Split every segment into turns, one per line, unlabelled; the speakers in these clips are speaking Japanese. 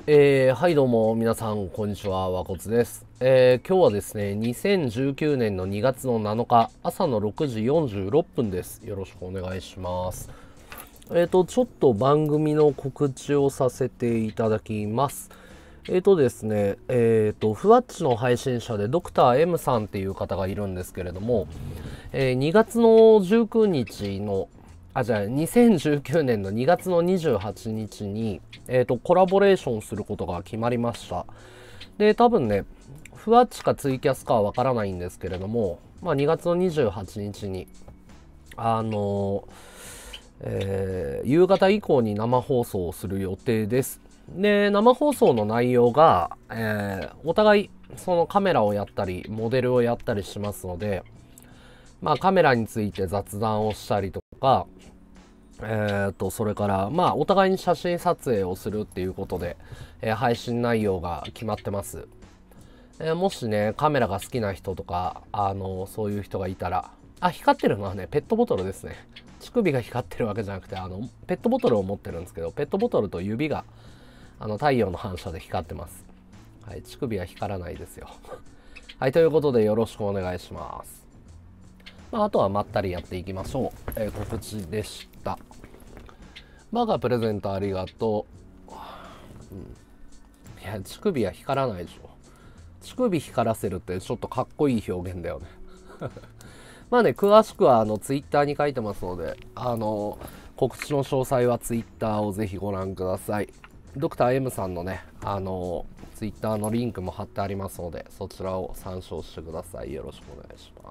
はいどうも皆さんこんにちは、わこつです。今日はですね、2019年の2月の7日朝の6時46分です。よろしくお願いします。ちょっと番組の告知をさせていただきます。ですね、ふわっちの配信者でドクター M さんっていう方がいるんですけれども、2月の19日の2019年の2月の28日に、コラボレーションすることが決まりました。で、多分ね、ふわっちかツイキャスかはわからないんですけれども、2月の28日に、あの夕方以降に生放送をする予定です。で、生放送の内容が、お互いそのカメラをやったり、モデルをやったりしますので、カメラについて雑談をしたりとか、それから、お互いに写真撮影をするっていうことで、配信内容が決まってます。もしね、カメラが好きな人とか、そういう人がいたら、光ってるのはね、ペットボトルですね。乳首が光ってるわけじゃなくて、ペットボトルを持ってるんですけど、ペットボトルと指が、太陽の反射で光ってます。はい、乳首は光らないですよ。はい、ということでよろしくお願いします。あとはまったりやっていきましょう。告知でした。バカプレゼントありがとう。いや、乳首は光らないでしょ。乳首光らせるってちょっとかっこいい表現だよね。詳しくはツイッターに書いてますので、告知の詳細はツイッターをぜひご覧ください。ドクター M さんのね、ツイッターのリンクも貼ってありますので、そちらを参照してください。よろしくお願いします。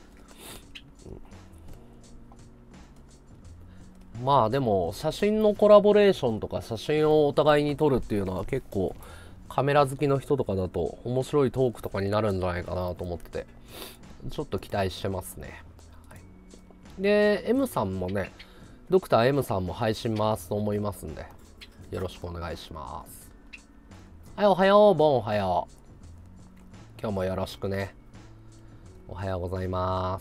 でも写真のコラボレーションとか写真をお互いに撮るっていうのは結構カメラ好きの人とかだと面白いトークとかになるんじゃないかなと思ってて、ちょっと期待してますね。はい、で M さんもね、ドクター M さんも配信回すと思いますんで、よろしくお願いします。はい、おはよう、ボンおはよう。今日もよろしくね。おはようございます。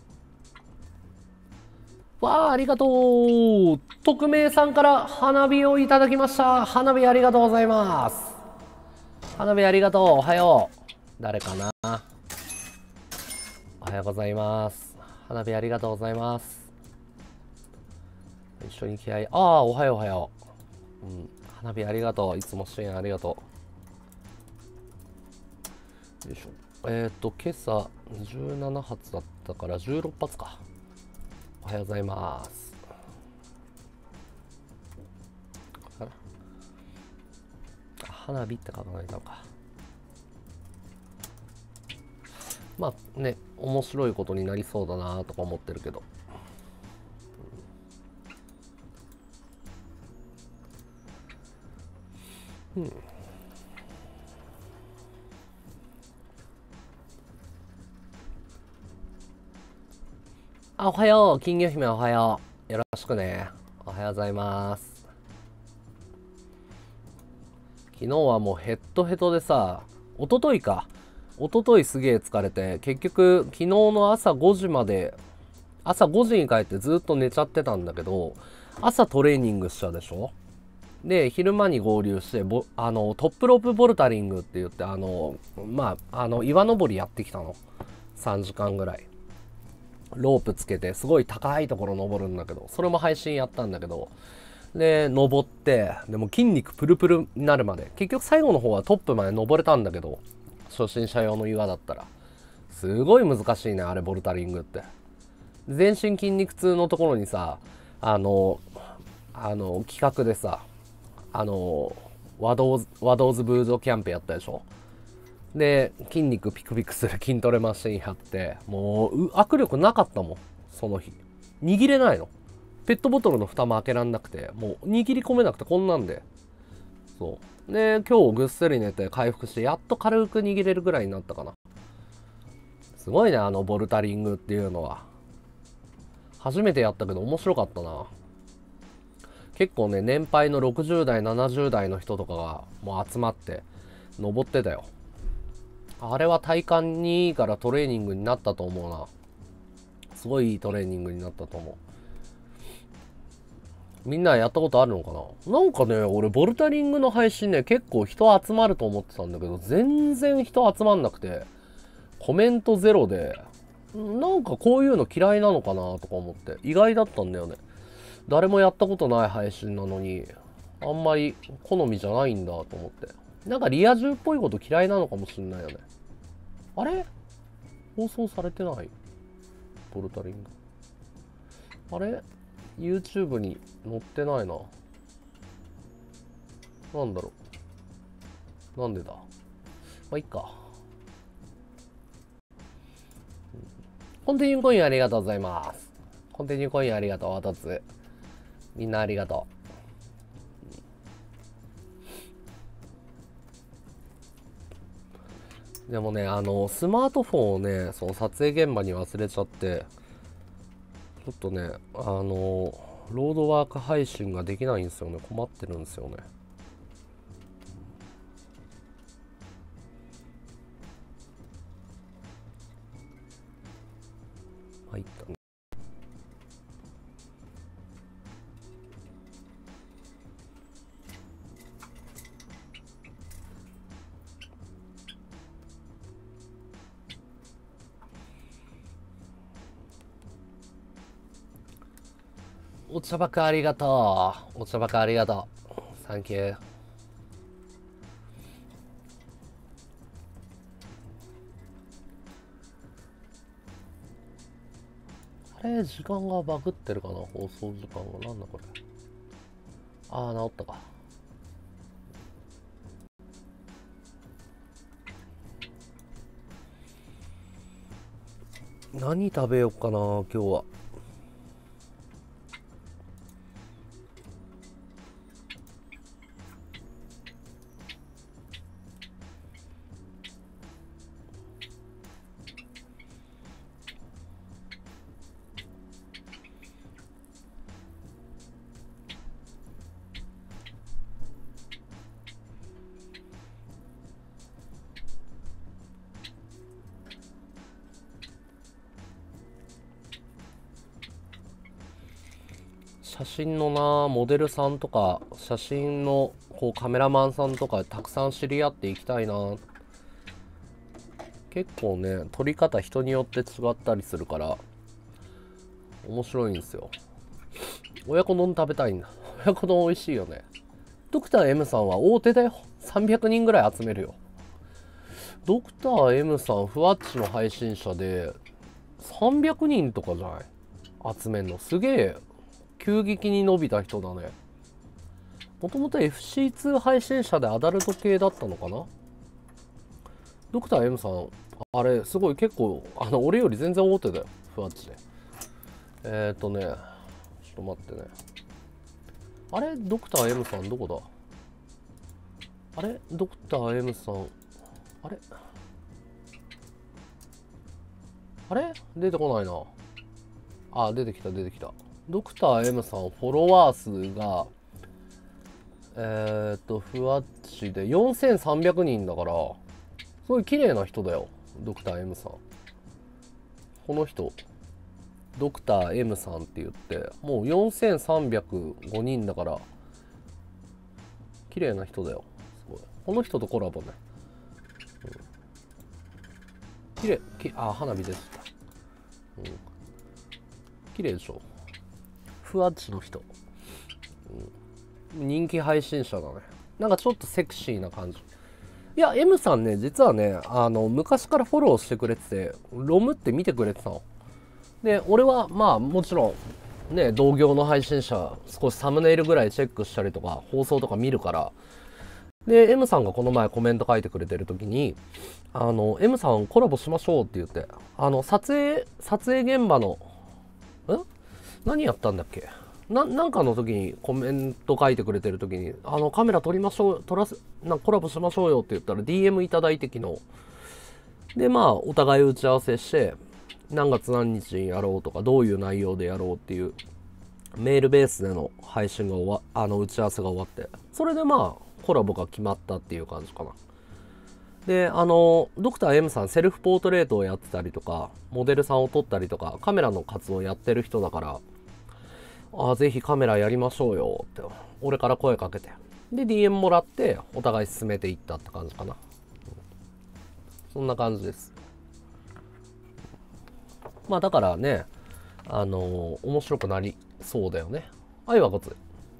わあ、ありがとう。匿名さんから花火をいただきました。花火ありがとうございます。花火ありがとう。おはよう。誰かな。おはようございます。花火ありがとうございます。一緒に気合い。おはようおはよう。花火ありがとう。いつも支援ありがとう。よいしょ。今朝17発だったから16発か。おはようございます。花火って書かないのか。面白いことになりそうだなとか思ってるけど。おはよう、金魚姫おはよう。よろしくね。おはようございます。昨日はもうヘッドヘッドでさ、一昨日すげえ疲れて、結局昨日の朝5時まで、朝5時に帰ってずっと寝ちゃってたんだけど、朝トレーニングしたでしょ。で、昼間に合流して、トップロープボルタリングって言って、岩登りやってきたの。3時間ぐらい。ロープつけて、すごい高いところ登るんだけど、それも配信やったんだけど、で、登って、でも筋肉プルプルになるまで、結局最後の方はトップまで登れたんだけど、初心者用の岩だったら。すごい難しいね、あれ、ボルタリングって。全身筋肉痛のところにさ、企画でさ、ワドーズブードキャンプやったでしょ。で、筋肉ピクピクする筋トレマシンやって、もう、握力なかったもん、その日。握れないの。ペットボトルの蓋も開けらんなくて、もう握り込めなくてこんなんで。そう。で、今日ぐっすり寝て回復して、やっと軽く握れるぐらいになったかな。すごいね、ボルタリングっていうのは。初めてやったけど面白かったな。結構ね、年配の60代、70代の人とかがもう集まって登ってたよ。あれは体幹にいいからトレーニングになったと思うな。すごいいいトレーニングになったと思みんなやったことあるのかな。なんかね、俺ボルタリングの配信ね、結構人集まると思ってたんだけど、全然人集まんなくて、コメントゼロで、なんかこういうの嫌いなのかなとか思って、意外だったんだよね。誰もやったことない配信なのに、あんまり好みじゃないんだと思って。なんかリア充っぽいこと嫌いなのかもしんないよね。あれ放送されてないボルタリング。あれ YouTube に載ってないな。なんだろう。なんでだ。まあ、いっか。コンティニューコインありがとうございます。コンティニューコインありがとう。一つ。みんなありがとう。でもね、スマートフォンをね、その撮影現場に忘れちゃって、ちょっとね、ロードワーク配信ができないんですよね。困ってるんですよね。入ったね。お茶ばかありがとう。お茶ばかありがとう。サンキュー。あれ、時間がバグってるかな、放送時間が。なんだこれ。ああ、治ったか。何食べようかな、今日は。写真のな、モデルさんとか、写真のこうカメラマンさんとかたくさん知り合っていきたいな。結構ね、撮り方人によって違ったりするから、面白いんですよ。親子丼食べたいんだ。親子丼美味しいよね。ドクター M さんは大手だよ。300人ぐらい集めるよ。ドクター M さん、ふわっちの配信者で、300人とかじゃない集めんの。すげえ、急激に伸びた人だね。もともと FC2 配信者でアダルト系だったのかな。ドクター M さん、あれ、すごい結構、俺より全然大手だよ。ふわっちで。ちょっと待ってね。あれドクター M さんどこだ。あれドクター M さん。あれ出てこないな。あ、出てきた。ドクター M さん、フォロワー数が、ふわっちで4300人だから、すごい綺麗な人だよ。ドクター M さん。この人、ドクター M さんって言って、もう4305人だから、綺麗な人だよ。すごい。この人とコラボね。綺麗、花火でした。綺麗でしょ。ふわっちの人。人気配信者だね。なんかちょっとセクシーな感じ。いや、M さんね、実はね、昔からフォローしてくれてて、ロムって見てくれてたの。で、俺は、まあ、もちろん、ね、同業の配信者、少しサムネイルぐらいチェックしたりとか、放送とか見るから、で、M さんがこの前コメント書いてくれてる時に、M さんコラボしましょうって言って、撮影現場の、何やったんだっけなんかの時にコメント書いてくれてる時に、カメラ撮りましょう、コラボしましょうよって言ったら DM いただいて昨日。で、まあ、お互い打ち合わせして、何月何日にやろうとか、どういう内容でやろうっていう、メールベースでの配信が打ち合わせが終わって、それでまあ、コラボが決まったっていう感じかな。で、ドクター M さんセルフポートレートをやってたりとか、モデルさんを撮ったりとか、カメラの活動をやってる人だから、 ぜひカメラやりましょうよって俺から声かけて、で DM もらってお互い進めていったって感じかな。そんな感じです。まあだからね、面白くなりそうだよね。愛はこつ。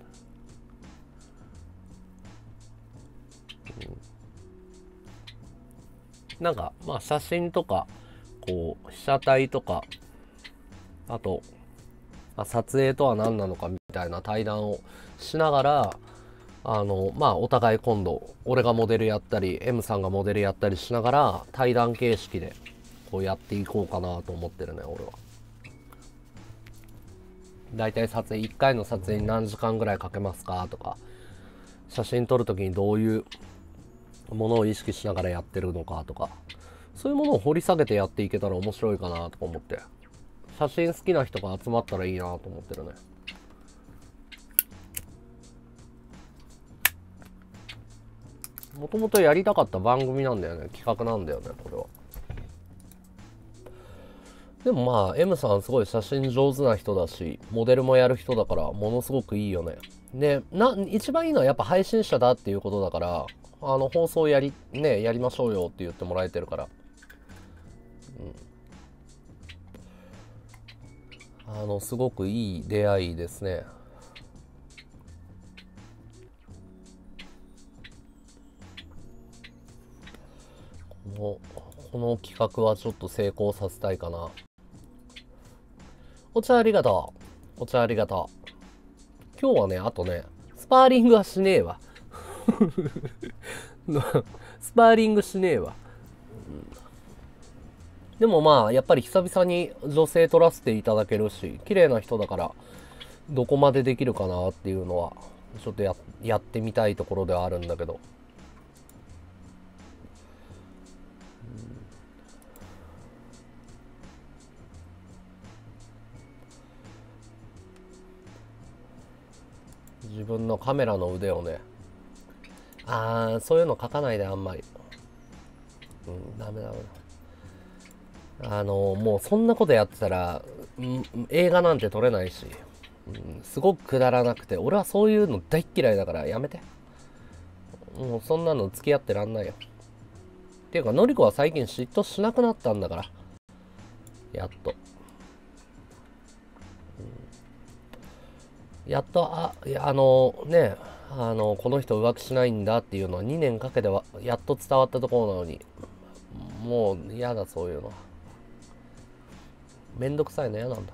なんかまあ写真とかこう被写体とか、あと、まあ、撮影とは何なのかみたいな対談をしながら、まあお互い今度俺がモデルやったり M さんがモデルやったりしながら対談形式でこうやっていこうかなと思ってるね俺は。だいたい撮影1回の撮影に何時間ぐらいかけますかとか、写真撮るときにどういうものを意識しながらやってるのかとか、そういうものを掘り下げてやっていけたら面白いかなとか思って、写真好きな人が集まったらいいなと思ってるね。もともとやりたかった番組なんだよね、企画なんだよねこれは。でもまあ M さんすごい写真上手な人だしモデルもやる人だからものすごくいいよね。で一番いいのはやっぱ配信者だっていうことだから、放送やりましょうよって言ってもらえてるから、すごくいい出会いですね。この企画はちょっと成功させたいかな。お茶ありがとう。お茶ありがとう。今日はね、あとね、スパーリングはしねえわ。スパーリングしねえわ。でもまあ、やっぱり久々に女性撮らせていただけるし、綺麗な人だから、どこまでできるかなっていうのは、ちょっとやってみたいところではあるんだけど。自分のカメラの腕をね、そういうの書かないであんまり。ダメダメ。もうそんなことやってたら、映画なんて撮れないし、すごくくだらなくて、俺はそういうの大っ嫌いだからやめて。もうそんなの付き合ってらんないよ。っていうか、のりこは最近嫉妬しなくなったんだから。やっと。やっと、この人浮気しないんだっていうのは2年かけてはやっと伝わったところなのに、もう嫌だ、そういうの。めんどくさいの嫌なんだ。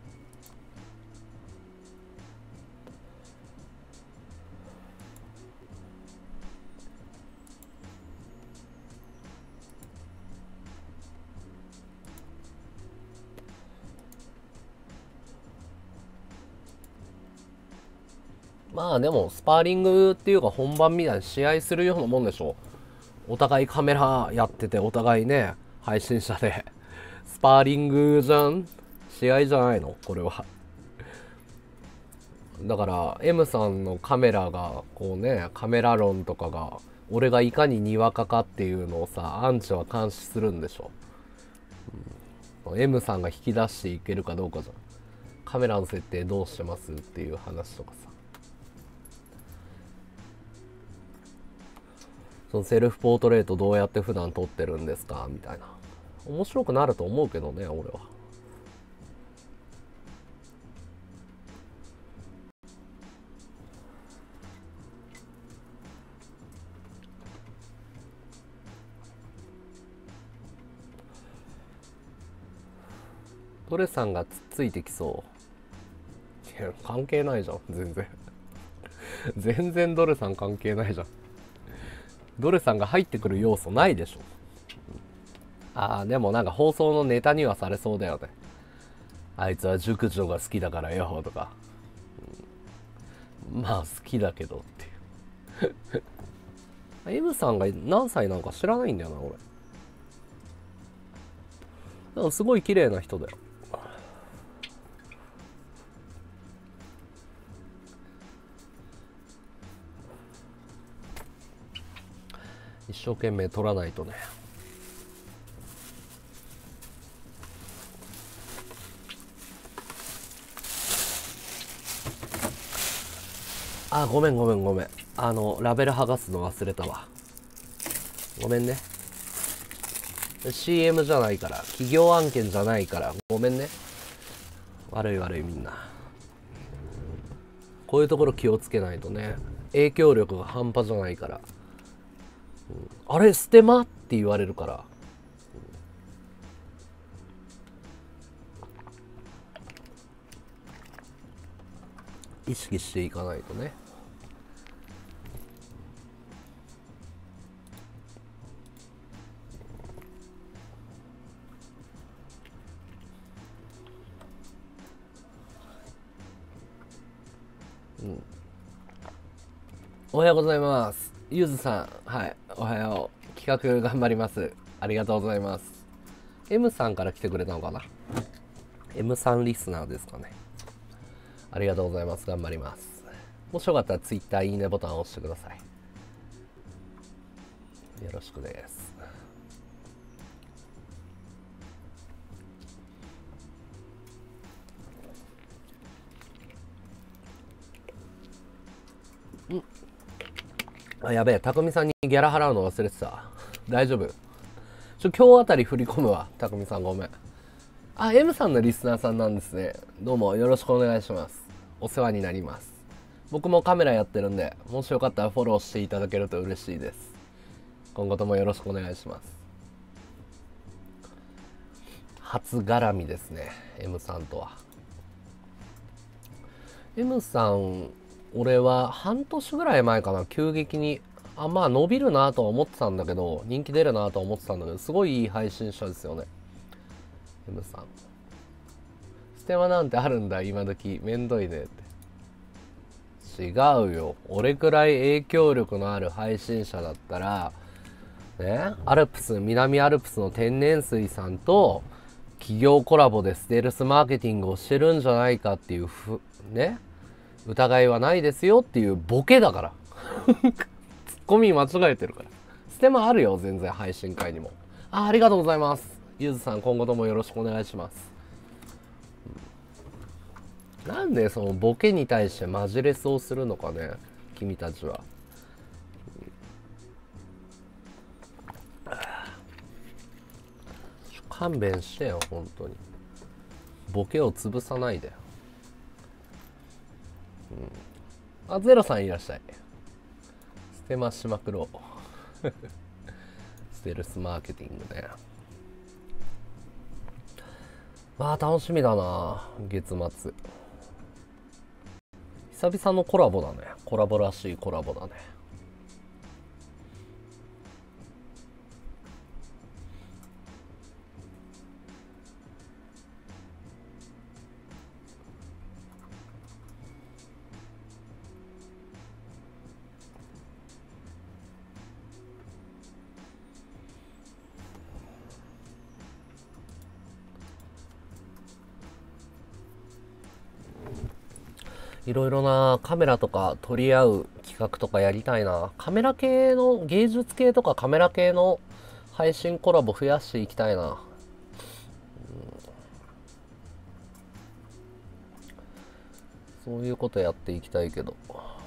まあでもスパーリングっていうか本番みたいに試合するようなもんでしょ。お互いカメラやっててお互いね配信者でスパーリングじゃん、試合じゃないのこれは。だから M さんのカメラがこうね、カメラ論とかが俺がいかににわかかっていうのをさ、アンチは監視するんでしょ。M さんが引き出していけるかどうかじゃん。カメラの設定どうしてますっていう話とかさ、そのセルフポートレートどうやって普段撮ってるんですかみたいな。面白くなると思うけどね俺は。ドレさんがつっついてきそう。いや関係ないじゃん全然。全然ドレさん関係ないじゃん。ドレさんが入ってくる要素ないでしょ。でもなんか放送のネタにはされそうだよね。あいつは熟女が好きだからよとか、まあ好きだけどっていう。M さんが何歳なんか知らないんだよな俺。でもすごい綺麗な人だよ。一生懸命撮らないとね。 あ、ごめんごめんごめん。ラベル剥がすの忘れたわ。ごめんね。CM じゃないから、企業案件じゃないから、ごめんね。悪い悪いみんな。こういうところ気をつけないとね。影響力が半端じゃないから。あれ、ステマって言われるから。意識していかないとね。おはようございます。ゆずさん、はい、おはよう。企画頑張ります。ありがとうございます。M さんから来てくれたのかな。 M さんリスナーですかね。ありがとうございます。頑張ります。もしよかったら Twitter いいねボタンを押してください。よろしくです。あ、やべえ、たくみさんにギャラ払うの忘れてた。大丈夫？今日あたり振り込むわ。たくみさんごめん。あ、M さんのリスナーさんなんですね。どうもよろしくお願いします。お世話になります。僕もカメラやってるんで、もしよかったらフォローしていただけると嬉しいです。今後ともよろしくお願いします。初絡みですね、 M さんとは。 M さん、俺は半年ぐらい前かな、急激にまあ伸びるなとは思ってたんだけど、人気出るなとは思ってたんだけど、すごいいい配信者ですよね、 M さん。ステマなんてあるんだ今時、めんどいねって。違うよ、俺くらい影響力のある配信者だったらね、南アルプスの天然水さんと企業コラボでステルスマーケティングをしてるんじゃないかっていうね、疑いはないですよっていうボケだからツッコミ間違えてるから。ステマあるよ全然、配信会にも。ありがとうございます。ゆずさん、今後ともよろしくお願いします。なんでそのボケに対してマジレスをするのかね、君たちは。勘弁してよ本当に。ボケを潰さないで。ゼロさんいらっしゃい。ステマしまくろうステルスマーケティングね。まあ楽しみだな、月末。久々のコラボだね。コラボらしいコラボだね。いろいろなカメラとか取り合う企画とかやりたいな。カメラ系の、芸術系とかカメラ系の配信コラボ増やしていきたいな。そういうことやっていきたいけど、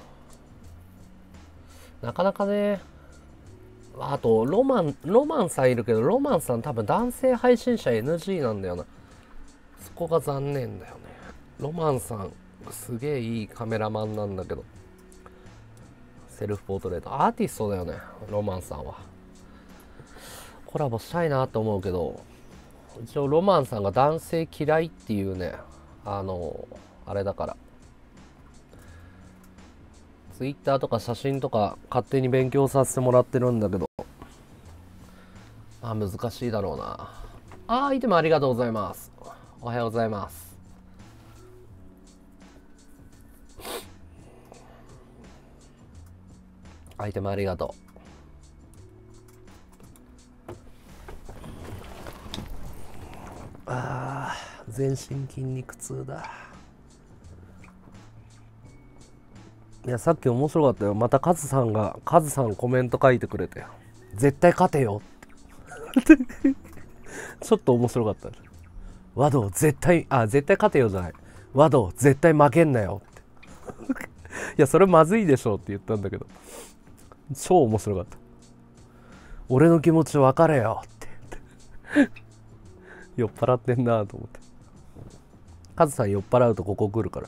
なかなかね。あとロマンさんいるけど、ロマンさん多分男性配信者 NG なんだよな。そこが残念だよね。ロマンさんすげえいいカメラマンなんだけど、セルフポートレートアーティストだよね、ロマンさんは。コラボしたいなと思うけど、一応ロマンさんが男性嫌いっていうね、あれだから、ツイッターとか写真とか勝手に勉強させてもらってるんだけど、難しいだろうな。アイテムありがとうございます。おはようございます。アイテムありがとう。全身筋肉痛だ。いや、さっき面白かったよ。またカズさんコメント書いてくれて、絶対勝てよってちょっと面白かった。絶対勝てよじゃない、和道絶対負けんなよってや、それまずいでしょって言ったんだけど、超面白かった。俺の気持ち分かれよって言って。酔っ払ってんなと思って。カズさん酔っ払うとここ来るから。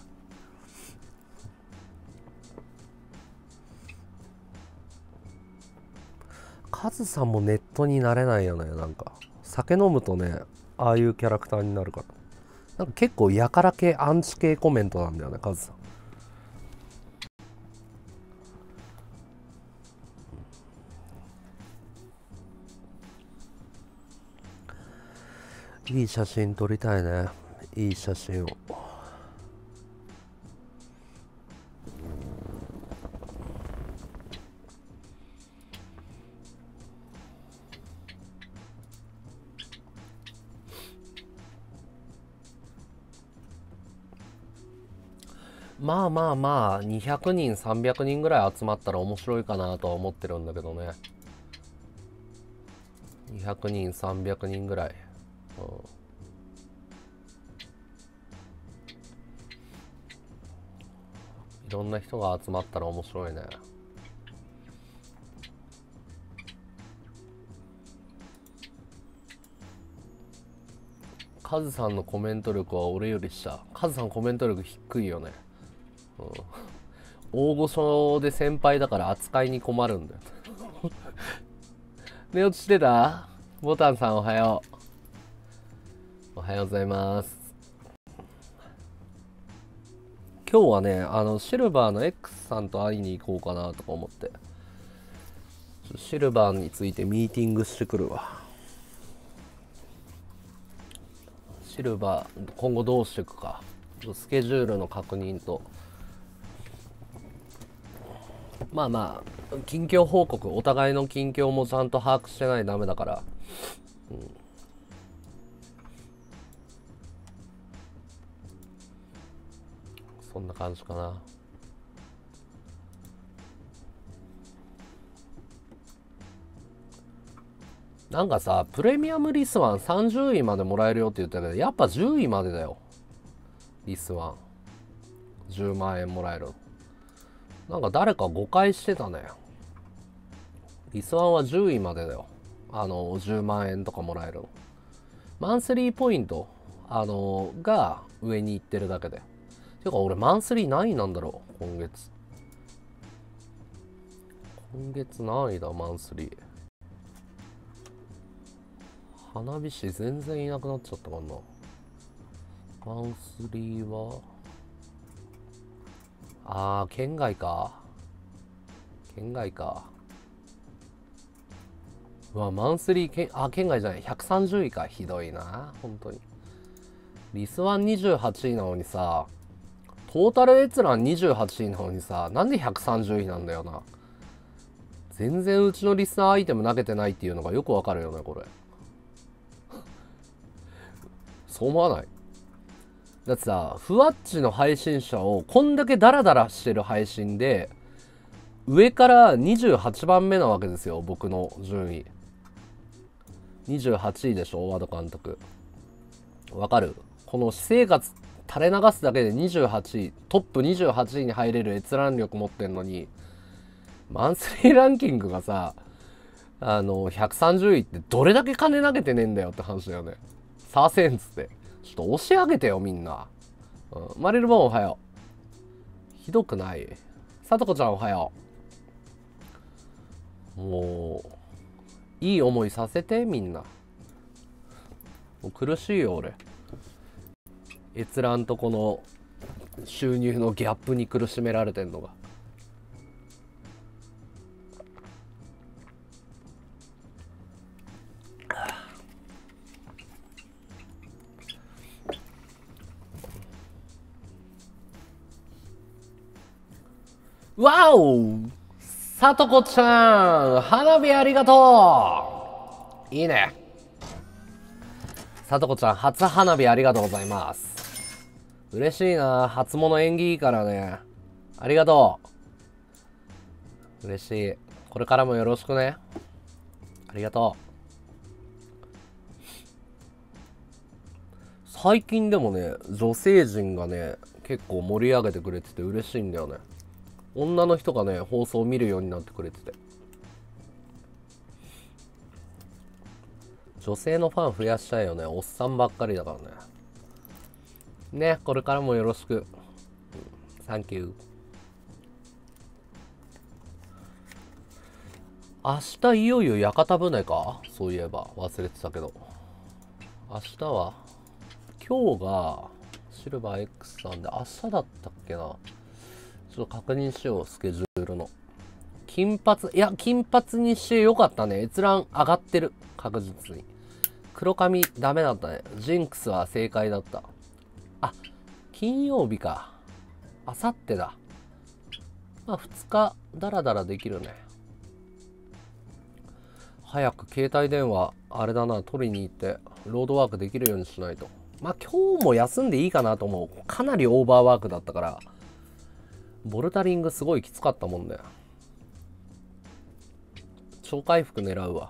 カズさんもネットになれないよね。なんか酒飲むとね、ああいうキャラクターになるから。なんか結構やから系アンチ系コメントなんだよね、カズさん。いい写真撮りたいね。いい写真を。まあまあまあ、200人、300人ぐらい集まったら面白いかなとは思ってるんだけどね。200人、300人ぐらい。いろんな人が集まったら面白いね。カズさんのコメント力は俺より下。カズさんコメント力低いよね。大御所で先輩だから扱いに困るんだよ。寝落ちしてた？ボタンさんおはよう。おはようございます。今日はね、シルバーの X さんと会いに行こうかなとか思って。シルバーについてミーティングしてくるわ。シルバー、今後どうしていくか。スケジュールの確認と。まあまあ、近況報告、お互いの近況もちゃんと把握してないとダメだから。そんな感じかな。なんかさ、プレミアムリスワン30位までもらえるよって言ったけど、やっぱ10位までだよ。リスワン。10万円もらえる。なんか誰か誤解してたね。リスワンは10位までだよ。10万円とかもらえるの。マンスリーポイント、が上に行ってるだけで。てか俺マンスリー何位なんだろう、今月。今月何位だ、マンスリー。花火師全然いなくなっちゃったかな。マンスリーは、県外か。県外か。うわ、マンスリー、県外じゃない。130位か。ひどいな。本当に。リスワン28位なのにさ、トータル閲覧28位なのにさ、なんで130位なんだよな。全然うちのリスナーアイテム投げてないっていうのがよくわかるよね、これ。そう思わない？だってさ、ふわっちの配信者をこんだけダラダラしてる配信で、上から28番目なわけですよ、僕の順位。28位でしょ、和田監督。わかる？この私生活垂れ流すだけで28位、トップ28位に入れる閲覧力持ってんのに、マンスリーランキングがさ、130位ってどれだけ金投げてねえんだよって話だよね。サーセンスって。ちょっと押し上げてよ、みんな。マリルボンおはよう。ひどくない？さとこちゃんおはよう。もう、いい思いさせて、みんな。もう苦しいよ、俺。閲覧とこの収入のギャップに苦しめられてんのが。わお！さとこちゃん、花火ありがとう！いいね。さとこちゃん、初花火ありがとうございます。嬉しいな。初物縁起いいからね。ありがとう。嬉しい。これからもよろしくね。ありがとう。最近でもね、女性陣がね、結構盛り上げてくれてて嬉しいんだよね。 女の人がね放送を見るようになってくれてて、女性のファン増やしたいよね。おっさんばっかりだからね。ね、これからもよろしく。サンキュー。明日いよいよ屋形船か。そういえば忘れてたけど、明日は、今日がシルバー X さんで、明日だったっけな。ちょっと確認しよう、スケジュールの。金髪、いや金髪にしてよかったね。閲覧上がってる、確実に。黒髪ダメだったね。ジンクスは正解だった。あ、金曜日か。あさってだ。まあ2日ダラダラできるね。早く携帯電話あれだな、取りに行ってロードワークできるようにしないと。まあ今日も休んでいいかなと思う。かなりオーバーワークだったから。ボルダリングすごいきつかったもんね。超回復狙うわ。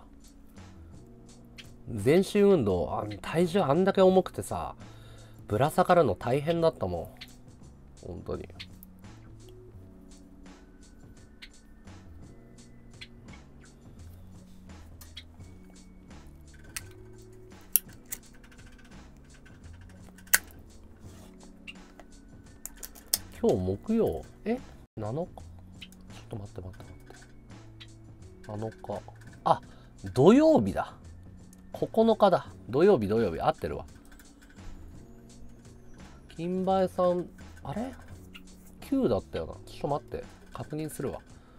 全身運動、体重あんだけ重くてさ、ぶら下がるの大変だったもん。本当に。今日木曜、7日、ちょっと待って。7日。あ、土曜日だ。9日だ。土曜日、合ってるわ。金梅さん、あれ ?9 だったよな。ちょっと待って。確認するわ。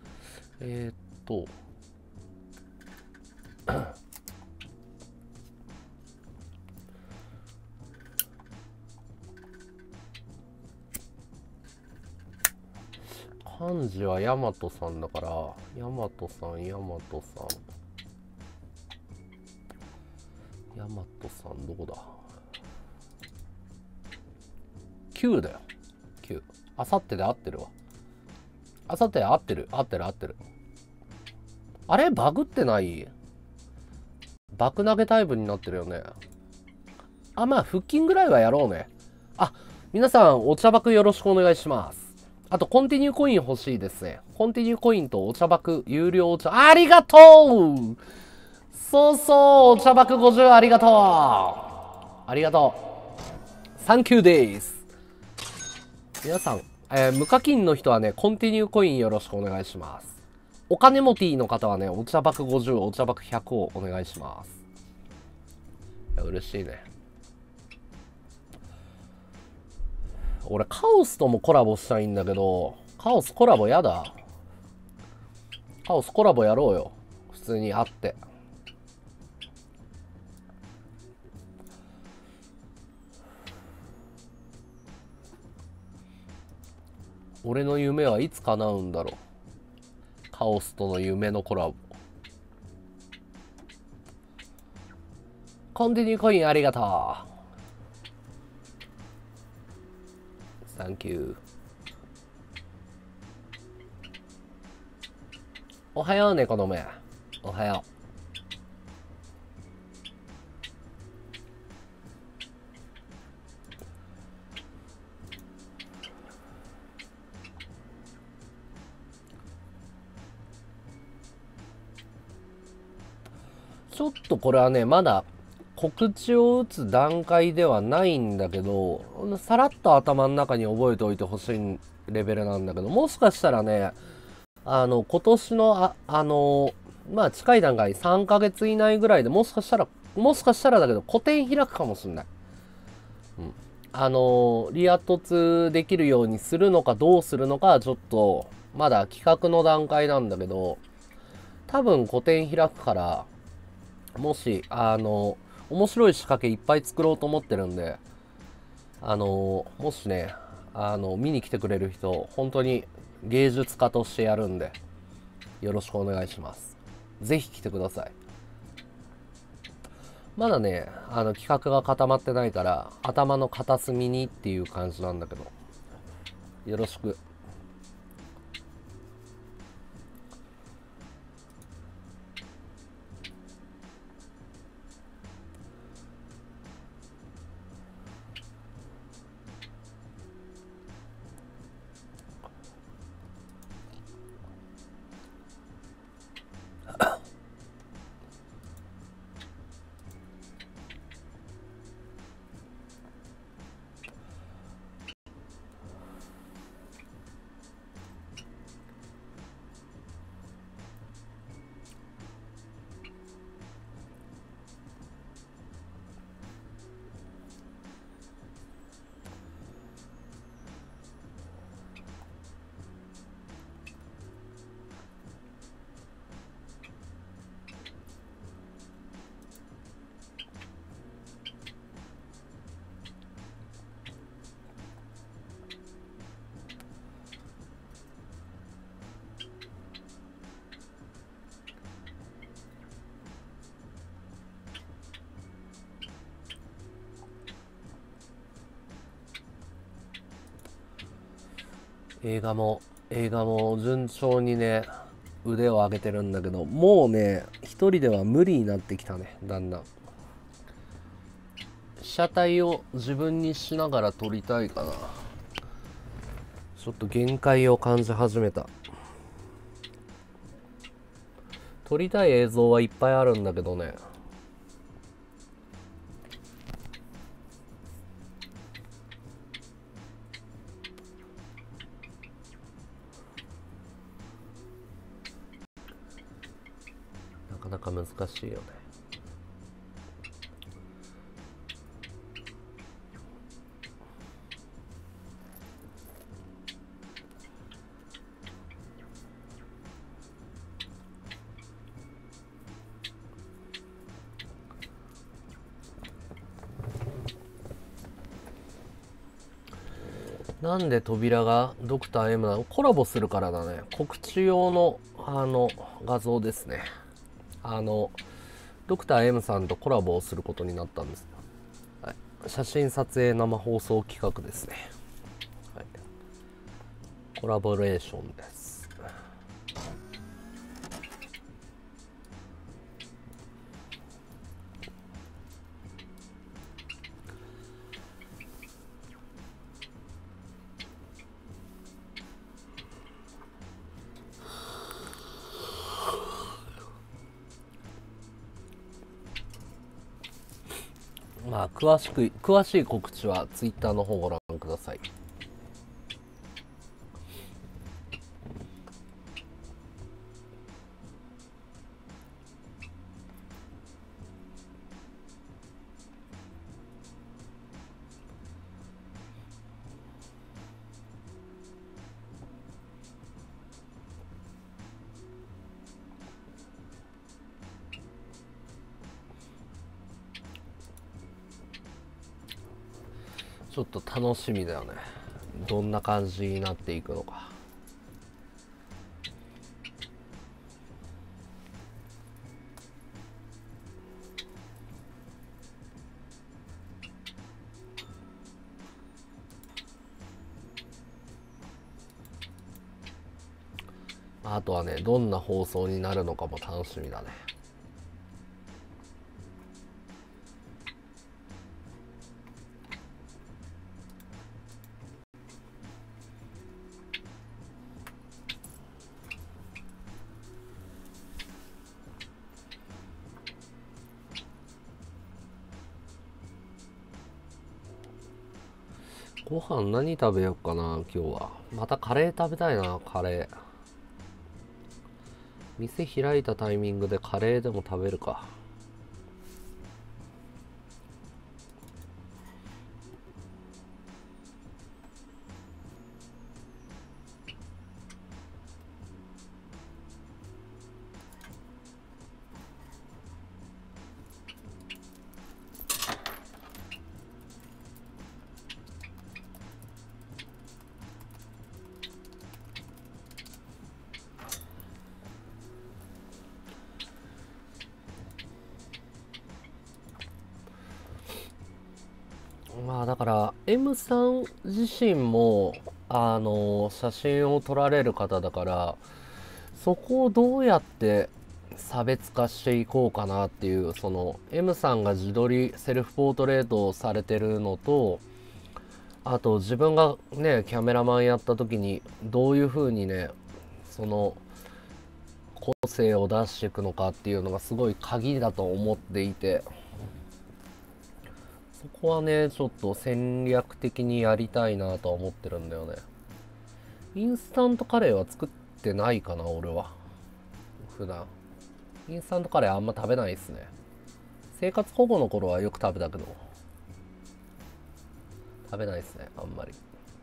漢字は大和さんだから、大和さん。大和さんどこだ。9だよ。9。あさってで合ってるわ。あさって合ってる。あれバグってない？爆投げタイプになってるよね。まあ腹筋ぐらいはやろうね。皆さんお茶爆よろしくお願いします。あとコンティニューコイン欲しいですね。コンティニューコインとお茶爆有料お茶、ありがとう。そうそう、お茶爆50ありがとう。ありがとう。サンキューです。皆さん、無課金の人はね、コンティニューコインよろしくお願いします。お金持ちの方はね、お茶爆50、お茶爆100をお願いします。いや、嬉しいね。俺、カオスともコラボしたいんだけど、カオスコラボやだ。カオスコラボやろうよ。普通に会って。俺の夢はいつ叶うんだろう。カオスとの夢のコラボ。コンティニューコインありがとう。サンキュー。おはようね、この目。おはよう。ちょっとこれはね、まだ告知を打つ段階ではないんだけど、さらっと頭の中に覚えておいてほしいレベルなんだけど、もしかしたらね、今年の、まあ近い段階、3ヶ月以内ぐらいでもしかしたらだけど、個展開くかもしれない。リア凸できるようにするのかどうするのかはちょっと、まだ企画の段階なんだけど、多分個展開くから、もし、面白い仕掛けいっぱい作ろうと思ってるんで、もしね、見に来てくれる人、本当に芸術家としてやるんで、よろしくお願いします。ぜひ来てください。まだね、企画が固まってないから、頭の片隅にっていう感じなんだけど、よろしく。 映画も順調にね腕を上げてるんだけど、もうね一人では無理になってきたね。だんだん被写体を自分にしながら撮りたいかな。ちょっと限界を感じ始めた。撮りたい映像はいっぱいあるんだけどね、なかなか難しいよね。なんで扉がドクター M なの？コラボするからだね。告知用の画像ですね。ドクター M さんとコラボをすることになったんです。はい、写真撮影生放送企画ですね。はい、コラボレーションです。まあ詳しい告知は Twitter の方をご覧ください。ちょっと楽しみだよね。どんな感じになっていくのか。あとはね、どんな放送になるのかも楽しみだね。ご飯何食べようかな、今日は。またカレー食べたいな、カレー。店開いたタイミングでカレーでも食べるか。まあだから M さん自身も写真を撮られる方だから、そこをどうやって差別化していこうかなっていう、その M さんが自撮りセルフポートレートをされてるのと、あと自分がねキャメラマンやった時にどういう風にねその個性を出していくのかっていうのがすごい鍵だと思っていて、そこはねちょっと戦略的にやりたいなとは思ってるんだよね。インスタントカレーは作ってないかな、俺は。普段インスタントカレーあんま食べないっすね。生活保護の頃はよく食べたけど食べないっすね、あんまり。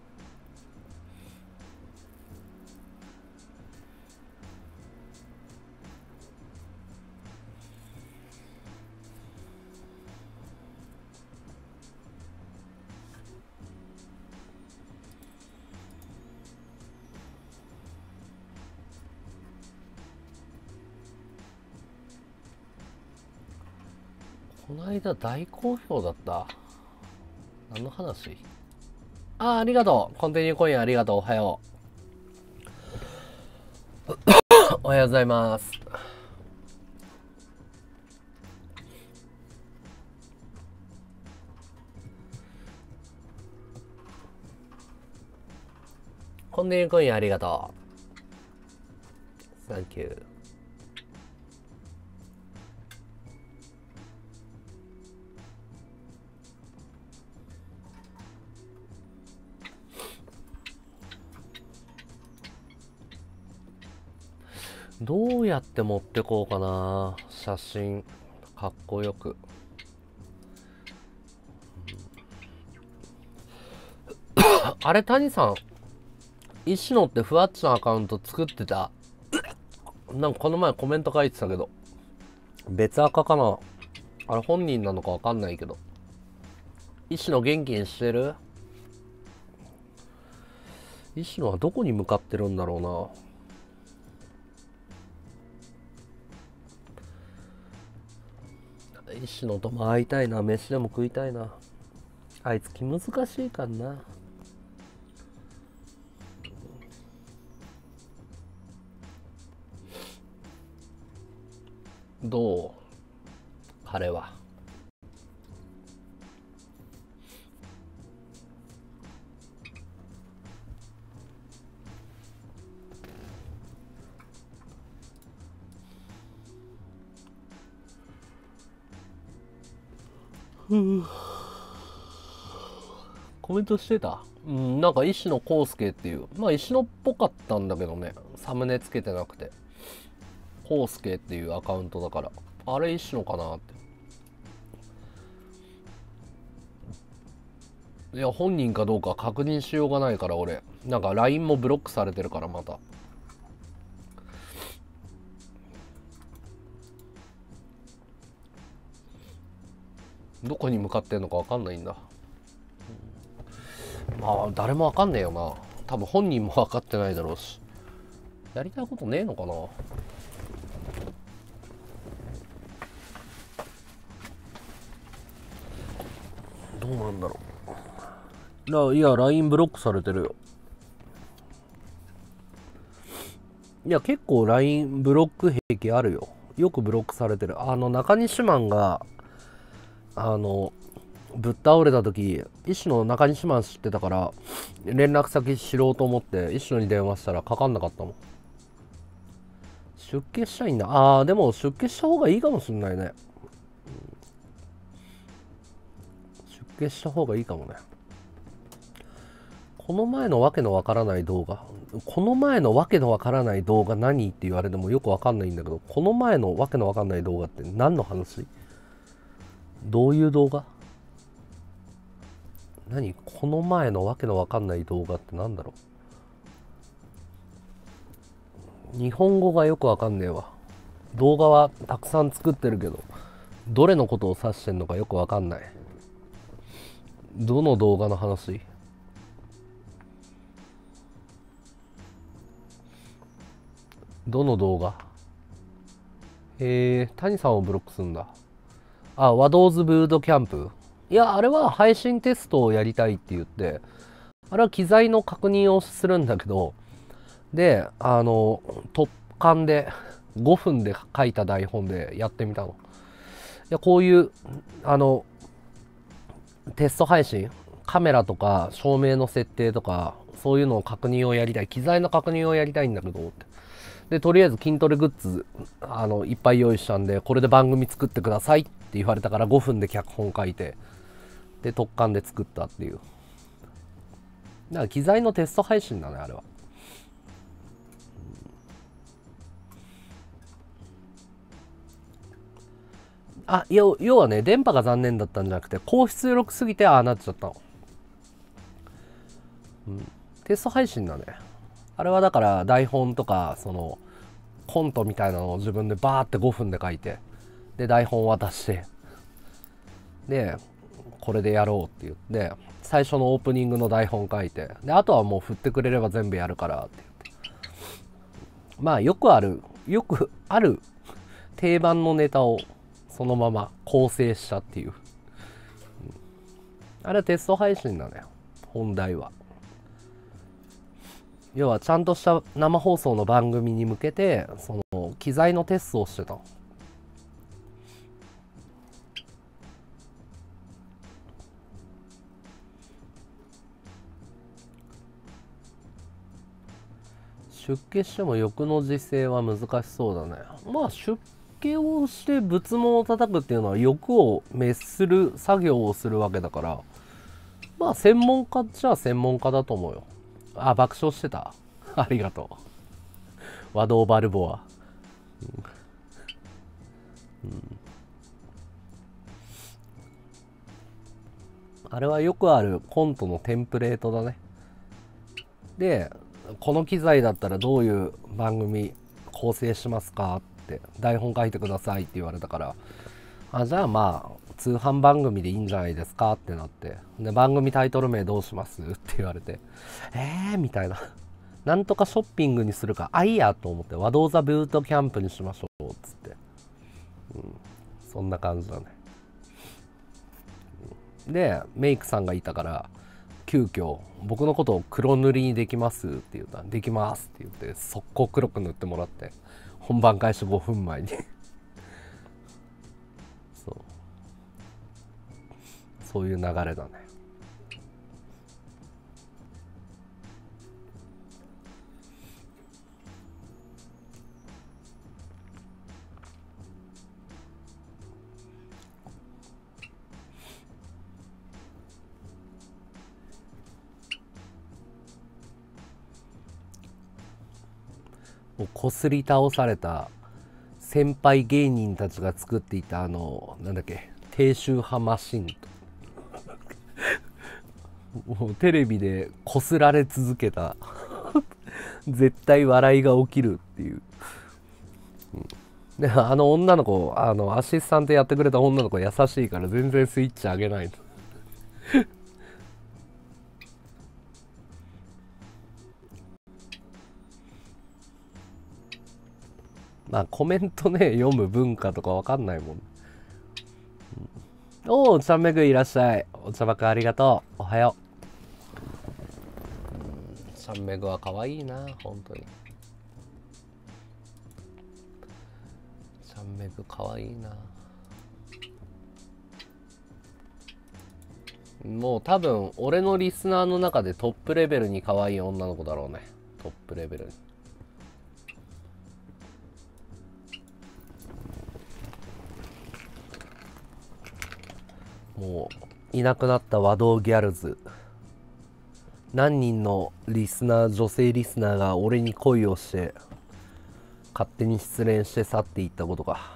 この間大好評だった。何の話？ありがとう。コンティニューコインありがとう。おはよう。 おはようございます。コンディコインありがとう。サンキュー。どうやって持ってこうかな。写真かっこよく。あれ、谷さん、石野ってふわっちのアカウント作ってた？なんかこの前コメント書いてたけど、別アカかな。あれ本人なのかわかんないけど。石野元気にしてる？石野はどこに向かってるんだろうな。石野とも会いたいな。飯でも食いたいな。あいつ気難しいかんな。どう？彼は。コメントしてた？なんか石野康介っていう、まあ石野っぽかったんだけどね、サムネつけてなくて、康介っていうアカウントだから、あれ石野かなって。いや、本人かどうか確認しようがないから、俺なんか LINE もブロックされてるから。またどこに向かってんのか分かんないんだ。まあ誰も分かんねえよな。多分本人も分かってないだろうし。やりたいことねえのかな。どうなんだろう。いや LINE ブロックされてるよ。いや結構 LINE ブロック癖あるよ。よくブロックされてる。中西マンがぶっ倒れた時、石野中西マン知ってたから連絡先知ろうと思って石野に電話したらかかんなかったもん。出家したいんだ。でも出家した方がいいかもしんないね。出家した方がいいかもね。この前のわけのわからない動画、何って言われてもよくわかんないんだけど、この前のわけのわかんない動画って何の話？どういう動画？この前のわけのわかんない動画ってなんだろう。日本語がよくわかんねえわ。動画はたくさん作ってるけど、どれのことを指してんのかよくわかんない。どの動画の話？どの動画？谷さんをブロックすんだ。ワドーズブートキャンプ。いや、あれは配信テストをやりたいって言って、あれは機材の確認をするんだけど、で、突貫で5分で書いた台本でやってみたの。いや、こういう、テスト配信、カメラとか照明の設定とか、そういうのを確認をやりたい。機材の確認をやりたいんだけど、って。で、とりあえず筋トレグッズ、いっぱい用意したんで、これで番組作ってくださいって言われたから5分で脚本書いて、で、特貫で作ったっていう。だから機材のテスト配信だね、あれは。要はね、電波が残念だったんじゃなくて、高出力すぎてああなっちゃったの。テスト配信だね。あれはだから台本とか、コントみたいなのを自分でバーって5分で書いて、で、台本渡して、で、これでやろうって言って、最初のオープニングの台本書いて、で、あとはもう振ってくれれば全部やるからって言って。まあ、よくある定番のネタをそのまま構成したっていう。あれはテスト配信だね、本題は。 要はちゃんとした生放送の番組に向けてその機材のテストをしてたの。出家しても欲の自制は難しそうだね。まあ出家をして仏門を叩くっていうのは欲を滅する作業をするわけだから、まあ専門家っちゃ専門家だと思うよ。あ、爆笑してた。ありがとう。和道バルボア。あれはよくあるコントのテンプレートだね。で、この機材だったらどういう番組構成しますかって台本書いてくださいって言われたから、あ、じゃあまあ通販番組でいいんじゃないですかってなって、で番組タイトル名どうしますって言われて、みたいな、なんとかショッピングにするか、あ、いいやと思って、和道ザブートキャンプにしましょうっつって、そんな感じだね。でメイクさんがいたから急遽僕のことを黒塗りにできますって言ったら、できますって言って速攻黒く塗ってもらって、本番開始5分前にそういう流れだね。こすり倒された先輩芸人たちが作っていたなんだっけ、低周波マシンともうテレビでこすられ続けた絶対笑いが起きるっていう、で女の子、アシスタントやってくれた女の子優しいから全然スイッチ上げないのまあコメントね読む文化とかわかんないもん。おちゃんめぐいらっしゃい。お茶ばかありがとう。おはよう。ちゃんめぐは可愛いな、本当に。ちゃんめぐ可愛いな。もう多分俺のリスナーの中でトップレベルに可愛い女の子だろうね。トップレベルに。もういなくなった和道ギャルズ、何人のリスナー、女性リスナーが俺に恋をして勝手に失恋して去っていったことか。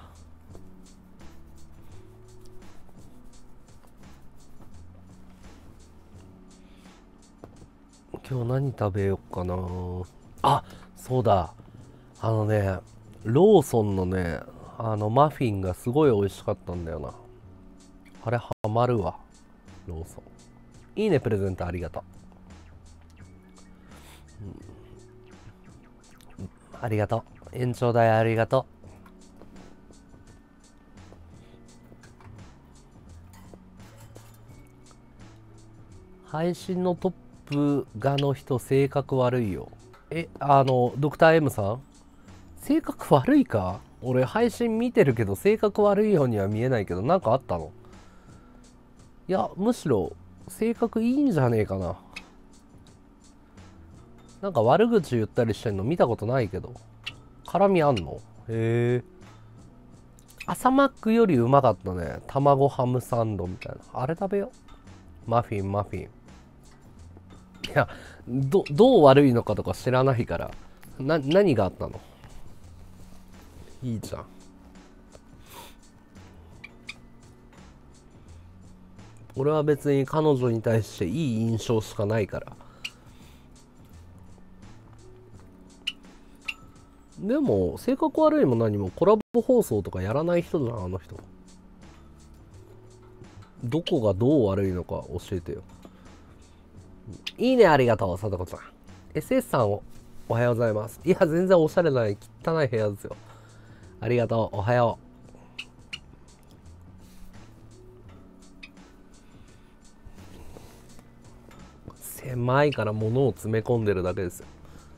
今日何食べようかな。あ、そうだ、ローソンのね、マフィンがすごい美味しかったんだよな。あれハマるわ、ローソン。いいね、プレゼントありがとう。ありがとう。延長代ありがとう。配信のトップがの人性格悪いよ。ドクター M さん性格悪いか。俺配信見てるけど性格悪いようには見えないけど、なんかあったの？いや、むしろ性格いいんじゃねえかな。なんか悪口言ったりしてんの見たことないけど。絡みあんの？へえ。朝マックよりうまかったね。卵ハムサンドみたいな。あれ食べよ。マフィン。いや、どう悪いのかとか知らないから。何があったの？いいじゃん。俺は別に彼女に対していい印象しかないから。でも性格悪いも何もコラボ放送とかやらない人じゃん、あの人。どこがどう悪いのか教えてよ。いいね、ありがとう、さとこちゃん。SS さん、おはようございます。いや、全然おしゃれない汚い部屋ですよ。ありがとう、おはよう。狭いから物を詰め込んでるだけですよ。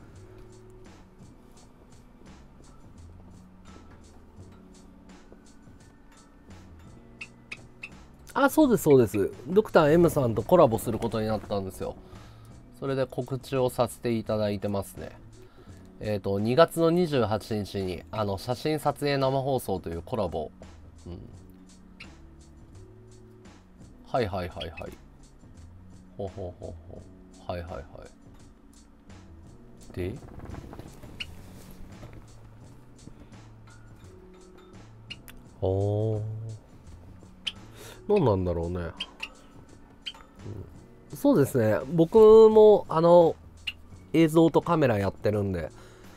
あ、そうです、そうです。ドクター M さんとコラボすることになったんですよ。それで告知をさせていただいてますね。2月の28日に、写真撮影生放送というコラボ。うん。はいはいはいはい。ほうほうほうほう。はいはいはい。で、おー。何なんだろうね。そうですね。僕も、映像とカメラやってるんで、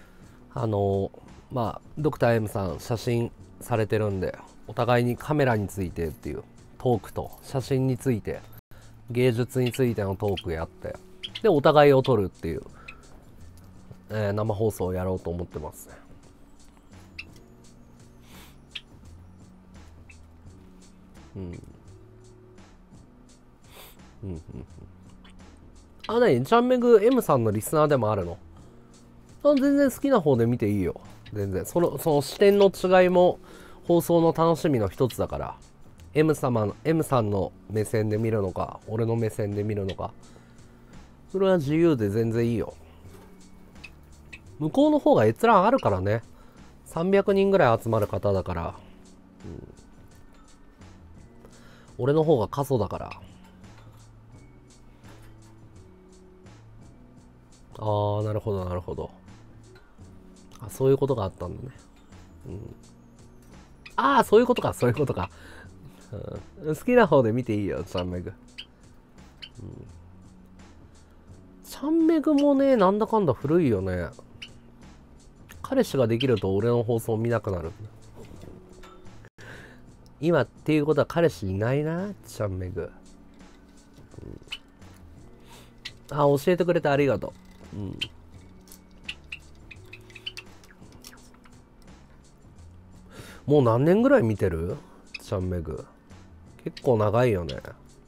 ドクター M さん写真されてるんで、お互いにカメラについてっていうトークと写真について、芸術についてのトークやって、で、お互いを撮るっていう、生放送をやろうと思ってますね。うん。うんうん。あ、なに、チャンメグ M さんのリスナーでもあるの？あ、全然好きな方で見ていいよ。全然。その視点の違いも放送の楽しみの一つだから。M さんの目線で見るのか、俺の目線で見るのか。それは自由で全然いいよ。向こうの方が閲覧あるからね。300人ぐらい集まる方だから。うん、俺の方が過疎だから。あー、なるほどなるほど。あ、そういうことがあったんだね。うん、ああ、そういうことか、そういうことか。うん、好きな方で見ていいよ、チャンメグ。うん、チャンメグもね、なんだかんだ古いよね。彼氏ができると俺の放送見なくなる。今っていうことは彼氏いないな、チャンメグ。うん、あ、教えてくれてありがとう。うん。もう何年ぐらい見てる？チャンメグ。結構長いよね。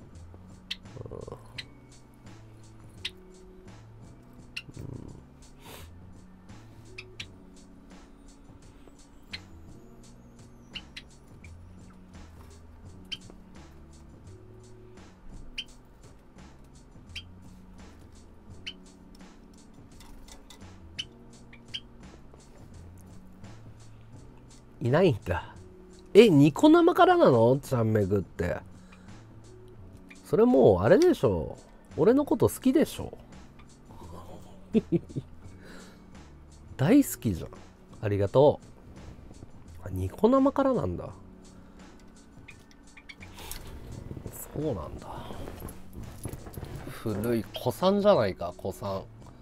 いないんだ。ニコ生からなの？チャンメグって。それもうあれでしょ。俺のこと好きでしょ。大好きじゃん。ありがとう。ニコ生からなんだ。そうなんだ。古い。古参じゃないか、古参。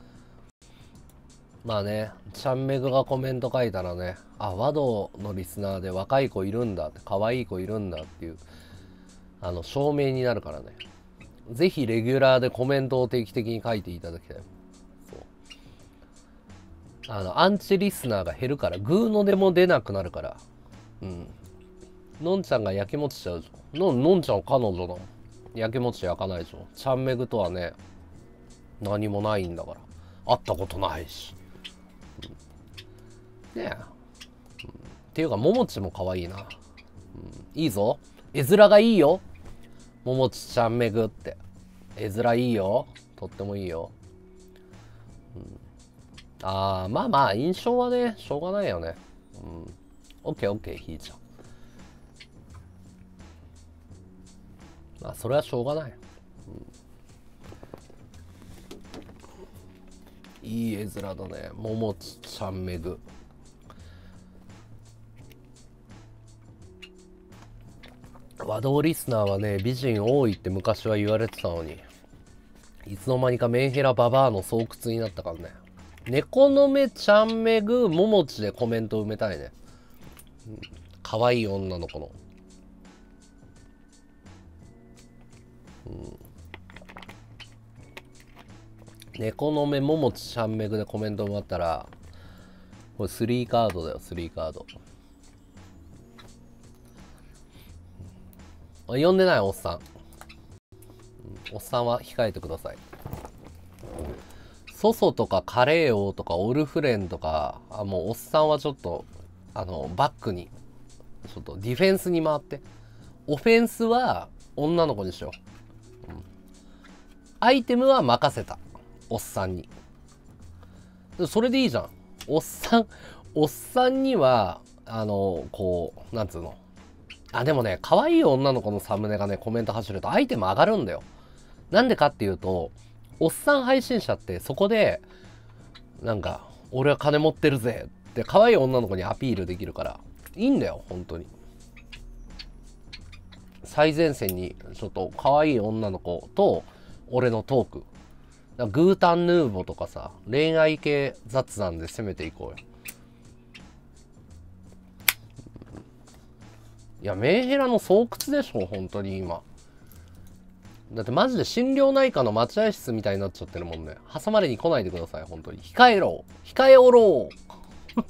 まあね、ちゃんめぐがコメント書いたらね、あ、和道のリスナーで若い子いるんだって、可愛い子いるんだっていう、証明になるからね。ぜひレギュラーでコメントを定期的に書いていただきたい。そう。アンチリスナーが減るから、グーのでも出なくなるから。うん。のんちゃんがやきもちしちゃうじゃん。のんちゃんは彼女だもん。やきもち焼かないでしょ。ちゃんめぐとはね、何もないんだから。会ったことないし。ねえ、っていうかももちも可愛いな、いいぞ、絵面がいいよ、ももちちゃんめぐって。絵面いいよ、とってもいいよ、あー、まあまあ印象はねしょうがないよね。オッケーオッケー、ひーちゃん。まあそれはしょうがない、いい絵面だね、ももちちゃんめぐ。和道リスナーはね、美人多いって昔は言われてたのに、いつの間にかメンヘラババアの巣窟になったからね。猫の目ちゃんめぐももちでコメント埋めたいね。可愛い女の子の。猫の目ももちちゃんめぐでコメント埋まったら、これ3カードだよ、3カード。呼んでないおっさん。おっさんは控えてください。ソソとかカレー王とかオルフレンとか、もうおっさんはちょっと、バックに、ちょっとディフェンスに回って。オフェンスは、 女の子にしよう。アイテムは任せた。おっさんに。それでいいじゃん。おっさんには、こう、なんつうの。あ、でもね、可愛い女の子のサムネがね、コメント走るとアイテム上がるんだよ。なんでかっていうと、おっさん配信者ってそこで、なんか、俺は金持ってるぜって可愛い女の子にアピールできるから、いいんだよ、本当に。最前線にちょっと可愛い女の子と俺のトーク。グータンヌーボとかさ、恋愛系雑談で攻めていこうよ。いや、メンヘラの巣窟でしょ、本当に今。だってマジで心療内科の待合室みたいになっちゃってるもんね。挟まれに来ないでください、本当に。控えろ控えおろう、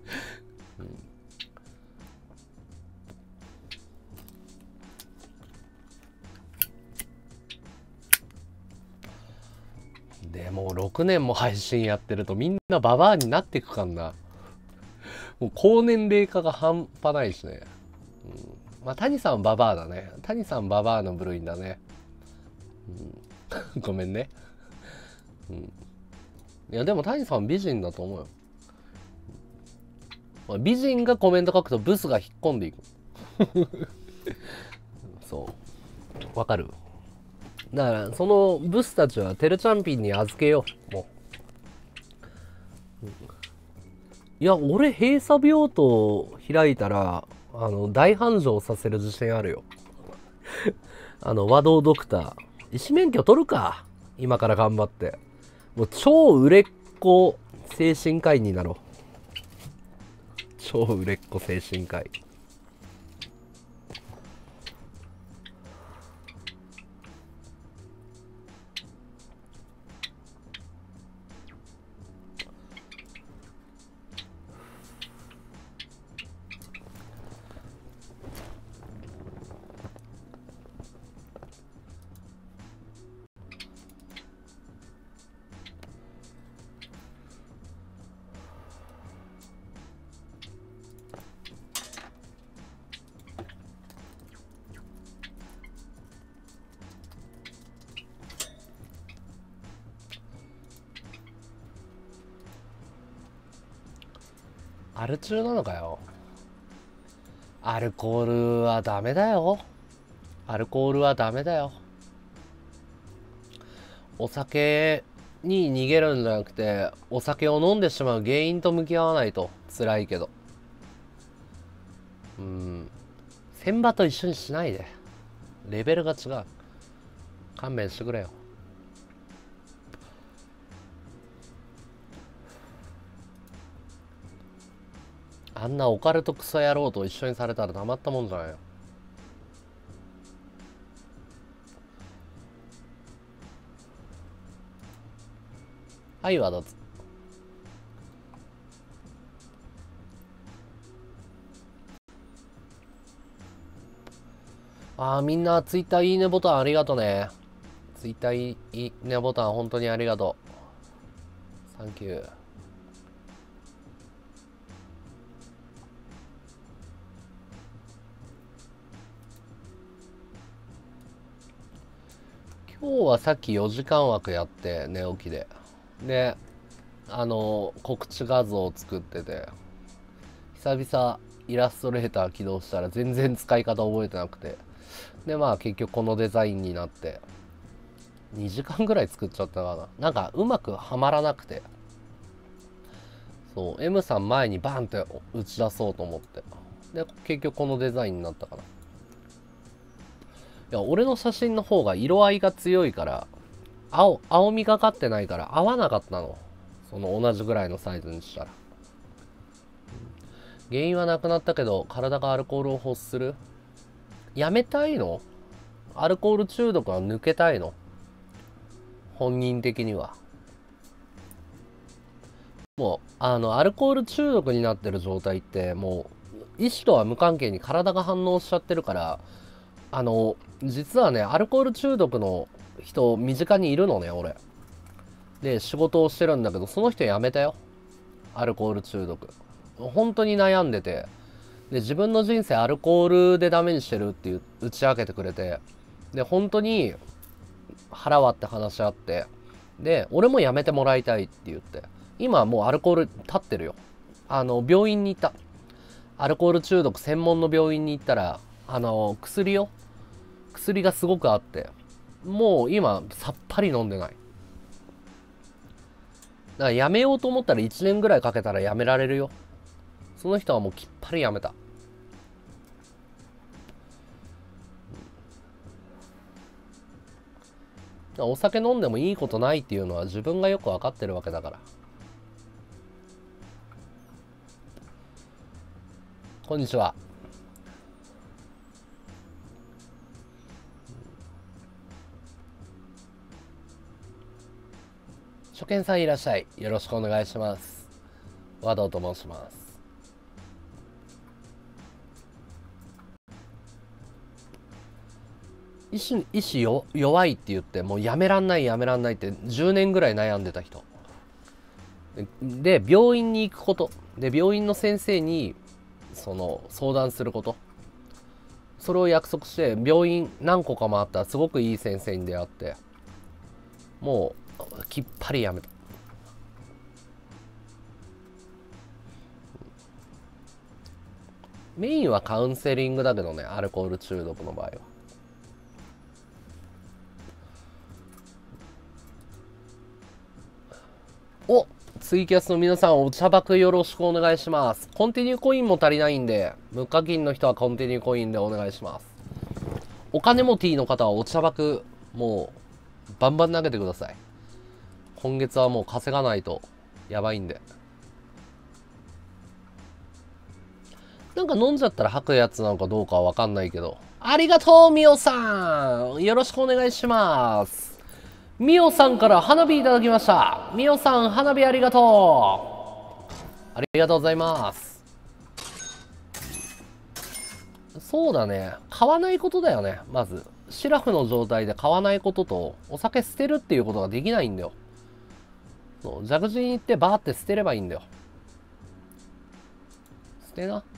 でもう6年も配信やってるとみんなババアになっていくかんな。もう高年齢化が半端ないしね。まあ、谷さんババアだね。谷さんババアの部類だね。ごめんね。いや、でも谷さん美人だと思うよ。美人がコメント書くとブスが引っ込んでいく。そう。わかる。だから、そのブスたちはテルチャンピンに預けよう。もう。いや、俺、閉鎖病棟開いたら、大繁盛させる自信あるよ。和道ドクター。医師免許取るか。今から頑張って。もう超売れっ子精神科医になろう。超売れっ子精神科医。アル中なのかよ。アルコールはダメだよ。アルコールはダメだよ。お酒に逃げるんじゃなくて、お酒を飲んでしまう原因と向き合わないと辛いけど。船場と一緒にしないで。レベルが違う。勘弁してくれよ。あんなオカルトクソ野郎と一緒にされたらたまったもんじゃないよ。はい、はどうぞ。みんなツイッターいいねボタンありがとね。ツイッターいいねボタン本当にありがとう。サンキュー。今日はさっき4時間枠やって寝起きで。で、告知画像を作ってて、久々イラストレーター起動したら全然使い方覚えてなくて。で、まあ結局このデザインになって、2時間ぐらい作っちゃったかな。なんかうまくはまらなくて。そう、M さん前にバンって打ち出そうと思って。で、結局このデザインになったかな。いや、俺の写真の方が色合いが強いから、青みがかってないから合わなかったの。その同じぐらいのサイズにしたら。原因はなくなったけど、体がアルコールを欲する。やめたいの？アルコール中毒は抜けたいの？本人的には。もう、アルコール中毒になってる状態って、もう、意思とは無関係に体が反応しちゃってるから、実はね、アルコール中毒の人、身近にいるのね、俺。で、仕事をしてるんだけど、その人辞めたよ。アルコール中毒。本当に悩んでて。で、自分の人生アルコールでダメにしてるって打ち明けてくれて。 で本当に腹割って話し合って、で俺もやめてもらいたいって言って、今はもうアルコール立ってるよ。病院に行った。アルコール中毒専門の病院に行ったら、薬がすごくあって、もう今さっぱり飲んでない。だからやめようと思ったら1年ぐらいかけたらやめられるよ。その人はもうきっぱりやめた。お酒飲んでもいいことないっていうのは自分がよく分かってるわけだから。こんにちは。初見さんいらっしゃい。よろしくお願いします。和道と申します。意志弱いって言って、もうやめらんないって10年ぐらい悩んでた人。で、病院に行くこと。で、病院の先生に、相談すること。それを約束して、病院何個かもあったらすごくいい先生に出会って、もう、きっぱりやめた。メインはカウンセリングだけどね、アルコール中毒の場合は。お、ツイキャスの皆さん、お茶爆よろしくお願いします。コンティニューコインも足りないんで、無課金の人はコンティニューコインでお願いします。お金持ちの方はお茶爆、もう、バンバン投げてください。今月はもう稼がないと、やばいんで。なんか飲んじゃったら吐くやつなのかどうかはわかんないけど。ありがとう、みおさん。よろしくお願いします。みおさんから花火いただきました。みおさん、花火ありがとう。ありがとうございます。そうだね。買わないことだよね。まず。シラフの状態で買わないことと、お酒捨てるっていうことができないんだよ。そう、蛇口に行ってバーって捨てればいいんだよ。捨てな。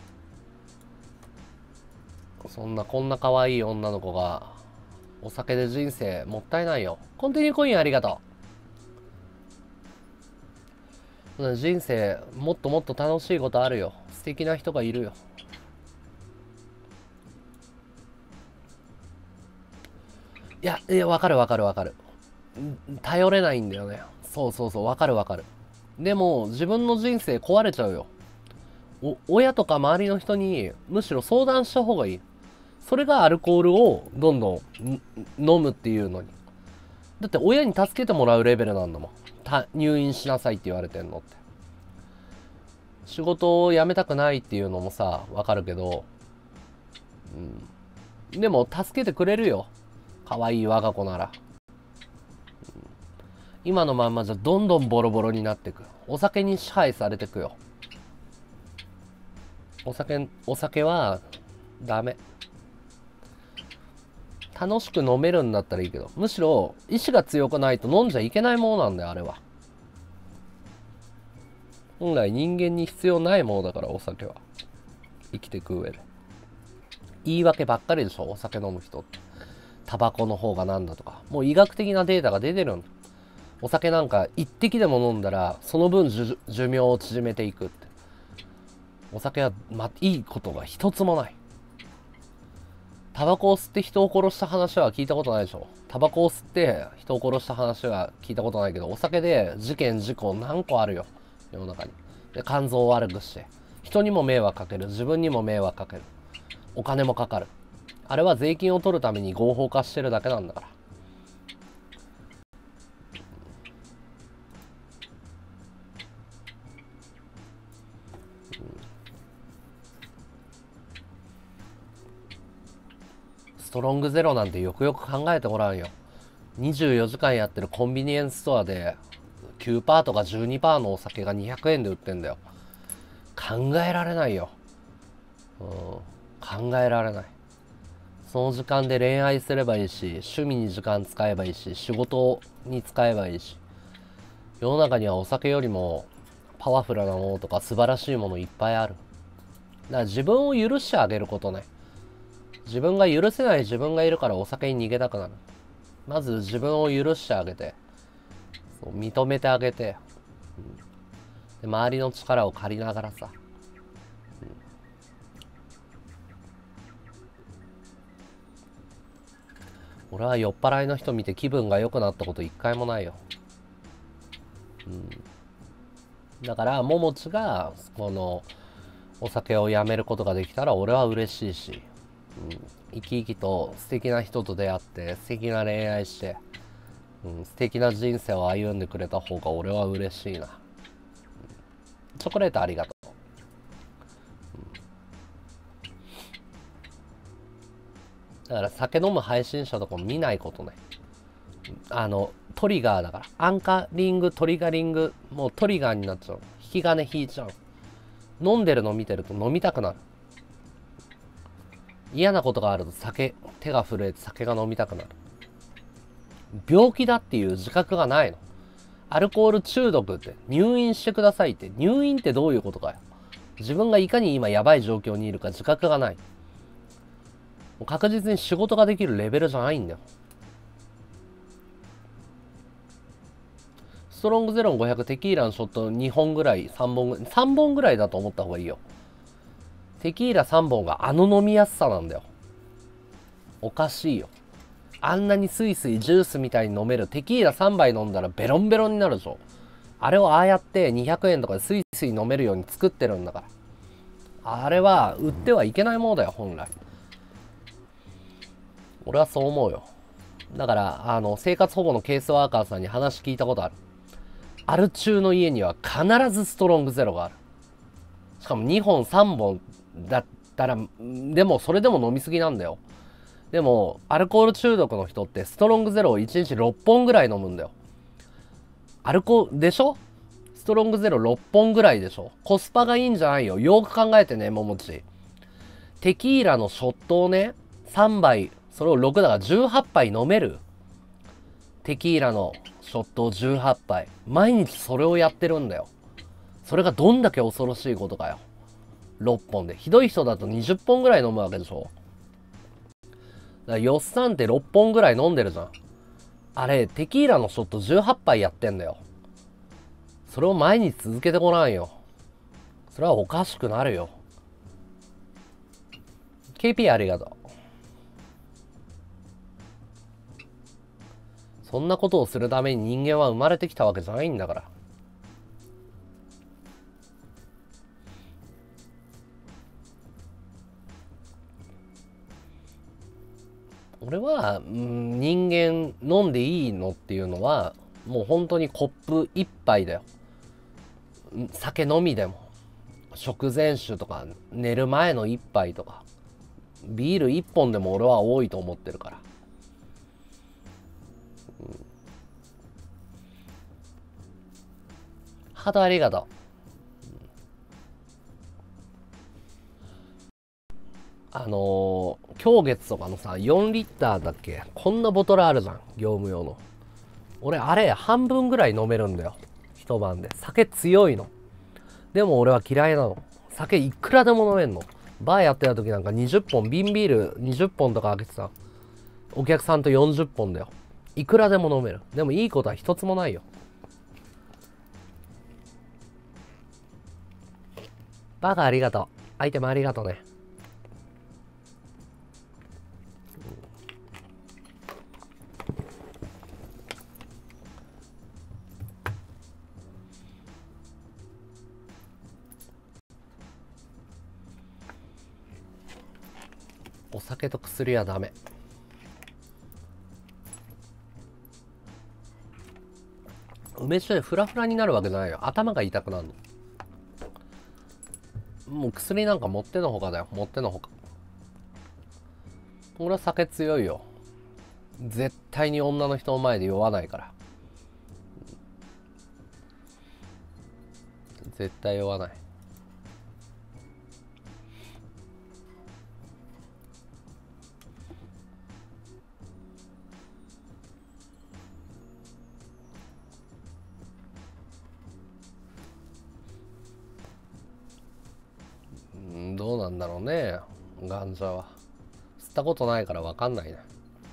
こんな可愛い女の子が、お酒で人生もったいないよ。コンティニューコインありがとう。人生もっともっと楽しいことあるよ。素敵な人がいるよ。いや、わかる。頼れないんだよね。そう、わかる。でも、自分の人生壊れちゃうよ。親とか周りの人に、むしろ相談した方がいい。それがアルコールをどんどん飲むっていうのに。だって親に助けてもらうレベルなんだもん。入院しなさいって言われてんのって。仕事を辞めたくないっていうのもさ、わかるけど、でも助けてくれるよ。可愛い我が子なら。今のまんまじゃどんどんボロボロになってく。お酒に支配されてくよ。お酒はダメ。楽しく飲めるんだったらいいけど、むしろ意志が強くないと飲んじゃいけないものなんだよ、あれは。本来人間に必要ないものだから、お酒は。生きていく上で。言い訳ばっかりでしょ、お酒飲む人って。タバコの方がなんだとか。もう医学的なデータが出てるんだ。お酒なんか一滴でも飲んだら、その分寿命を縮めていくって。お酒は、いいことが一つもない。タバコを吸って人を殺した話は聞いたことないでしょ。タバコを吸って人を殺した話は聞いたことないけど、お酒で事故何個あるよ。世の中に。で、肝臓を悪くして。人にも迷惑かける。自分にも迷惑かける。お金もかかる。あれは税金を取るために合法化してるだけなんだから。ストロングゼロなんてよくよく考えてごらんよ。24時間やってるコンビニエンスストアで 9% とか 12% のお酒が200円で売ってんだよ。考えられないよ。考えられない。その時間で恋愛すればいいし、趣味に時間使えばいいし、仕事に使えばいいし。世の中にはお酒よりもパワフルなものとか素晴らしいものいっぱいある。だから自分を許してあげることね。 自分が許せない自分がいるからお酒に逃げたくなる。まず自分を許してあげて、そう認めてあげて、で周りの力を借りながらさ、俺は酔っ払いの人見て気分が良くなったこと一回もないよ。だからももちがこのお酒をやめることができたら俺は嬉しいし、生き生きと素敵な人と出会って素敵な恋愛して、素敵な人生を歩んでくれた方が俺は嬉しいな。チョコレートありがとう。だから酒飲む配信者とかも見ないことね。トリガーだから。アンカリング、トリガリング、もうトリガーになっちゃう。引き金引いちゃう。飲んでるの見てると飲みたくなる。嫌なことがあると手が震えて酒が飲みたくなる。病気だっていう自覚がないの。アルコール中毒って入院してくださいって。入院ってどういうことかよ。自分がいかに今やばい状況にいるか自覚がない。確実に仕事ができるレベルじゃないんだよ。ストロングゼロの500テキーラのショット2本ぐらい、3本ぐらいだと思った方がいいよ。テキーラ3本が飲みやすさなんだよ。おかしいよ。あんなにスイスイジュースみたいに飲めるテキーラ3杯飲んだらベロンベロンになるでしょ。あれをああやって200円とかでスイスイ飲めるように作ってるんだから。あれは売ってはいけないものだよ、本来。俺はそう思うよ。だから、生活保護のケースワーカーさんに話聞いたことある。アル中の家には必ずストロングゼロがある。しかも2本3本だったら、でもそれでも飲みすぎなんだよ。でも、アルコール中毒の人ってストロングゼロを1日6本ぐらい飲むんだよ。でしょ？ストロングゼロ6本ぐらいでしょ？コスパがいいんじゃないよ。よく考えてね、ももち。テキーラのショットをね、3杯、それを6だから18杯飲める。テキーラのショットを18杯。毎日それをやってるんだよ。それがどんだけ恐ろしいことかよ。6本で。ひどい人だと20本ぐらい飲むわけでしょ。だからよっさんって6本ぐらい飲んでるじゃん。あれ、テキーラのショット18杯やってんだよ。それを毎日続けてごらんよ。それはおかしくなるよ。KP ありがとう。そんなことをするために人間は生まれてきたわけじゃないんだから。俺は、人間飲んでいいのっていうのは、もう本当にコップ一杯だよ。酒飲みでも。食前酒とか、寝る前の一杯とか。ビール一本でも俺は多いと思ってるから。ハートありがとう。今月とかのさ、4リッターだっけ？こんなボトルあるじゃん。業務用の。俺、あれ、半分ぐらい飲めるんだよ。一晩で。酒強いの。でも俺は嫌いなの。酒いくらでも飲めんの。バーやってた時なんか20本、瓶ビール20本とか開けてた。お客さんと40本だよ。いくらでも飲める。でもいいことは一つもないよ。バカありがとう。アイテムありがとうね。お酒と薬はダメ。梅酒でフラフラになるわけじゃないよ。頭が痛くなるの。もう薬なんか持ってのほかだよ。持ってのほか。俺は酒強いよ。絶対に女の人の前で酔わないから。絶対酔わない。どうなんだろうね、ガンジャは。スったことないから分かんないな。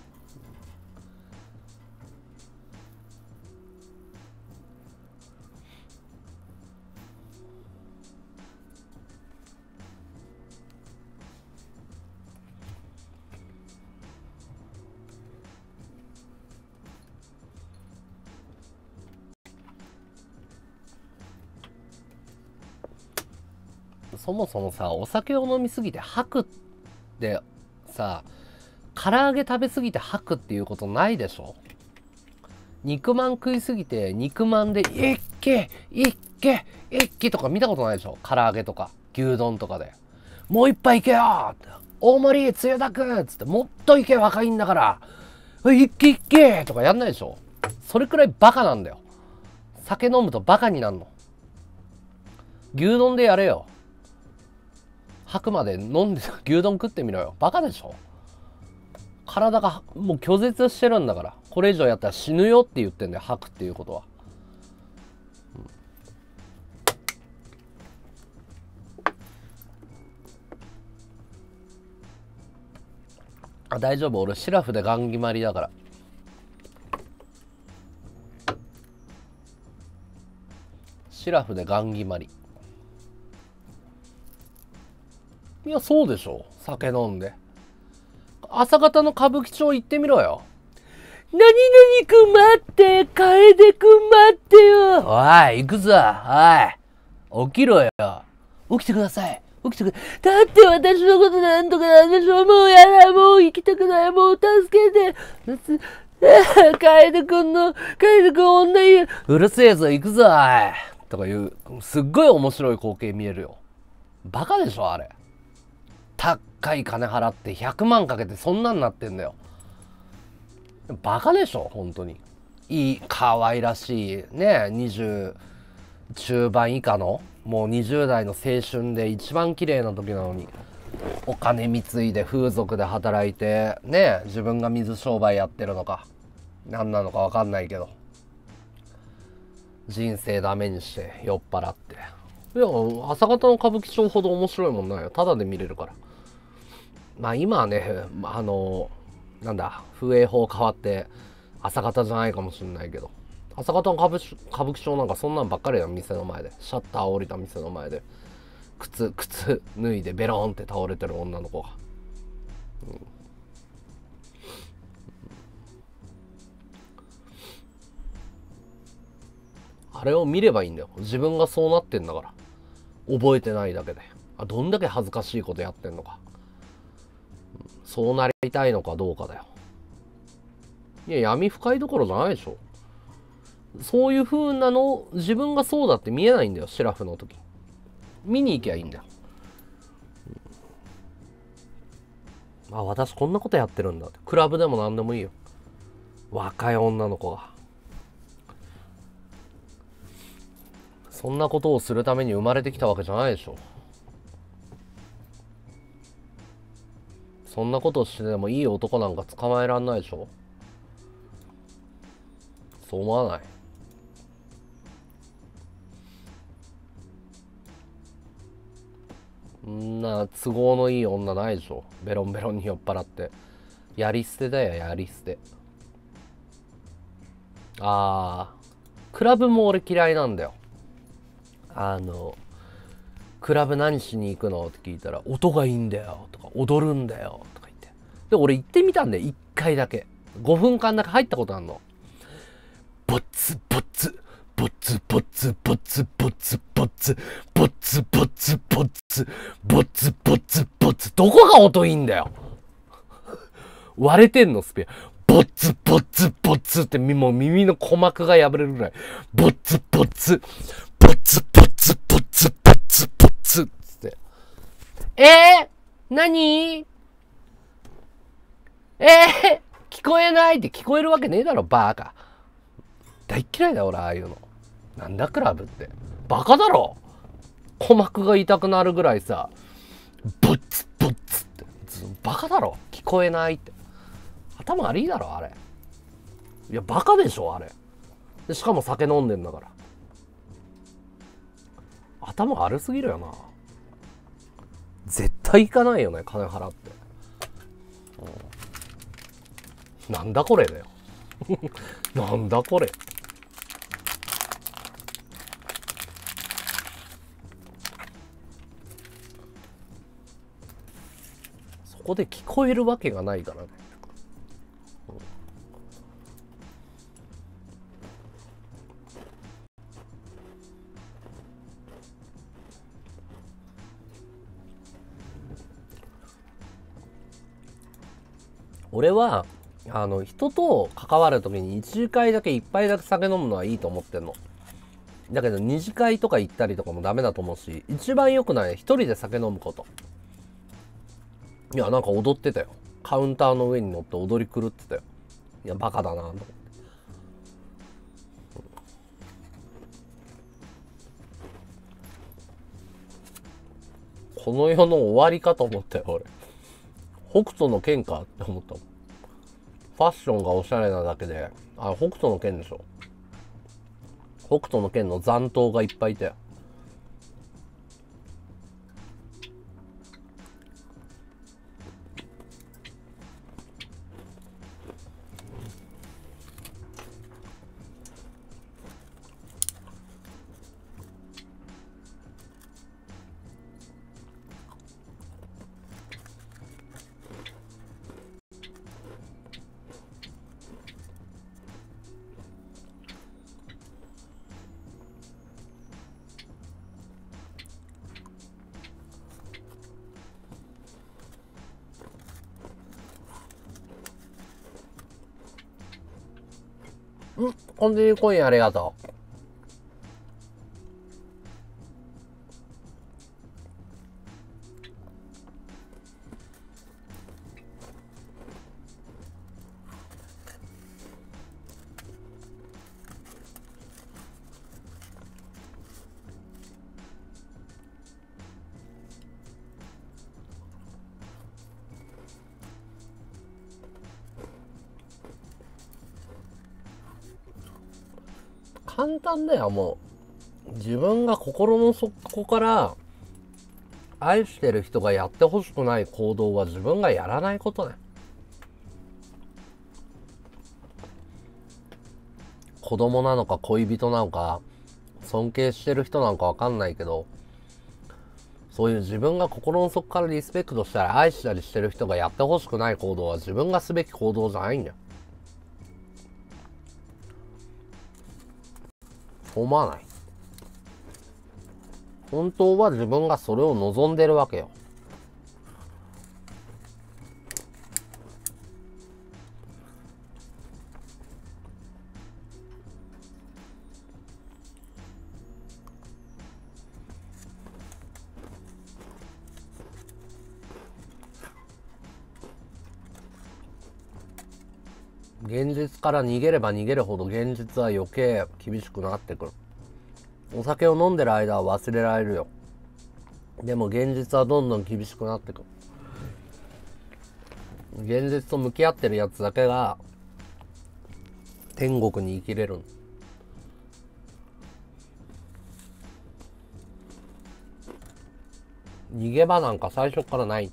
そもそもさ、お酒を飲みすぎて吐くってさ、唐揚げ食べすぎて吐くっていうことないでしょ。肉まん食いすぎて肉まんで一気とか見たことないでしょ。唐揚げとか牛丼とかでもう一杯いけよって、大盛りつゆだくっつって、もっといけ若いんだから一気とかやんないでしょ。それくらいバカなんだよ。酒飲むとバカになるの。牛丼でやれよ。吐くまで飲んで牛丼食ってみろよ。バカでしょ。体がもう拒絶してるんだから。これ以上やったら死ぬよって言ってんだよ、吐くっていうことは。あ、大丈夫、俺シラフでガン決まりだから。シラフでガン決まり。いや、そうでしょ。酒飲んで朝方の歌舞伎町行ってみろよ。何々くん待って、楓くん待ってよ。おい、行くぞ。おい、起きろよ。起きてください。起きてください。だって私のことなんとかなんでしょ。もうやだ。もう行きたくない。もう助けて。楓くん女いる。うるせえぞ、行くぞ。おい。とかいう、すっごい面白い光景見えるよ。バカでしょ、あれ。高い金払って100万かけてそんなんなってんだよ。バカでしょ本当に。いい可愛らしいね、20中盤以下のもう20代の青春で一番綺麗な時なのに、お金貢いで風俗で働いてね、自分が水商売やってるのか何なのか分かんないけど、人生ダメにして酔っ払って。いや、朝方の歌舞伎町ほど面白いもんないよ。タダで見れるから。まあ今はね、なんだ、風営法変わって朝方じゃないかもしれないけど、朝方の歌舞伎町なんかそんなんばっかりだよ。店の前でシャッター降りた店の前で靴脱いでベロンって倒れてる女の子が、あれを見ればいいんだよ。自分がそうなってんだから。覚えてないだけで。どんだけ恥ずかしいことやってんのか。そうなりたいのかどうかだよ。いや、闇深いどころじゃないでしょ。そういう風なの自分がそうだって見えないんだよ。シラフの時見に行きゃいいんだよ。あ、私こんなことやってるんだって。クラブでも何でもいいよ。若い女の子がそんなことをするために生まれてきたわけじゃないでしょ。そんなことしてでもいい男なんか捕まえらんないでしょ。そう思わない？んな都合のいい女ないでしょ。ベロンベロンに酔っ払ってやり捨てだよ、やり捨て。クラブも俺嫌いなんだよ。クラブ何しに行くのって聞いたら、音がいいんだよとか踊るんだよとか言って。で俺行ってみたんで1回だけ5分間だけ入ったことあるの。ボツボツボツボツボツボツボツボツボツボツボツボツボツ、どこが音いいんだよ。割れてんのスピア。ボツボツボツってもう耳の鼓膜が破れるぐらいボツボツボツボツボツボツボツっつって、何聞こえないって。聞こえるわけねえだろバーカ。大嫌いだ俺ああいうの。なんだクラブってバカだろ。鼓膜が痛くなるぐらいさ、ボツボツってバカだろ。聞こえないって。頭悪いだろあれ。いやバカでしょあれで。しかも酒飲んでんだから。頭悪すぎるよな。絶対行かないよね金払って。 なんだこれだよ。なんだこれ。そこで聞こえるわけがないからね。俺は人と関わるときに1次会だけ1杯だけ酒飲むのはいいと思ってんの。だけど2次会とか行ったりとかもダメだと思うし、一番良くない一人で酒飲むこと。いや、なんか踊ってたよ。カウンターの上に乗って踊り狂ってたよ。いや、バカだなと思って。この世の終わりかと思ったよ、俺。北斗の拳かって思ったもん。ファッションがおしゃれなだけで、あ、北斗の拳でしょ。北斗の拳の残党がいっぱいいたよ。コンビニコインありがとう。簡単だよ、もう。自分が心の底から愛してる人がやってほしくない行動は自分がやらないことね。子供なのか恋人なのか尊敬してる人なのかわかんないけど、そういう自分が心の底からリスペクトしたり愛したりしてる人がやってほしくない行動は自分がすべき行動じゃないんだよ。そう思わない？本当は自分がそれを望んでるわけよ。現実から逃げれば逃げるほど現実は余計厳しくなってくる。お酒を飲んでる間は忘れられるよ。でも現実はどんどん厳しくなってくる。現実と向き合ってるやつだけが天国に生きれる。逃げ場なんか最初からない。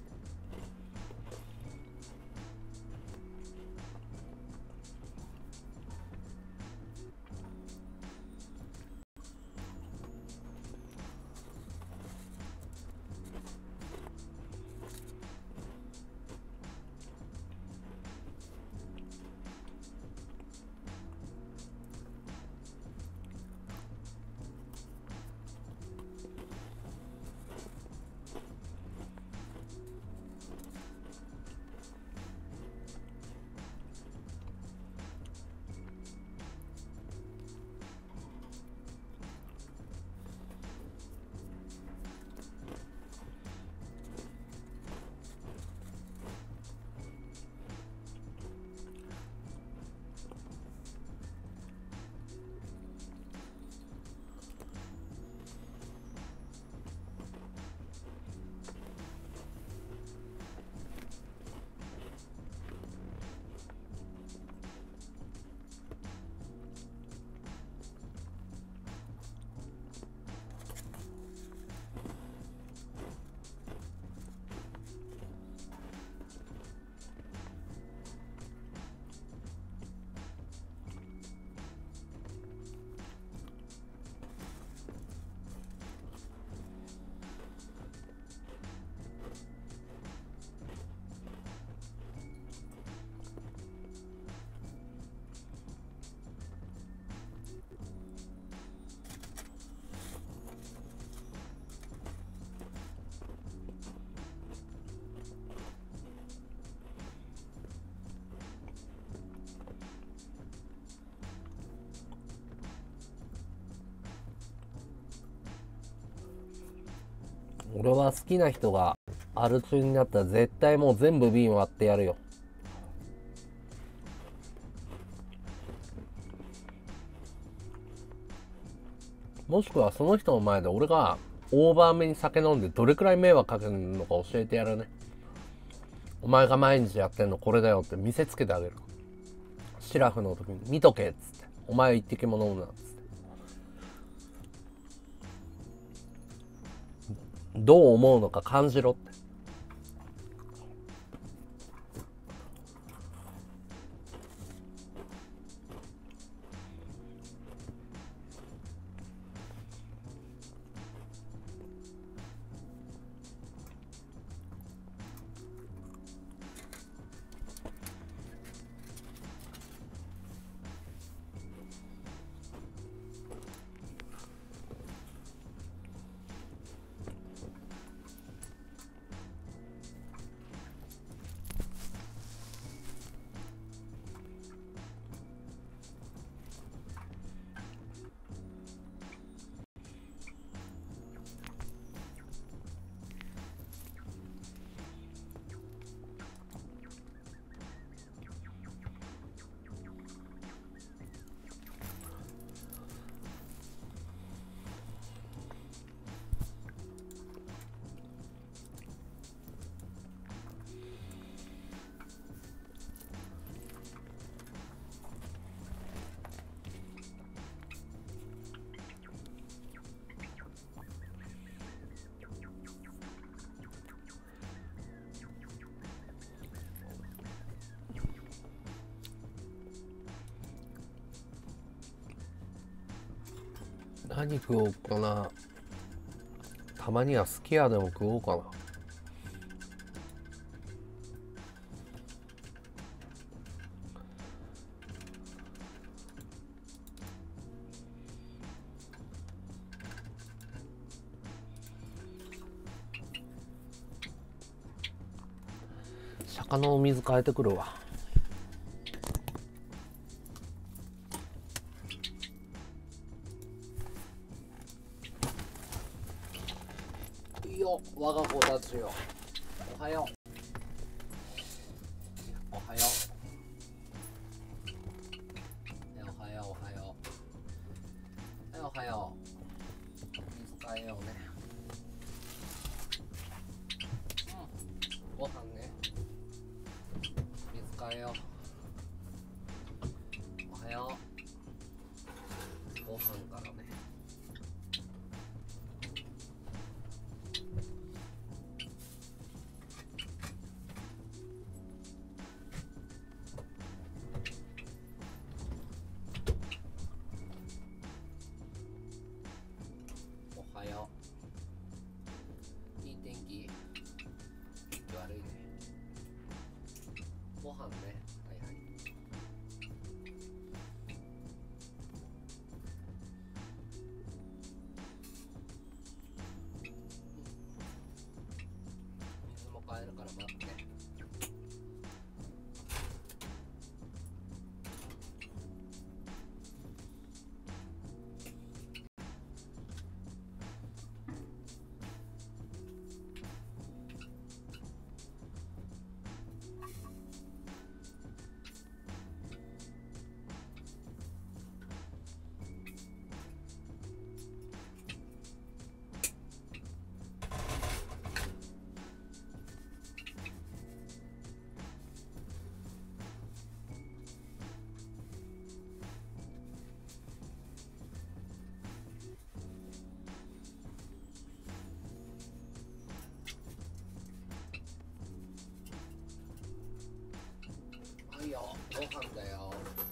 俺は好きな人がアル中になったら絶対もう全部瓶割ってやるよ。もしくはその人の前で俺がオーバーめに酒飲んでどれくらい迷惑かけるのか教えてやるね。お前が毎日やってんのこれだよって見せつけてあげる。シラフの時に見とけっつって、お前一滴も飲むなっつって、どう思うのか感じろって。何食おうかな。たまにはすき家でも食おうかな。釈迦のお水変えてくるわ。いいよ、我が子たちよ。おはよう。おはよう。おはよう、おはよう。おはよう。水変えようね。ご飯ね。水変えよう。おはよう。ご飯からね。おはよう。いい天気？悪いね。ご飯ね。はいはい。水も変えるから待って。はいよ、ご飯だよ。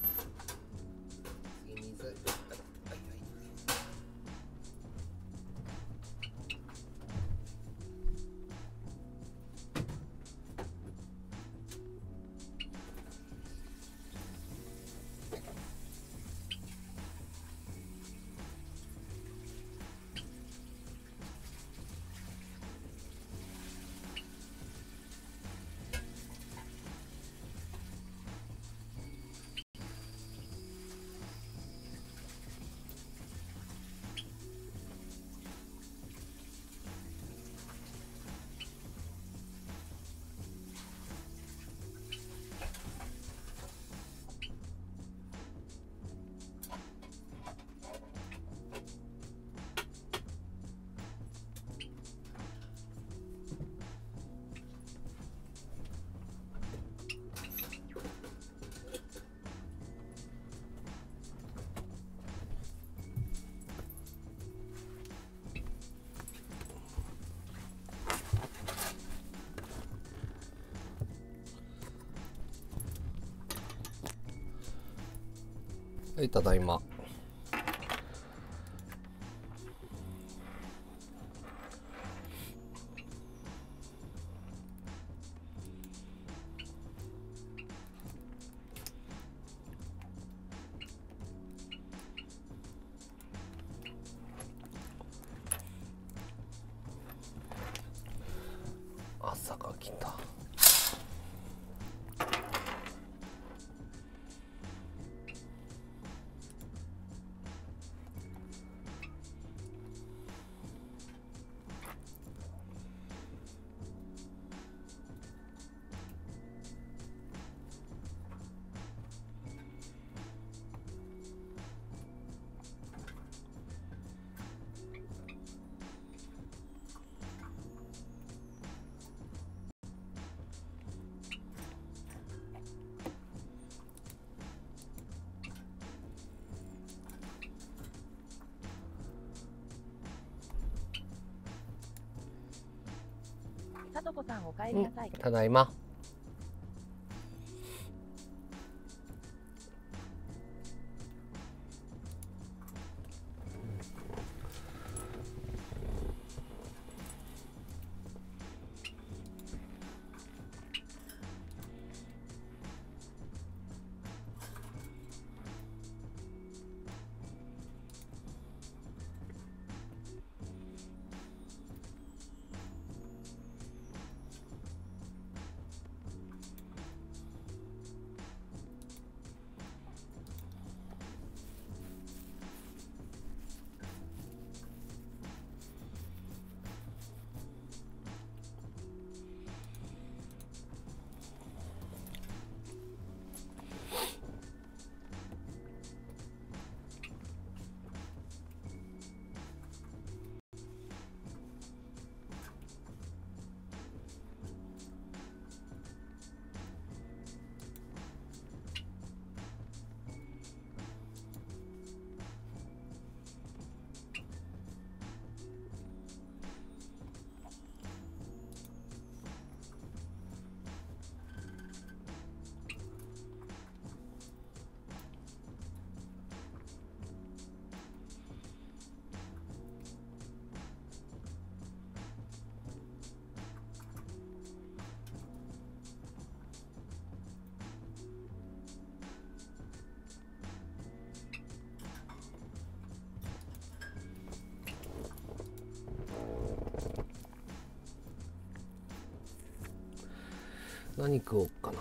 次水。はいはい。 はい、ただいま。朝が来た。
さとこさんお帰りなさい。
ただいま。何食おうかな。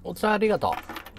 お茶ありがとう。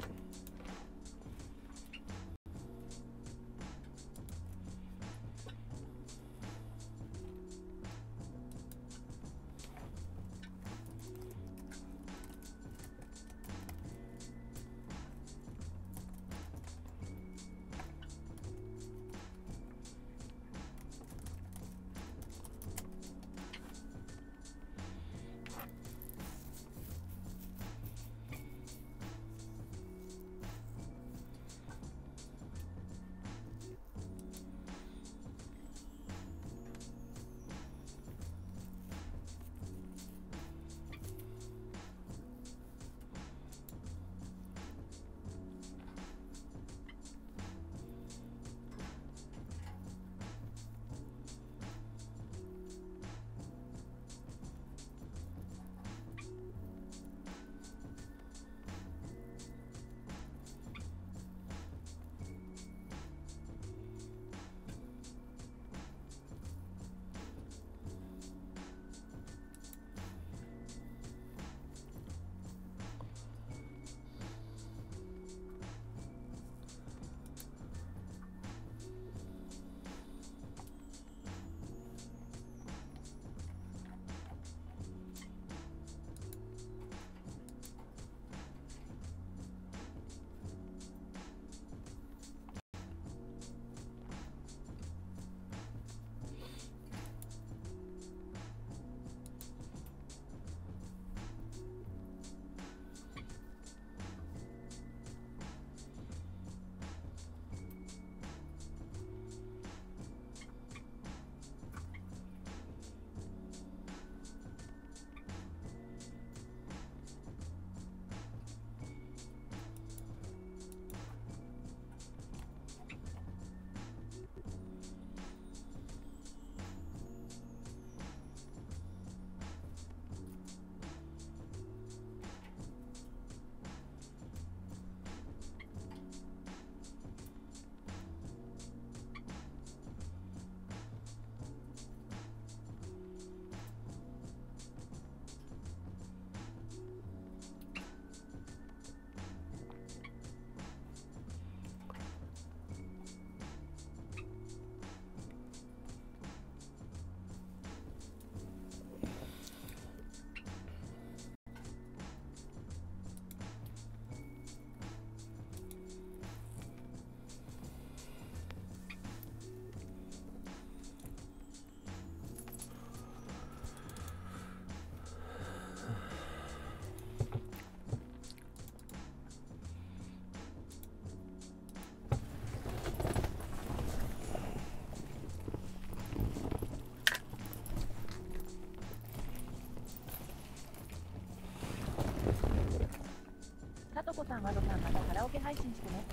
さとこさん、ワドさん、またカラオケ配信してね。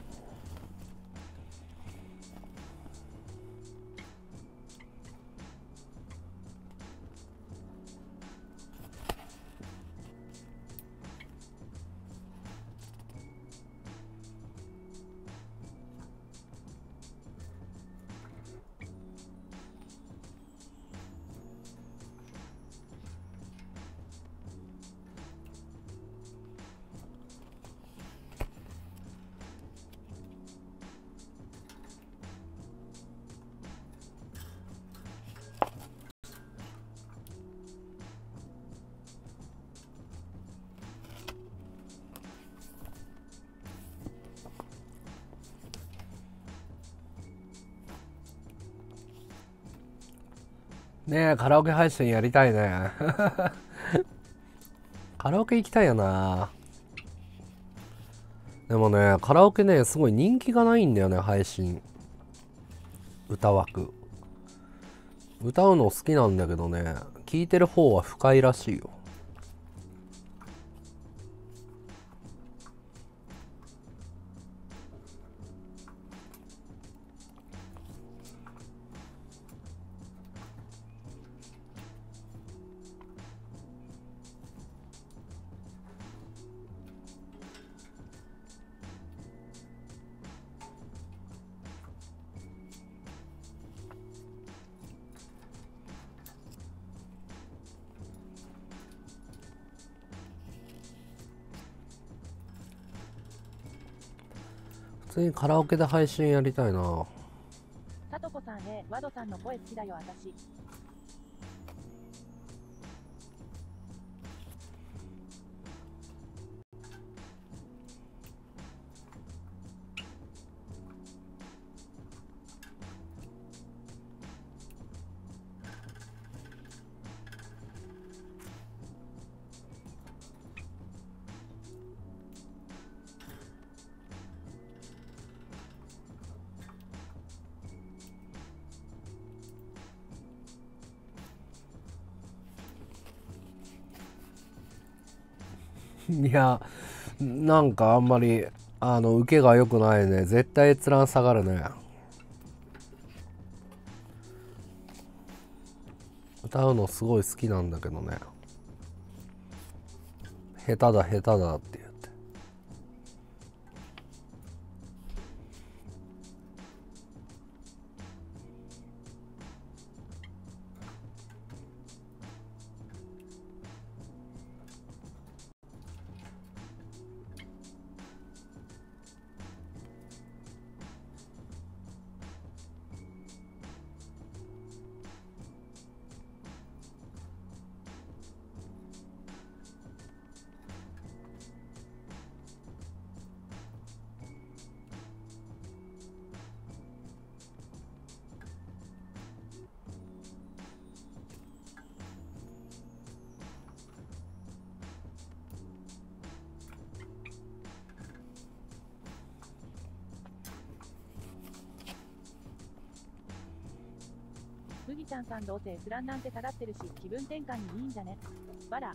ねえ、カラオケ配信やりたいね。カラオケ行きたいよな。でもね、カラオケね、すごい人気がないんだよね、配信。歌枠。歌うの好きなんだけどね、聞いてる方は深いらしいよ。 普通にカラオケで配信やりたいな。
さとこさんワドさんの声好きだよ私。
いや、なんかあんまり、受けが良くないね。絶対閲覧下がるね。歌うのすごい好きなんだけどね。下手だ、下手だって言って。
麦ちゃんさんどうせ閲覧なんて下がってるし気分転換にいいんじゃね。わら。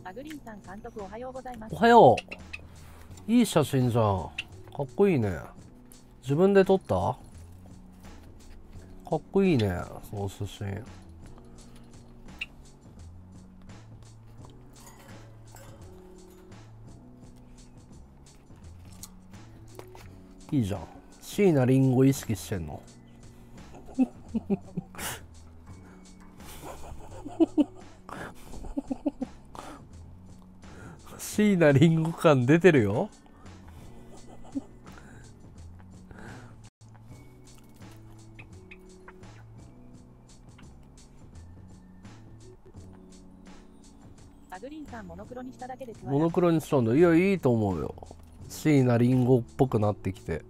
アグリンさん監督おはようございます。
おはよう。いい写真じゃん。かっこいいね。自分で撮った？かっこいいね、その写真。いいじゃん。椎名林檎意識してんの？椎名林檎感出てるよ。
アグリンさんモノクロにしただけですわ。
モノクロにしちゃうんだ。いや、いいと思うよ。椎名林檎っぽくなってきて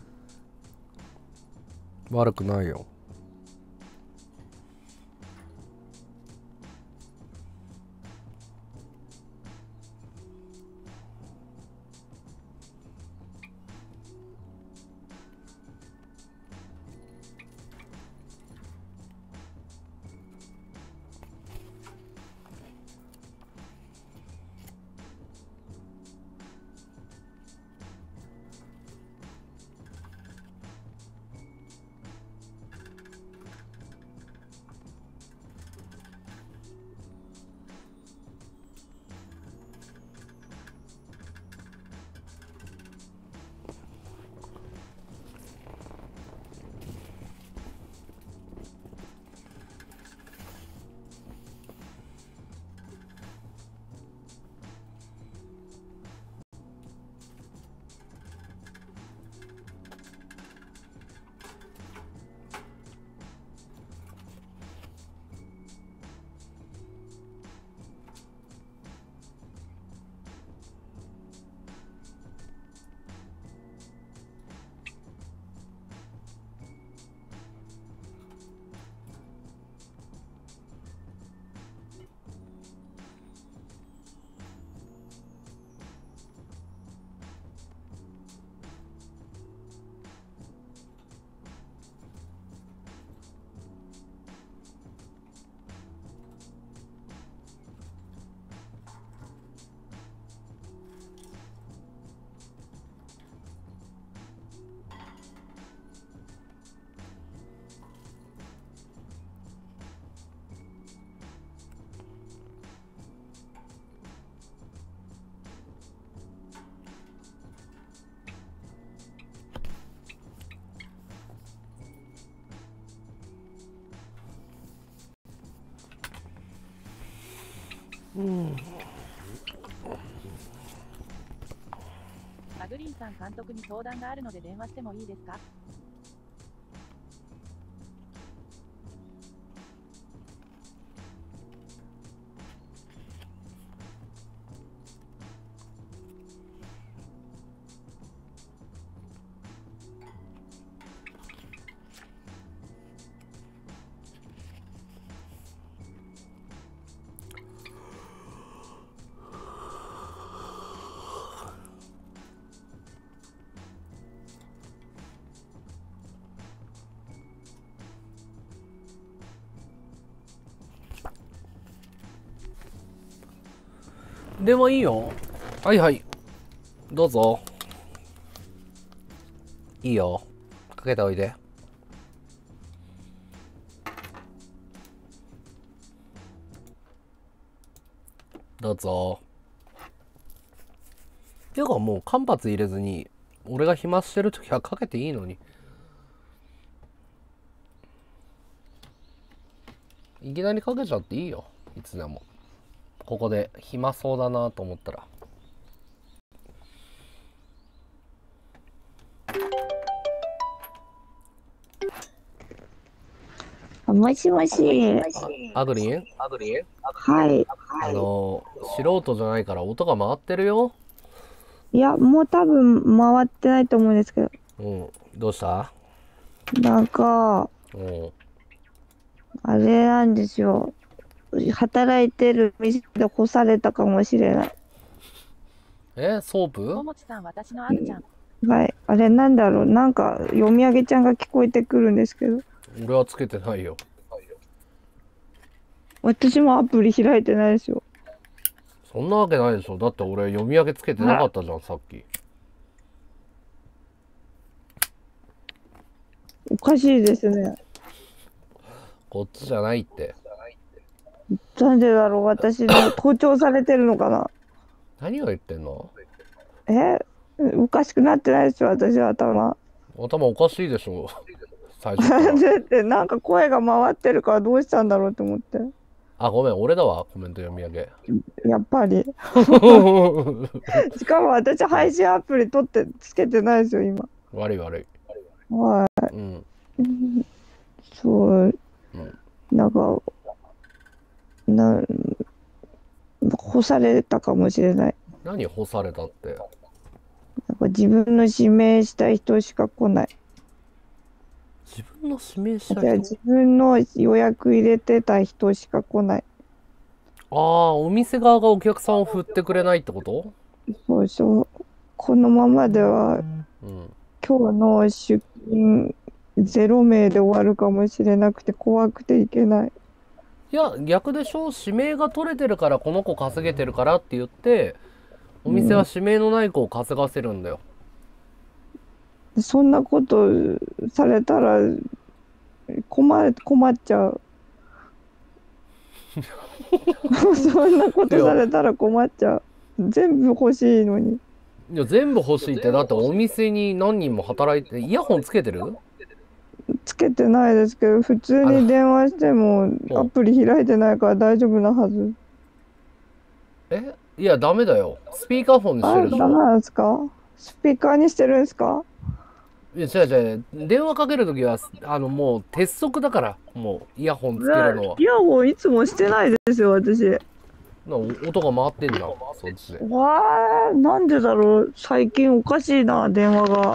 悪くないよ。
アグリンさん監督に相談があるので電話してもいいですか？
電話いいよ。はいはい。どうぞ。いいよ。かけておいで。どうぞ。ていうかもう間髪入れずに、俺が暇してるときはかけていいのに。いきなりかけちゃっていいよ。いつでも。ここで暇そうだなと思ったら。
もしもし。
アグリン？
はい。
素人じゃないから音が回ってるよ。
いや、もう多分回ってないと思うんですけど。
うん。どうした？
なんか、
うん。
あれなんですよ。働いてる店で干されたかもしれない。
ソープ？
ももちさん、私のアグちゃん。
はい。あれなんだろう。なんか、読み上げちゃんが聞こえてくるんですけど。
俺はつけてないよ。
私もアプリ開いてないですよ。
そんなわけないでしょ。だって俺読み上げつけてなかったじゃん、さっき。
おかしいですね。
こっちじゃないって。
なんでだろう、私の盗聴されてるのかな。
何を言ってんの？
おかしくなってないですよ、私は頭。
頭おかしいでしょ。最初から。
だってなんか声が回ってるからどうしたんだろうと思って。
あ、ごめん、俺だわ、コメント読み上げ。
やっぱり。しかも私配信アプリつけてないですよ、今。
悪い悪い。
は
うん。
い。そう、
うん。
なんか、干されたかもしれない。
何干されたって。
なんか自分の指名した人しか来ない。
自分の指名した
じゃあ
人？
自分の予約入れてた人しか来ない。
ああ、お店側がお客さんを振ってくれないってこと？
そうそう。このままでは
うん。
今日の出勤0名で終わるかもしれなくて怖くていけない。
いや、逆でしょ。指名が取れてるからこの子稼げてるからって言って、お店は指名のない子を稼がせるんだよ。
そんなことされたら困っちゃう。そんなことされたら困っちゃう。全部欲しいのに。
いや、全部欲しいって。だってお店に何人も働いて、イヤホンつけてる？
つけてないですけど、普通に電話してもアプリ開いてないから大丈夫なはず。
いや、ダメだよ。スピーカーフォンにしてるでし
ダメ
ょ。
なんですか？スピーカーにしてるんですか？
いや、違う違う。電話かけるときは、もう鉄則だから、もう、イヤホンつけるのは。
イヤホンいつもしてないですよ、私。
音が回ってんじゃん、そっちで。
わあ、なんでだろう。最近おかしいな、電話が。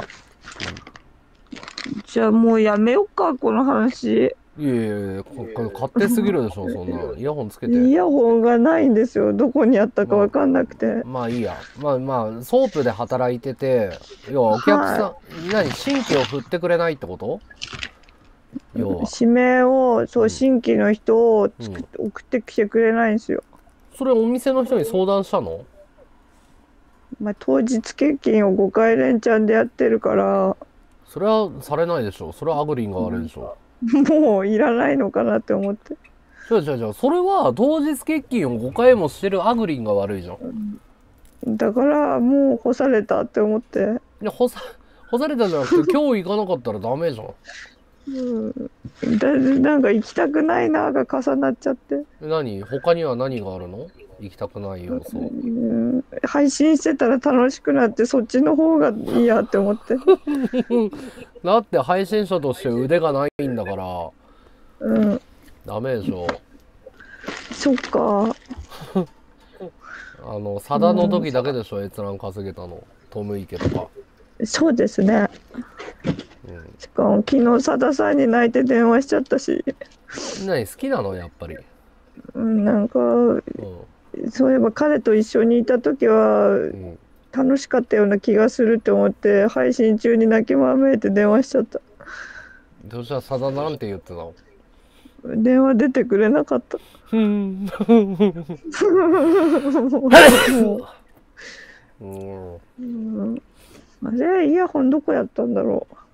じゃあもうやめよっか、この話。
いやいやいや、勝手すぎるでしょ、そんな。イヤホンつけて。
イヤホンがないんですよ。どこにあったかわかんなくて。
まあいいや。まあ、ソープで働いてて、要はお客さん、新規を振ってくれないってこと？要は。
指名を、そう、新規の人を送ってきてくれないんですよ。
それお店の人に相談したの？
まあ、当日欠勤を5回連チャンでやってるから、
それはされないでしょ。それはアグリンが悪いでしょ。
もういらないのかなって思って。
違う。それは当日欠勤を5回もしてるアグリンが悪いじゃん。
だからもう干されたって思って。
いや、干されたんじゃなくて、今日行かなかったらダメじゃん。
なんか行きたくないなが重なっちゃって。
他には何があるの？行きたくない要素。
配信してたら楽しくなってそっちの方がいいやって思って。
だって配信者として腕がないんだから、ダメでしょ。
そっか。
サダの時だけでしょ、閲覧稼げたの。トム池とか。
そうですね。しかも昨日さださんに泣いて電話しちゃったし。
何好きなのやっぱり。
なんか、そういえば彼と一緒にいた時は楽しかったような気がするって思って配信中に泣きまめいて電話しちゃった。
そしたらサダなんて言ってたの？
電話出てくれなかった。あれイヤホンどこやったんだろう。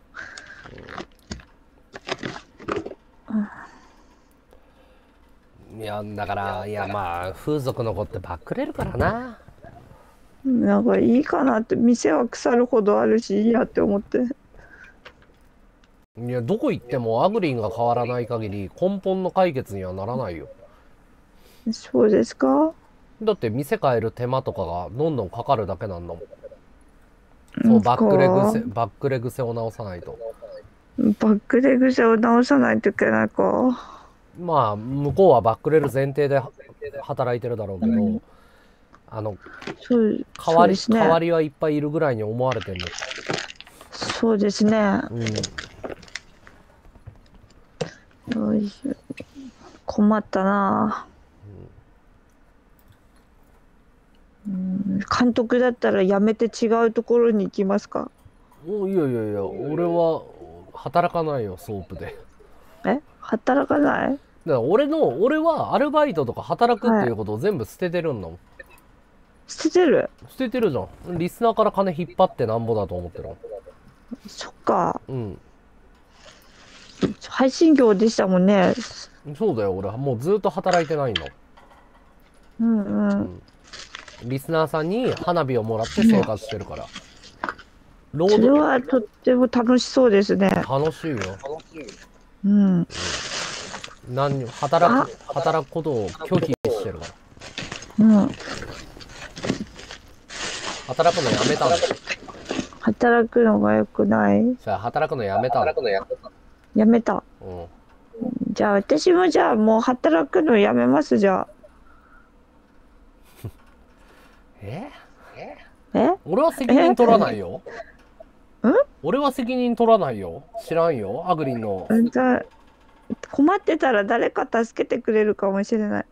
いやだからまあ風俗の子ってバックれるからな。
なんかいいかなって、店は腐るほどあるしいいやって思って。
いやどこ行ってもアグリンが変わらない限り根本の解決にはならないよ。
そうですか？
だって店変える手間とかがどんどんかかるだけなんだもん。そうバックレ癖を直さないと。
バックレ癖を直さないといけないか。
まあ向こうはバックレる前提で働いてるだろうけど、代わりはいっぱいいるぐらいに思われてるの。
そうですね。困ったな。監督だったら辞めて違うところに行きますか？
いや俺は働かないよソープで。
働かない？
だから俺はアルバイトとか働くっていうことを全部捨ててるんだもん。
捨ててる。
捨ててるじゃん。リスナーから金引っ張ってなんぼだと思ってるの。
そっか。
うん。
配信業でしたもんね。
そうだよ、俺はもうずっと働いてないの。
うんうん。
うん。リスナーさんに花火をもらって生活してるから。労
それ
働、
はとっても楽しそうですね。
楽しいよ。
うん。
働くことを拒否してるから。
うん。
働くのやめたの。
働くのが良くない。
じゃあ働くのやめたの。
やめた。
うん。
じゃあ私もじゃあもう働くのやめますじゃあ。
え
え？
俺は責任取らないよ。
ん？
俺は責任取らないよ。知らんよ、アグリンの。
じゃあ困ってたら誰か助けてくれるかもしれない。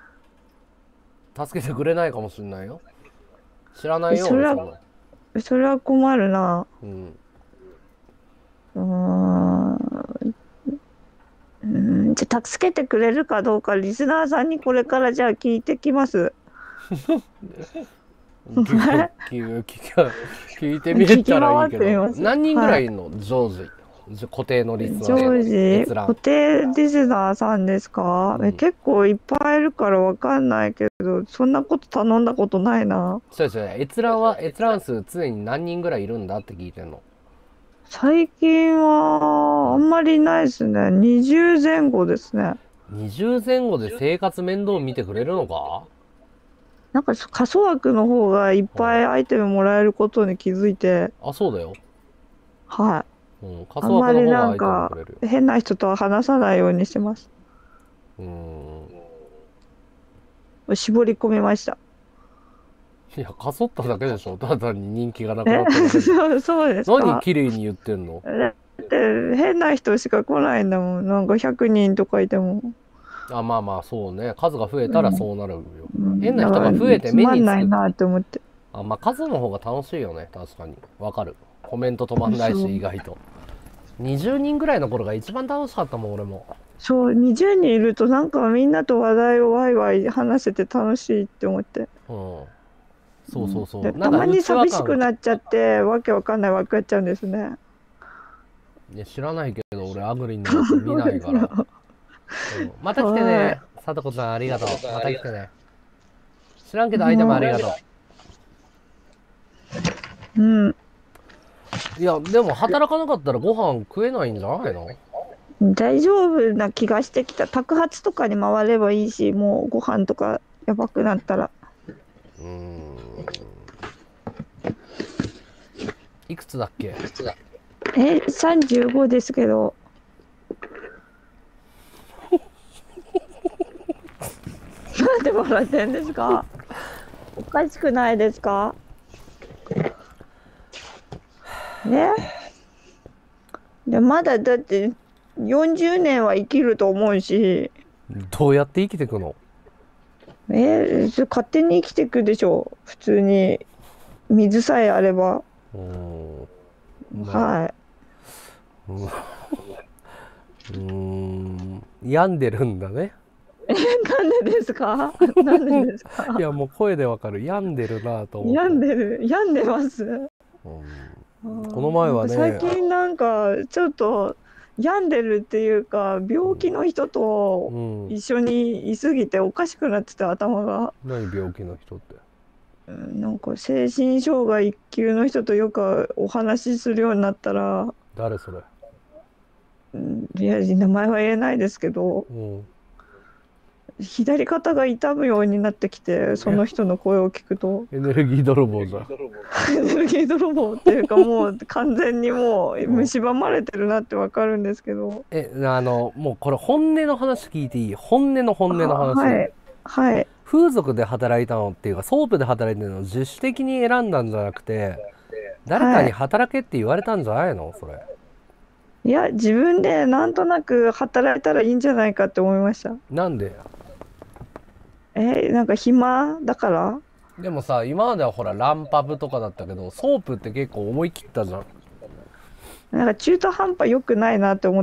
助けてくれないかもしんないよ。知らないよ、
それは
俺そんな。
それは困るな。
うん。
じゃあ助けてくれるかどうかリスナーさんにこれからじゃあ聞いてきます。
聞いてみたらいいけど。
聞き回ってみます。
何人ぐらいいるの、常時。固定のリスナ
常
ー。
時固定リスナーさんですか？
うん
結構いっぱいいるからわかんないけど、そんなこと頼んだことないな。
そうですよね。閲覧数常に何人ぐらいいるんだって聞いてんの。
最近はあんまりないですね。20前後ですね。
20前後で生活面倒見てくれるのか？
なんか仮想枠の方がいっぱいアイテムもらえることに気づいて、
あ、そうだよ。
はい。
うん。仮
あんまり
想枠の方が
なん
アイテムく
か
れるよ。
変な人とは話さないようにしてます。絞り込みました。
いや、かそっただけでしょ。ただ単に人気がなくなっただけで。
そうですか。
何綺麗に言ってんの？
だって変な人しか来ないんだもん。なんか100人とかいても。
あ、まあまあ、そうね。数が増えたらそうなるよ。
うん
変な人が増えて目
つまん
につく。
ないなって思って。
あ、まあ数の方が楽しいよね。確かに。わかる。コメント止まんない
そう
し、意外と。20人ぐらいの頃が一番楽しかったもん、俺も。
そう、20人いるとなんかみんなと話題をワイワイ話せて楽しいって思って。
うん。そうそうそう。
で
なんか
たまに
内輪感
寂しくなっちゃってわけわかんない枠やっちゃうんですね。
いや、知らないけど、俺、アグリンのやつ見ないから。うんまた来てね。さとこさん、ありがとう。また来てね。知らんけど、アイテムありがとう。
うん。
いや、でも、働かなかったらご飯食えないんじゃないの？
大丈夫な気がしてきた。宅発とかに回ればいいし、もうご飯とかやばくなったら。
いくつだっけ？
35ですけど。なんで笑ってんですか？おかしくないですか？ね？でまだだって40年は生きると思うし、
どうやって生きていくの？
それ勝手に生きていくでしょ。普通に水さえあれば。はい。
病んでるんだね。
なんでですか？なんでですか？
いや、もう声でわかる。病んでるなと思って。
病んでます。
この前はね、
最近なんかちょっと病んでるっていうか病気の人と一緒にいすぎておかしくなってて頭が。
何病気の人って？
なんか精神障害1級の人とよくお話しするようになったら。
誰それ？
いや名前は言えないですけど、左肩が痛むようになってきて、その人の声を聞くと
エネルギー泥棒じゃん。
エネルギー泥棒っていうかもう完全にもう蝕まれてるなってわかるんですけど。
もうこれ本音の話聞いていい？本音の話。
はいはい。
風俗で働いたのっていうかソープで働いてるのを自主的に選んだんじゃなくて、誰かに働けって言われたんじゃないの？それ。
いや自分でなんとなく働いたらいいんじゃないかって思いました。
なんで？
なんか暇だから。
でもさ、今まではほらランパブとかだったけど、ソープって結構思い切ったじゃん。
なんか中途半端良くないなって思って。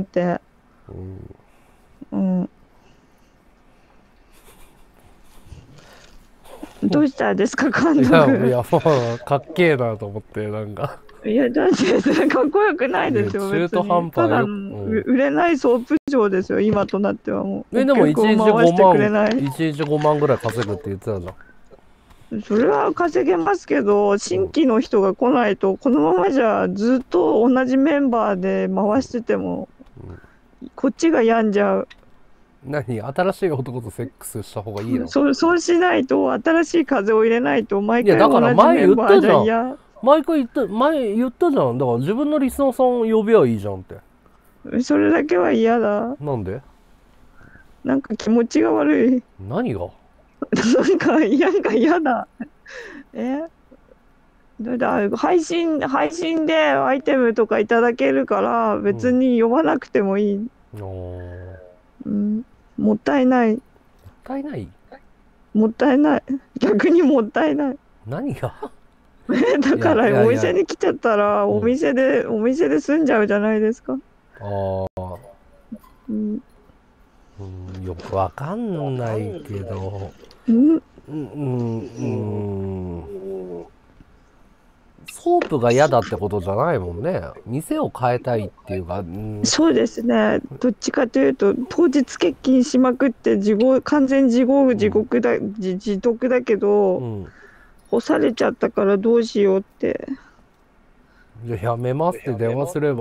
どうしたんですか、監
いやい
督。
や、まあかっけえなと思ってなんか。
いや、だってそれかっこよくないですよ、別
いや中途半
に。ただ
端よ、
売れないソープ嬢ですよ、今となってはもう。
でも1
お客を
日
回してくれ
5
ない。
万、1日5万ぐらい稼ぐって言ってたじゃん。
それは稼げますけど、新規の人が来ないと、このままじゃずっと同じメンバーで回してても、こっちが病んじゃう。
何、新しい男とセックスした方がいいの？
そうしないと、新しい風を入れないと、毎
いや
回同じ
だから前
メンバーじゃ
言
嫌。
前言ったじゃん。だから自分のリスナーさん呼べばいいじゃんって。
それだけは嫌だ。
なんで？
なんか気持ちが悪い。
何が？
なんか嫌だ。だ配信でアイテムとかいただけるから別に呼ばなくてもいい。うん、もったいない。
もったいない？
もったいない。逆にもったいない。
何が？
だから
いや
お店に来ちゃったらお店で住んじゃうじゃないですか。うん、
よくわかんないけど。ソープが嫌だってことじゃないもんね。店を変えたいっていうか、
そうですね。どっちかというと当日欠勤しまくって完全自得だけど、干されちゃったからどうしようって。
じゃあやめますって電話すれば。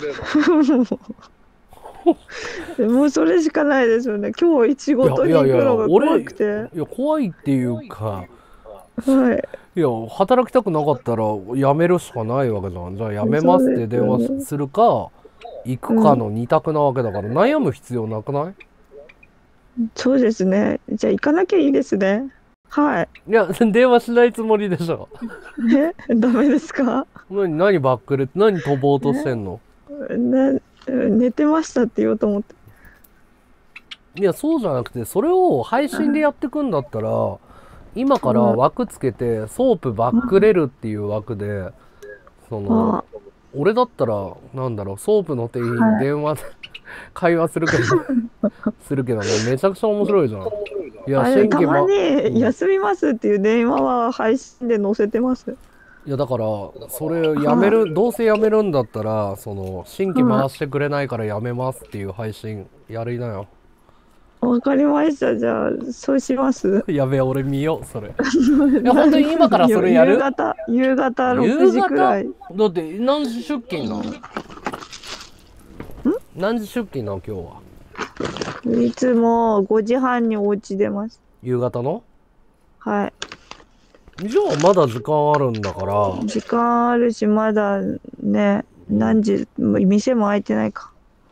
もうそれしかないですよね。今日仕事に行くのが怖くて。
いや怖いっていうか、
はい。
いや働きたくなかったら辞めるしかないわけじゃん。じゃあ辞めますって電話するか行くかの二択なわけだから、悩む必要なくない？
そうですね。じゃあ行かなきゃいいですね。はい。
いや電話しないつもりでしょ。
ダメですか？
何バックレ何飛ぼうとしてんの？
寝てましたって言おうと思って。
いやそうじゃなくて、それを配信でやってくんだったら今から枠つけてソープバックレるっていう枠で、俺だったらなんだろう、ソープの店員に電話で会話するけどね、めちゃくちゃ面白いじゃん。いや
たまに休みますっていう電話は配信で載せてます。
いやだからそれやめる、どうせやめるんだったら新規回してくれないからやめますっていう配信やりなよ。
わかりました。じゃあそうします。
やべえ、俺見ようそれ。いや本当に今からそれやる？
夕方6時くらい。
だって何時出勤なの？何時出勤なの今日は？
いつも5時半にお家出ます。
夕方の？
はい。
じゃあまだ時間あるんだから。
時間あるし、まだね、何時、店も開いてないか。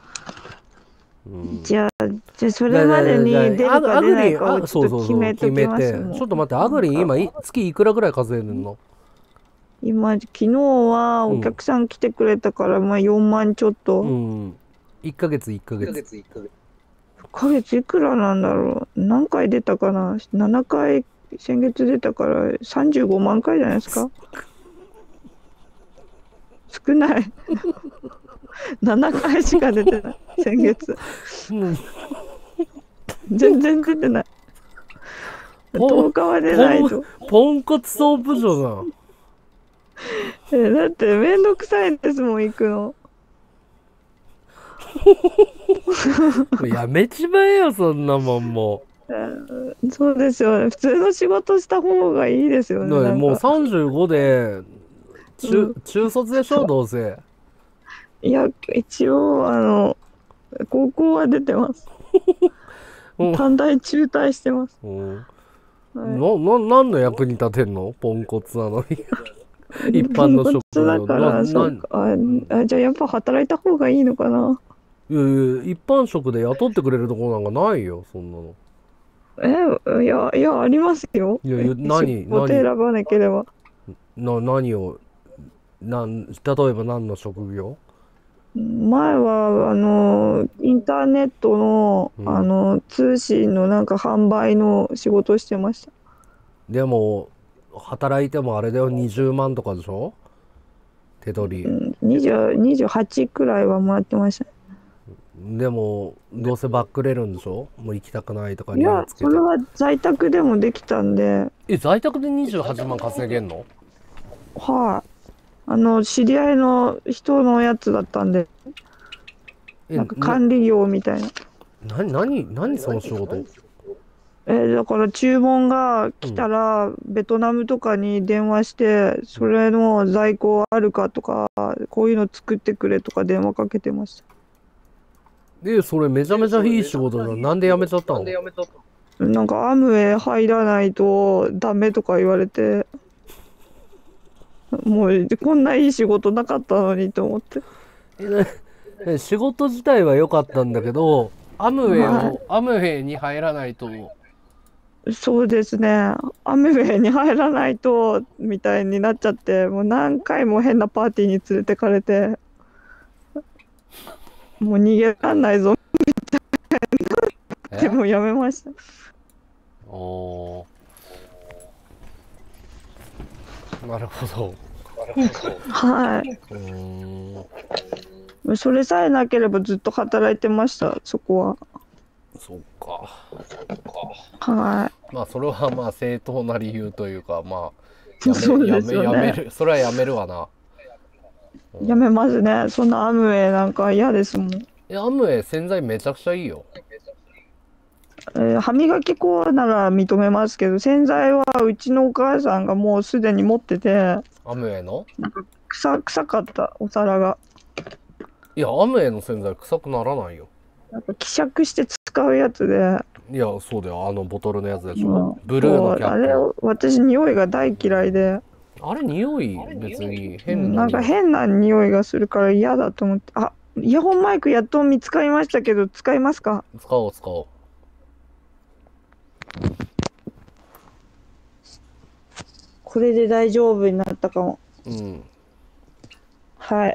じゃあそれまでに出るか出ないかをちょっと決めて。ち
ょっと待って、アグリン今月いくらぐらい稼いでんの？
今昨日はお客さん来てくれたから、まあ4万ちょっと。
1ヶ月。
1ヶ月いくらなんだろう。何回出たかな。7回先月出たから35万回じゃないですか。少ない。7回しか出てない先月。全然出てない。10日は出ないと。
ポンコツソープ嬢
だってめんどくさいですもん、行くの。
やめちまえよそんなもん。も
うそうですよね。普通の仕事した方がいいですよね。
もう35で中卒でしょ、どうせ。
いや一応高校は出てます。短大中退してます。
何の役に立てんの？ポンコツなのに。一般の職業
だからじゃあやっぱ働いた方がいいのかな。
いや一般職で雇ってくれるところなんかないよ、そんなの。
いやありますよ。
何
選ばなければ。
何を例えば何の職業？
前はインターネットの、通信のなんか販売の仕事をしてました。
でも働いてもあれだよ、20万とかでしょ、手取り。
28くらいはもらってました。
でもどうせバックれるんでしょ？もう行きたくないとか
いや、
理由つけて。
それは在宅でもできたんで、
在宅で28万稼げんの？
はい。知り合いの人のやつだったんで、なんか管理業みたいな。
何その仕事？
だから注文が来たら、ベトナムとかに電話して、それの在庫あるかとか、こういうの作ってくれとか電話かけてました。
それめちゃめちゃいい仕事だ。なんで辞めちゃったの？
なんかアムウェイ入らないとダメとか言われて、もうこんないい仕事なかったのにと思って。
仕事自体は良かったんだけど、アムウェイに入らないと。
そうですね。アムウェイに入らないとみたいになっちゃって、もう何回も変なパーティーに連れてかれて、もう逃げらんないぞみたいな。でもやめました。
なるほど。
はい。それさえなければずっと働いてました、そこは。
そっか。
はい。
まあそれはまあ正当な理由というか、まあ
そうですよね。
やめる、それはやめるわな。
やめますね。そんなアムウェイなんか嫌ですもん。
アムウェイ洗剤めちゃくちゃいいよ。
歯磨き粉なら認めますけど、洗剤はうちのお母さんがもうすでに持ってて、
アムウェイの？
なんか臭かったお皿が。
いや、アムウェイの洗剤臭くならないよ。
なんか希釈して使うやつで。
いや、そうだよ。ボトルのやつでしょ。ブルーのキャップ。
あれ、私匂いが大嫌いで。
あれ匂い別に変
な。なんか変な匂いがするから嫌だと思って。イヤホンマイクやっと見つかりましたけど、使いますか？
使おう。
これで大丈夫になったかも。はい。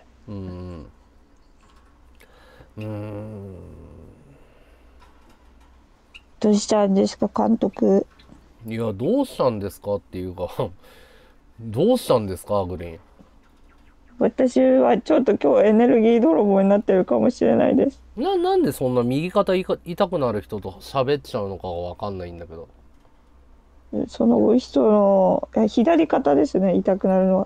どうしたんですか、監督。
いや、どうしたんですかっていうかどうしたんですか、グリーン。
私はちょっと今日エネルギー泥棒になってるかもしれないです。
なんでそんな右肩痛くなる人と喋っちゃうのかがわかんないんだけど。
その人の左肩ですね、痛くなるのは。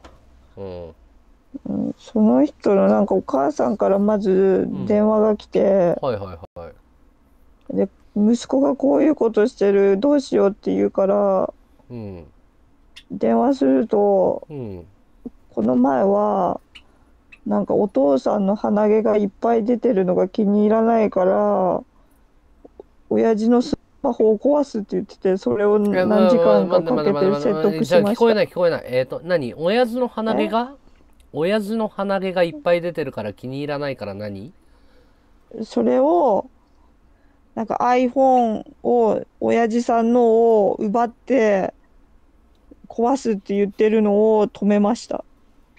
その人のなんかお母さんからまず電話が来て、で息子がこういうことしてる、どうしようって言うから、電話すると、この前はなんかお父さんの鼻毛がいっぱい出てるのが気に入らないから親父のスマホを壊すって言ってて、それを何時間かかけて説得しました。じゃあ
聞こえない。何？親父の鼻毛がいっぱい出てるから気に入らないから何？
それをなんか iPhone を親父さんのを奪って壊すって言ってるのを止めました。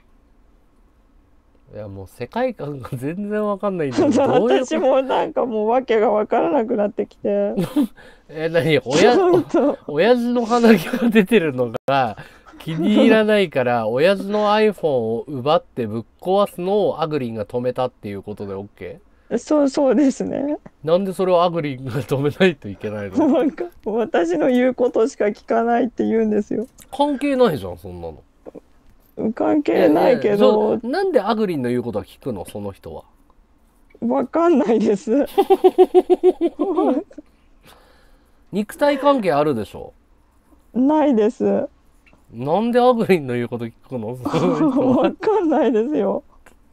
いや、もう世界観が全然わかんないんだけど
私もなんかもう訳がわからなくなってきて
何？親父の鼻毛が出てるのが気に入らないから親父の iPhone を奪ってぶっ壊すのをアグリンが止めたっていうことで OK？
そうですね。
なんでそれをアグリンが止めないといけないの？
なんか私の言うことしか聞かないって言うんですよ。
関係ないじゃん、そんなの。
関係ないけど、
なんでアグリンの言うことは聞くの、その人は。
わかんないです。
肉体関係あるでしょ？
ないです。
なんでアグリンの言うこと聞くの？
わかんないですよ。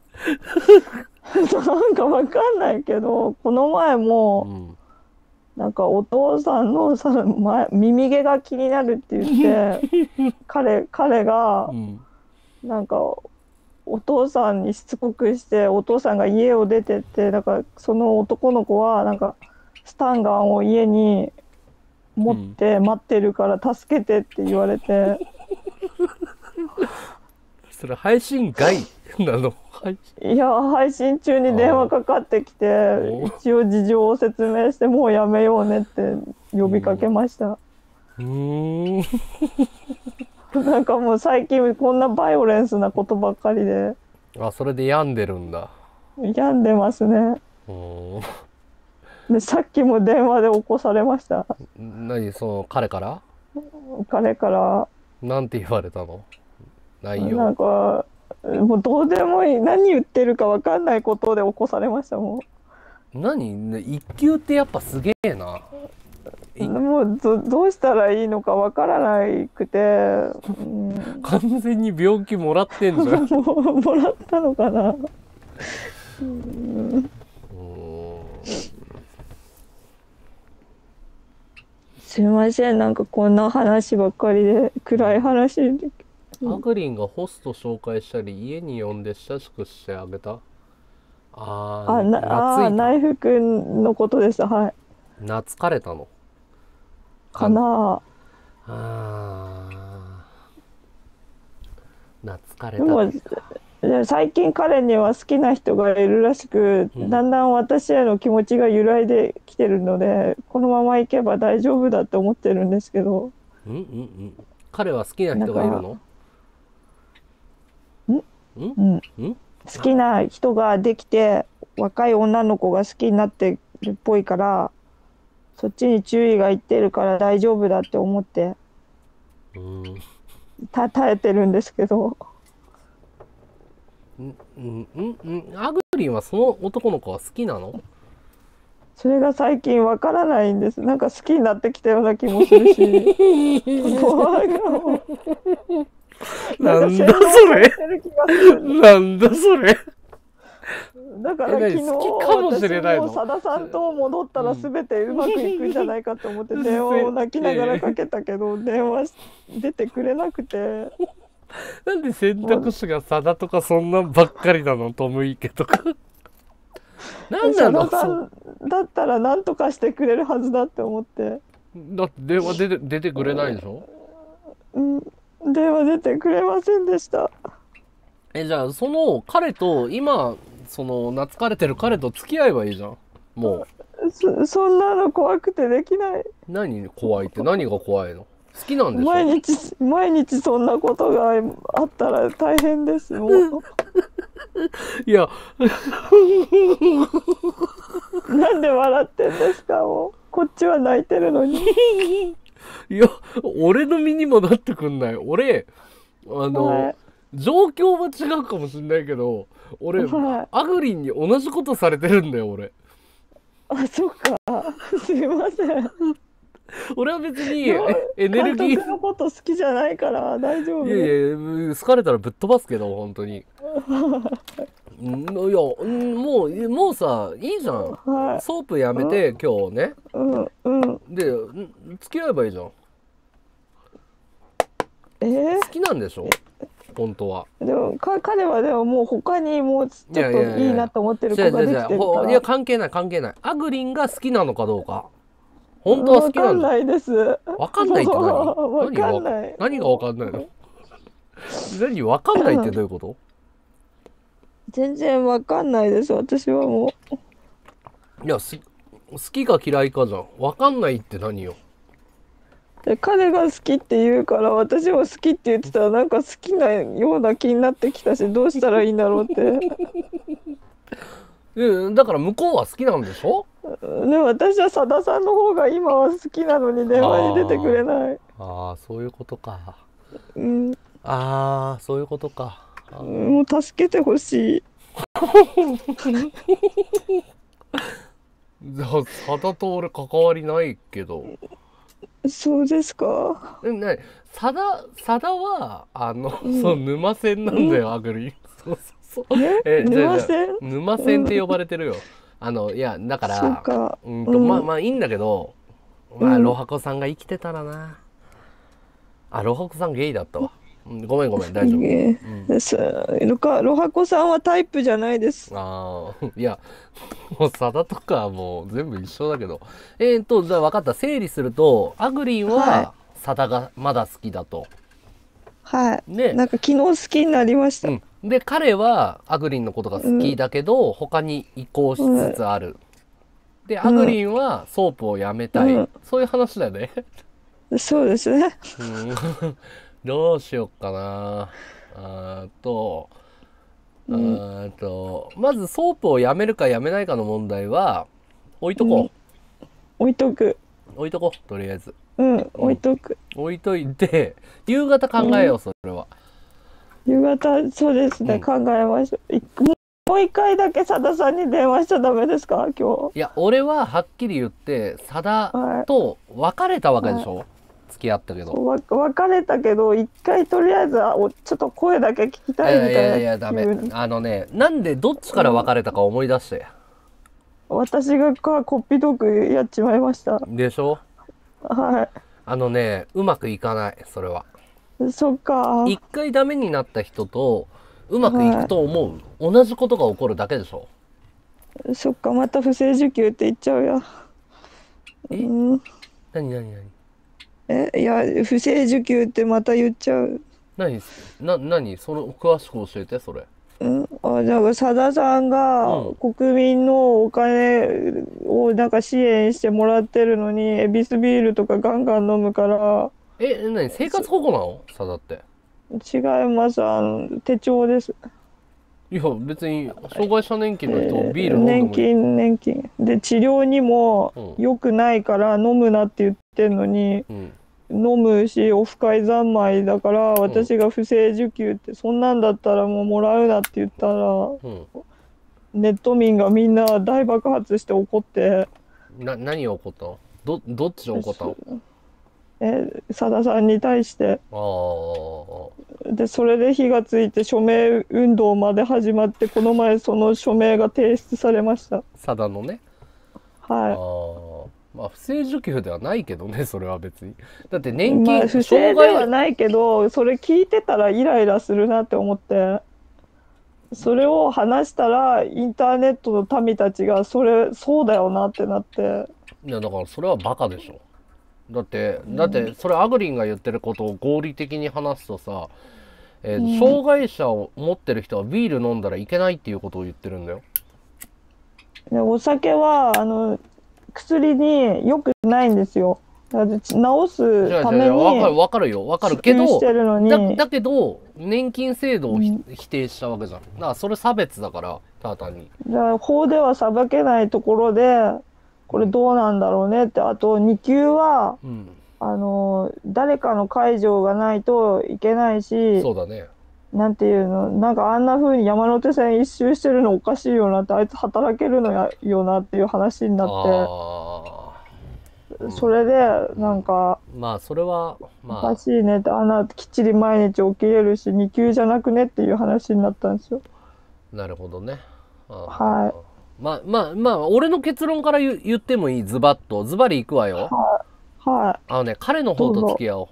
なんかわかんないけど、この前も、なんかお父さんの耳毛が気になるって言って彼が、なんかお父さんにしつこくして、お父さんが家を出てって、だからその男の子はなんかスタンガンを家に持って待ってるから助けてって言われて、
それ配信外なの？
いや、配信中に電話かかってきて、一応事情を説明して、もうやめようねって呼びかけました。なんかもう最近こんなバイオレンスなことばっかりで。
それで病んでるんだ。
病んでますね。 で、さっきも電話で起こされました。
何、その彼から？
彼から。
なんて言われたの？内容。
なんか、もうどうでもいい、何言ってるか分かんないことで起こされましたもん。
何？一級ってやっぱすげえな。
もうどうしたらいいのか分からなくて、
完全に病気もらってんじゃん。
もらったのかな。すいません、なんかこんな話ばっかりで暗い話で。
アグリンがホスト紹介したり家に呼んで親しくしてあげた。
ナイフくんのことです。はい。
懐かれたの
かな。
懐かれた。
でも最近彼には好きな人がいるらしく、だんだん私への気持ちが揺らいできてるので、このままいけば大丈夫だって思ってるんですけど。
彼は好きな人がいるの？
好きな人ができて、若い女の子が好きになってるっぽいから、そっちに注意がいってるから大丈夫だって思って耐えてるんですけど。
アグリンはその男の子は好きなの？
それが最近わからないんです。なんか好きになってきたような気もするし。
なんだそれ。なんだそれ。
だから昨日私もさださんと戻ったら全てうまくいくんじゃないかと思って電話を泣きながらかけたけど電話出てくれなくて。
なんで選択肢がさだとかそんなんばっかりなの？トム・イケとか。なんなの？
さださんだったら何とかしてくれるはずだって思って。
だって電話出てくれないでしょ？
電話出てくれませんでした。
じゃあその彼と今その懐かれてる彼と付き合えばいいじゃん。も
うそんなの怖くてできない。
何怖いって？何が怖いの？好きなんでし
ょ？毎日そんなことがあったら大変ですもう。
いや
なんで笑ってんですか？もうこっちは泣いてるのに。
いや俺の身にもなってくんない？俺状況は違うかもしれないけど俺、アグリンに同じことされてるんだよ俺。
あ、そっか。すいません。
俺は別にエネルギー
監督のこと好きじゃないから大丈夫。
いやいや好かれたらぶっ飛ばすけど本当に。いやもうさいいじゃん、ソープやめて、今日ね、で付き合えばいいじゃん。好きなんでしょ本当は。
でも彼はでももう他にもうちょっといいなと思ってる子ができてるから。
いや関係ない関係ない。アグリンが好きなのかどうか本当は好きなんだ。
わかんないです。
わかんないって何？
わかんない。
何がわかんないの？何わかんないってどういうこと？
全然わかんないです私はも
う。いや好きか嫌いかじゃん。わかんないって何よ。
彼が好きって言うから私も好きって言ってたらなんか好きなような気になってきたし、どうしたらいいんだろうって。
だから向こうは好きなんでしょ？
ね、私はさださんの方が今は好きなのに電話に出てくれない。
ああそういうことか。
あ
あそういうことか。
もう助けてほしい。
じゃあさだと俺関わりないけど。
そうですか。
さだはそう沼線なんだよ、アグリ。そうそうそう。沼線って呼ばれてるよ。いやだからまあいいんだけど、まあロハコさんが生きてたらな。ロハコさんゲイだったわ。ごめん大丈
夫。ロハコさんはタイプじゃないです。
いやもうさだとかもう全部一緒だけど。じゃあ分かった。整理するとアグリンはさだがまだ好きだと。
はい。なんか昨日好きになりました。
で彼はアグリンのことが好きだけど、他に移行しつつある。でアグリンはソープをやめたい。そういう話だよね。
そうですね。
どうしよっかな。 まずソープをやめるかやめないかの問題は置いとこう、
置いとく。
置いとこう、とりあえず。
置いとく。
置いといて夕方考えよう、それは。
夕方、そうですね、考えましょう。もう一回だけさださんに電話しちゃダメですか、今日。
いや、俺ははっきり言ってさだと別れたわけでしょ、付き合ったけど。
別れたけど、一回とりあえずちょっと声だけ聞きたいみたいな。
いやダメ。なんでどっちから別れたか思い出して。
私がこっぴどくやっちまいました。
でしょ。
はい。
うまくいかない、それは。
そっか。
一回ダメになった人とうまくいくと思う、同じことが起こるだけでしょ。
そっか、また不正受給って言っちゃうよ。
何
いや、不正受給ってまた言っちゃう。
何その詳しく教えて、それ。
なんかさださんが国民のお金をなんか支援してもらってるのに、エビスビールとかガンガン飲むから。
生活保護なの、さだって。
違います、手帳です。
いや別に障害者年金の人ビール飲んでもいい。
年金で治療にも良くないから飲むなって言ってんのに、飲むしオフ会三昧だから、私が不正受給って、そんなんだったらもうもらうなって言ったら、ネット民がみんな大爆発して怒って。
何が起こったの？どっちで怒ったの？
さださんに対して。でそれで火がついて署名運動まで始まって、この前その署名が提出されました。
さだのね。
はい。
まあ不正受給ではないけどね、それは別に。だって年金、
不正ではないけど、それ聞いてたらイライラするなって思って、それを話したらインターネットの民たちがそうだよなってなって。
いやだからそれはバカでしょ。だってそれアグリンが言ってることを合理的に話すとさ、障害者を持ってる人はビール飲んだらいけないっていうことを言ってるんだよ。
お酒は薬に良くないんですよ。治すために
わかるよ、わかるけど、だけど年金制度を否定したわけじゃん。だからそれ差別だから、ただ単に。
だから法では裁けないところでこれどうなんだろうねって。あと2級は、誰かの介助がないといけないし。
そうだね。
なんていうの、なんかあんな風に山手線一周してるのおかしいよなって、あいつ働けるのよなっていう話になって、それでなんか、
まあそれは
おかしいねって、きっちり毎日起きれるし2級じゃなくねっていう話になったんですよ。
なるほどね。
はい。
まあ俺の結論から言ってもいい？ズバリいくわよ。
はい。
彼の方と付き合お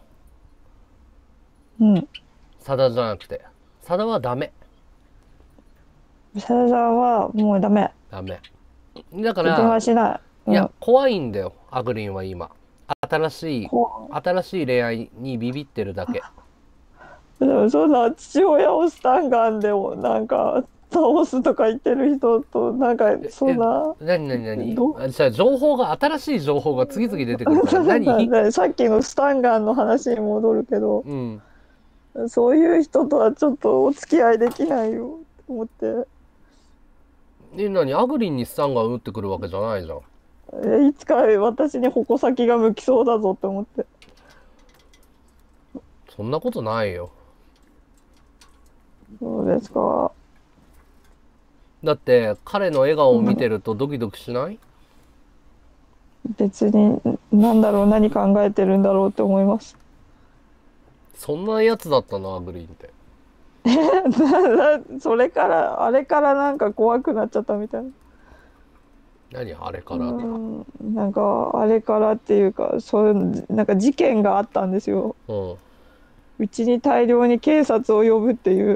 う。さだじゃなくて。さだはダメ。
さださんはもうダメ。
だから
電話しない。
いや怖いんだよ、アグリンは今。新しい恋愛にビビってるだけ。
でもそんな父親をスタンガンでもなんか倒すとか言ってる人となんかそんな。
何じゃあ新しい情報が次々出てくるから何
さっきのスタンガンの話に戻るけど、そういう人とはちょっとお付き合いできないよと思って。
アグリンにスタンガン打ってくるわけじゃないじゃん。
いつか私に矛先が向きそうだぞって思って。
そんなことないよ。
そうですか。
だって彼の笑顔を見てるとドキドキしない？
別に何考えてるんだろうって思います。
そんなやつだったの、アグリンって。
それからあれからなんか怖くなっちゃったみたいな。
何あれから？
なんかあれからっていうか、なんか事件があったんですよ。うちに大量に警察を呼ぶっていう。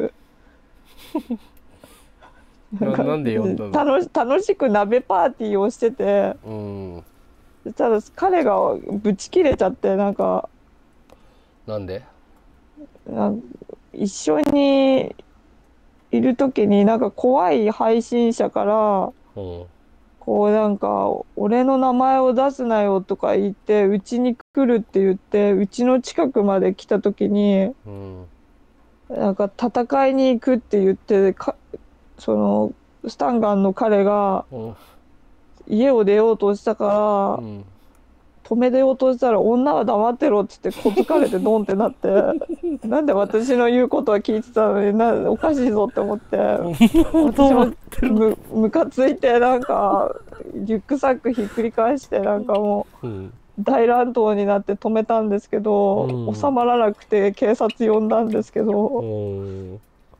なんで呼んだの？
楽しく鍋パーティーをしてて、ただ彼がブチ切れちゃって、なんか。
なんで？
一緒にいる時になんか怖い配信者から、こうなんか俺の名前を出すなよとか言ってうちに来るって言ってうちの近くまで来た時に、なんか戦いに行くって言ってそのスタンガンの彼が家を出ようとしたから、止めようとしたら女は黙ってろっつってこつかれてドンってなってなんで私の言うことは聞いてたのにおかしいぞって思って私もムカついてなんかリュックサックひっくり返してなんかもう大乱闘になって止めたんですけど、収まらなくて警察呼んだんですけど、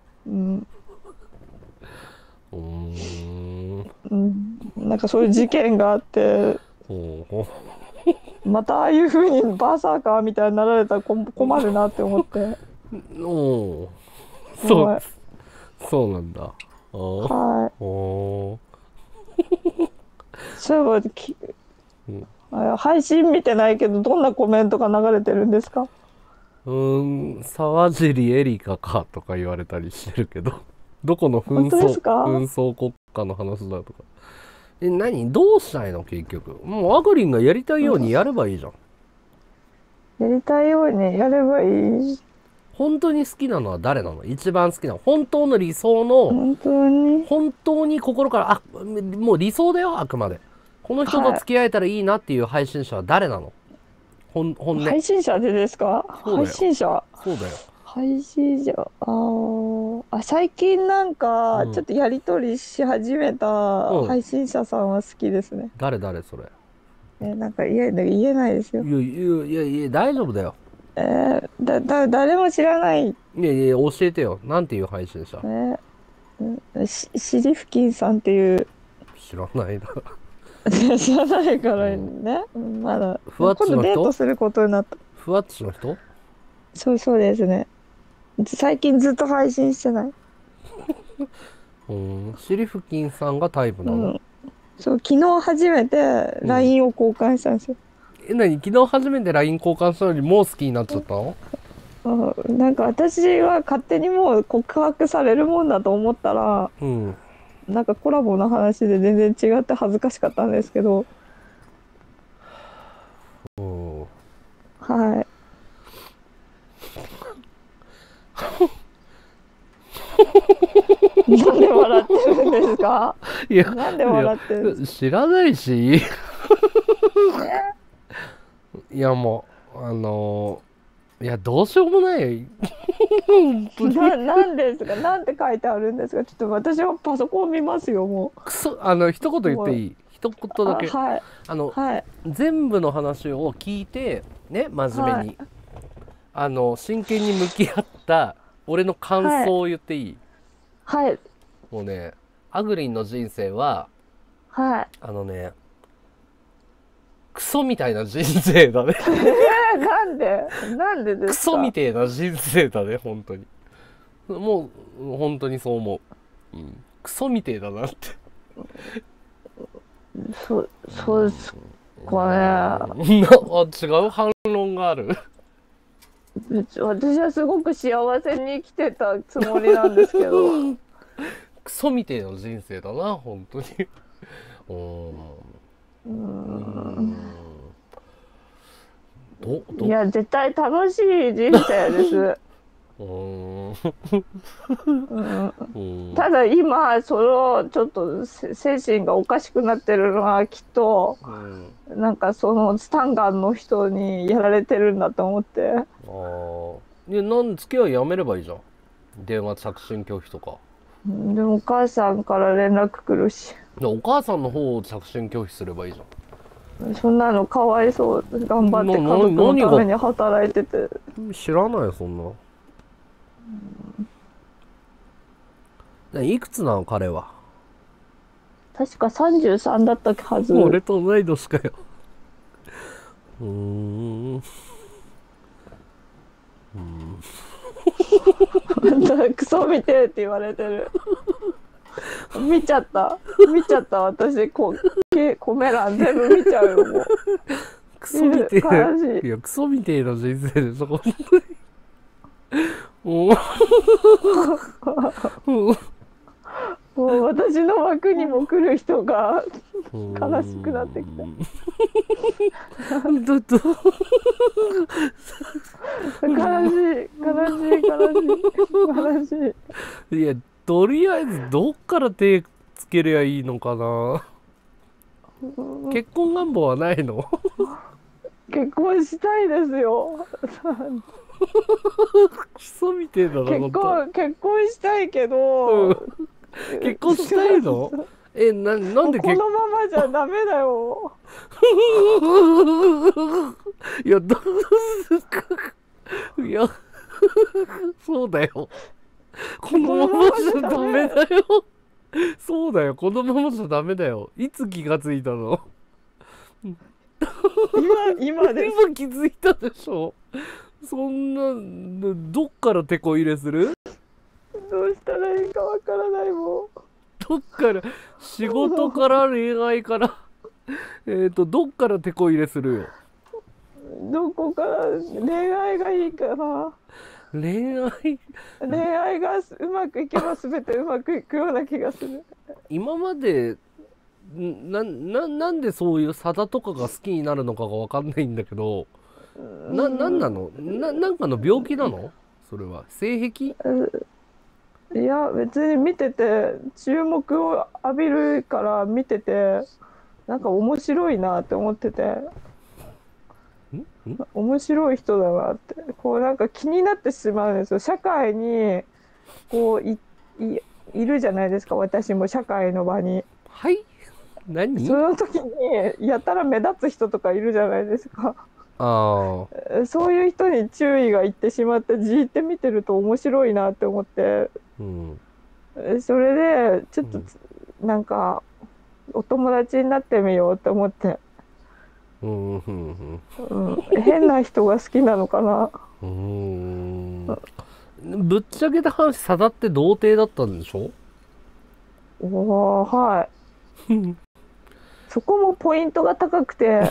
なんかそういう事件があって。またああいう風にバーサーカーみたいになられたら困るなって思って。
そうなんだ。
はい。そういえば配信見てないけどどんなコメントが流れてるんですか？
沢尻エリカかとか言われたりしてるけどどこの紛争国家の話だとか。何どうしたいの結局。もうアグリンがやりたいようにやればいいじゃん。
やりたいようにやればいい。
本当に好きなのは誰なの？一番好きなの。本当の理想の。本当に心から、もう理想だよ、あくまで。この人と付き合えたらいいなっていう配信者は誰なの？本音。
配信者でですか？配信者。
そうだよ。
配信者。最近なんかちょっとやり取りし始めた配信者さんは好きですね。
誰それ？
なんか言えないですよ。
いや大丈夫だよ。
誰も知らない。
いや教えてよ。なんていう配信者？
シリフキンさんっていう。
知らないな。
知らないからね。まだ
ふわっちの人？
今度デートすることになった。
ふわっちの人？
そうですね。最近ずっと配信してない。
シリフキンさんがタイプなの？
そう、昨日初めて LINE を交換したんですよ。
何？昨日初めて LINE 交換したのにもう好きになっちゃったの？
なんか私は勝手にもう告白されるもんだと思ったら、なんかコラボの話で全然違って恥ずかしかったんですけど、はい。なんで笑ってるんですか？いや、なんで笑ってる？
知らないし。いやもういやどうしようもない
なんですか？なんて書いてあるんですか？ちょっと私はパソコン見ますよ。もう
一言言っていい？一言だけ。全部の話を聞いてね、真面目に、真剣に向き合った俺の感想を言っていい？
はい。
もうね、アグリンの人生は、クソみたいな人生だね。なんでですか？クソみたいな人生だね、本当に。もう本当にそう思う。クソみてえだなって。
そうですかね。
違う反論がある。
私はすごく幸せに生きてたつもりなんですけど。
クソみてえな人生だな、本当に。
いや、絶対楽しい人生です。ただ今ちょっと精神がおかしくなってるのはきっと、なんかそのスタンガンの人にやられてるんだと思って。
付き合いやめればいいじゃん。電話着信拒否とか。
でもお母さんから連絡来るし。
お母さんの方を着信拒否すればいいじゃん。
そんなのかわいそう。頑張って家族のために働いてて。
知らないよそんな。いくつなの彼は？
確か33だったはず。
俺と同い年かよ。
クソ見てって言われてる。見ちゃった私コメ欄全部見ちゃうよ。もう
クソみてえ。いやクソみてえな人生でそこ
もう私の枠にも来る人が悲しくなってきた。悲しい。いや
とりあえずどっから手つけりゃいいのかな。結婚願望はないの？
結婚したいですよ。
クソみてえだな。
結婚したいけど、
結婚したいの？なんで
このままじゃダメだよ。
いや、いや、そうだよ。このままじゃダメだよ。そうだよ、このままじゃダメだよ。いつ気がついたの？
今です。
今気づいたでしょ。そんな、どっからテこ入れする？
どうしたらいいかわからないもん。
どっから、仕事から恋愛からどっからテこ入れするよ。
どこから恋愛がいいかな。
恋
愛がうまくいけば全てうまくいくような気がする。
今までなんでそういうサダとかが好きになるのかが分かんないんだけど、なんなの？なんかの病気なの？それは性癖？
いや別に見てて注目を浴びるから見ててなんか面白いなって思ってて、面白い人だなってこうなんか気になってしまうんですよ。社会にこういるじゃないですか。私も社会の場に。
はい。何？
その時にやたら目立つ人とかいるじゃないですか。そういう人に注意がいってしまってじーって見てると面白いなって思って、それでちょっとなんかお友達になってみようって思って、変な人が好きなのかな。
ぶっちゃけた話、サダって童貞だったんでしょ？
はい。そこもポイントが高くて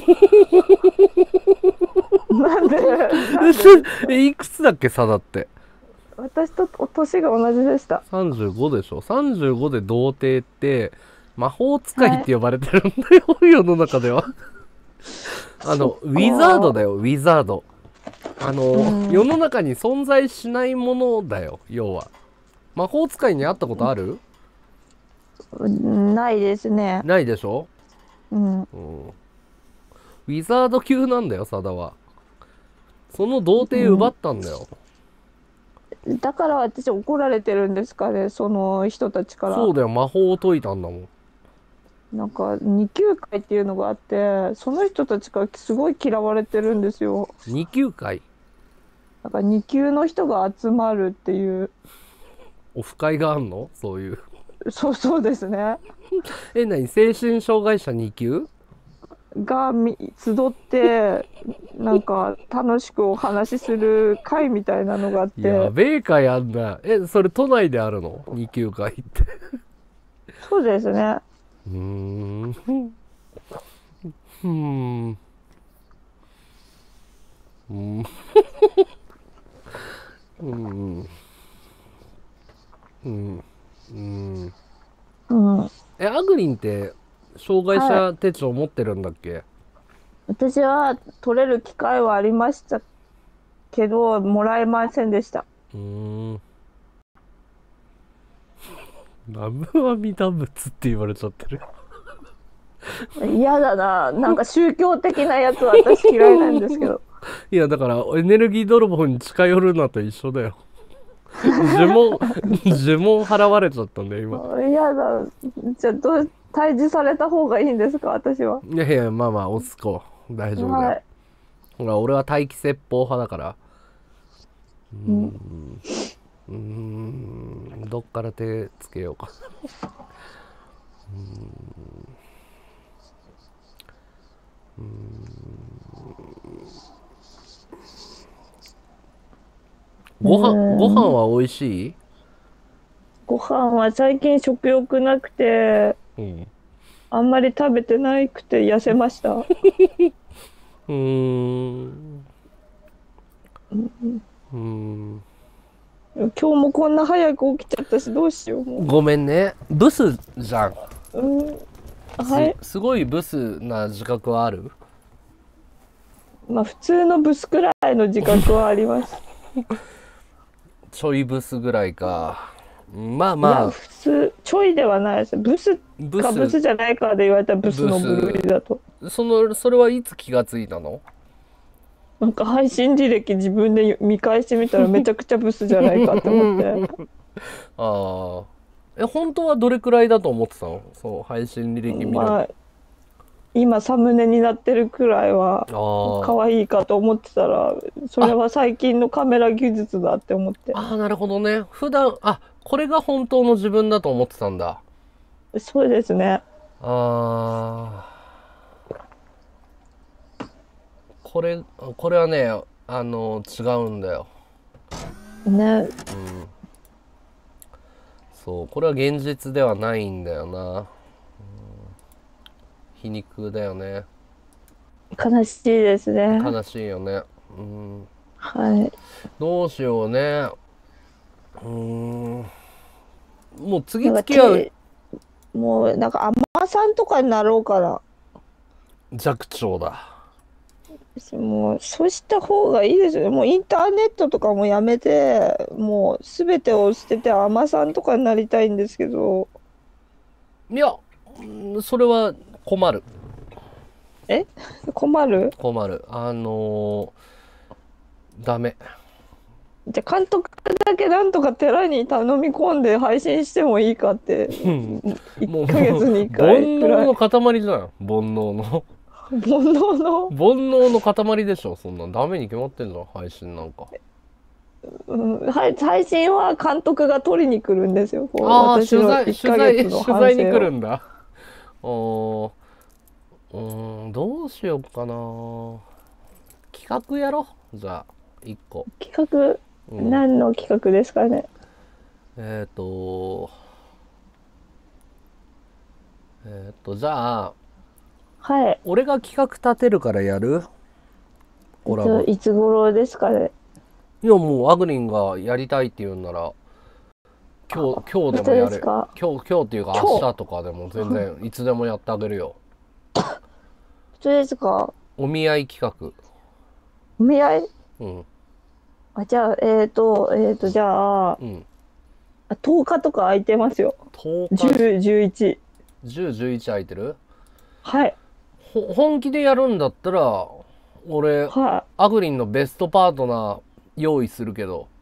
なんで
いくつだっけ、サダって。
私と年が同じでした。
35でしょ。35で童貞って魔法使いって呼ばれてるんだよ、はい、世の中では。ウィザードだよ、ウィザード。世の中に存在しないものだよ、要は。魔法使いに会ったことある？
ないですね。
ないでしょ。ウィザード級なんだよ、サダは。その童貞奪ったんだよ。
だから私怒られてるんですかね、その人たちから。
そうだよ、魔法を解いたんだもん。
なんか2級会っていうのがあって、その人たちからすごい嫌われてるんですよ。
2級会？
なんか2級の人が集まるっていう。
オフ会があんの？そういう。
そうですね。
何？精神障害者2級
が集ってなんか楽しくお話しする会みたいなのがあって。
やべえ会あんだ。それ都内であるの？2級会って。
そうですね。
アグリンって障害者手帳持ってるんだっけ？
私は取れる機会はありましたけどもらえませんでした。
南無阿弥陀仏って言われちゃってる。
嫌だな。なんか宗教的なやつは私嫌いなんですけど。
いやだからエネルギー泥棒に近寄るのと一緒だよ。呪文払われちゃったんだよ今。
嫌だ。じゃあ退治された方がいいんですか、私は。
いやいや、まあまあ落ち着こう、大丈夫だよ。ほら俺は待機説法派だから。どっから手つけようか。ご飯は美味しい？
ご飯は最近食欲なくて、あんまり食べてなくて痩せました。今日もこんな早く起きちゃったしどうしよう。もう
ごめんね、ブスじゃん。
はい。
すごいブスな自覚はある？
まあ普通のブスくらいの自覚はあります。
ちょいブスぐらいか。 まあ
いや、
まあ、
普通、ちょいではないです。ブス
ブ
かブス
ス、
じゃないかで言われたらブスの部類だと。
それはいつ気がついたの？
なんか配信履歴自分で見返してみたらめちゃくちゃブスじゃないかって思って。
ああ。本当はどれくらいだと思ってたの？そう、配信履歴見る。
まあ、今サムネになってるくらいは
あ
可愛いかと思ってたら、それは最近のカメラ技術だって思って。
あ、なるほどね。普段、これが本当の自分だと思ってたんだ。
そうですね。
あこれはね、違うんだよ。
ね。
うん。そう、これは現実ではないんだよな。皮肉だよね。
悲しいですね。
悲しいよね。うん。
はい。
どうしようね。もう次
なんか
付き合う
もうなんか甘さんとかになろうかな。
弱聴だ。
もうそうした方がいいですよ。もうインターネットとかもやめて、もう全てを捨てて甘さんとかになりたいんですけど。
いや、それは困る。
困る？
困る。ダメ。
じゃあ監督だけなんとか寺に頼み込んで配信してもいいかって1ヶ月に1回
煩
くらい。
悩の塊じゃん。煩悩の
煩悩の、
煩悩の塊でしょ。そんなんダメに決まってんじゃん、配信なんか。
配信は監督が取りに来るんですよ。こう
ああ、
私の1ヶ月の反
取材に来
省を。
るんだ。どうしようかな。企画やろ。じゃあ、1個。
企画、何の企画ですかね。
じゃあ、
はい。
俺が企画立てるからやる？コラボ。
いつ頃ですかね。
いや、もうアグリンがやりたいって言うんなら、今日でもやる。今日っていうか明日とかでも全然いつでもやってあげるよ。
本当ですか？
お見合い企画。
お見合い？
うん。
じゃあ、じゃあ、10日とか空いてますよ。
10日。
10、11。
10、11空いてる？
はい。
本気でやるんだったら、俺、アグリンのベストパートナー用意するけど。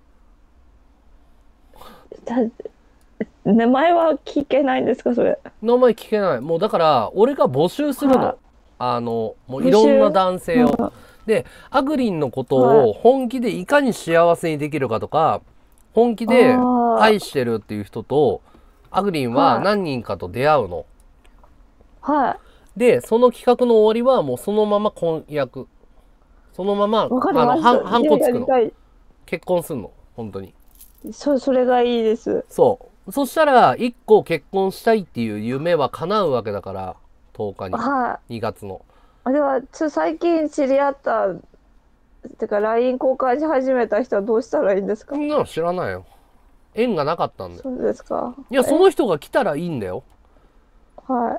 名前は聞けないんですか、それ。
名前聞けない。もうだから、俺が募集するの。もういろんな男性を。で、アグリンのことを本気でいかに幸せにできるかとか、本気で愛してるっていう人と、アグリンは何人かと出会うの。
はい。
で、その企画の終わりはもうそのまま婚約。そのまま、ハンコつくの。結婚すんの。本当に。
それがいいです。
そう。そしたら、1個結婚したいっていう夢は叶うわけだから、10日に。2月の。
では、最近知り合った、てか LINE 交換し始めた人はどうしたらいいんですか？
そんなの知らないよ。縁がなかったんだよ。
そうですか。
いや、その人が来たらいいんだよ。
はい。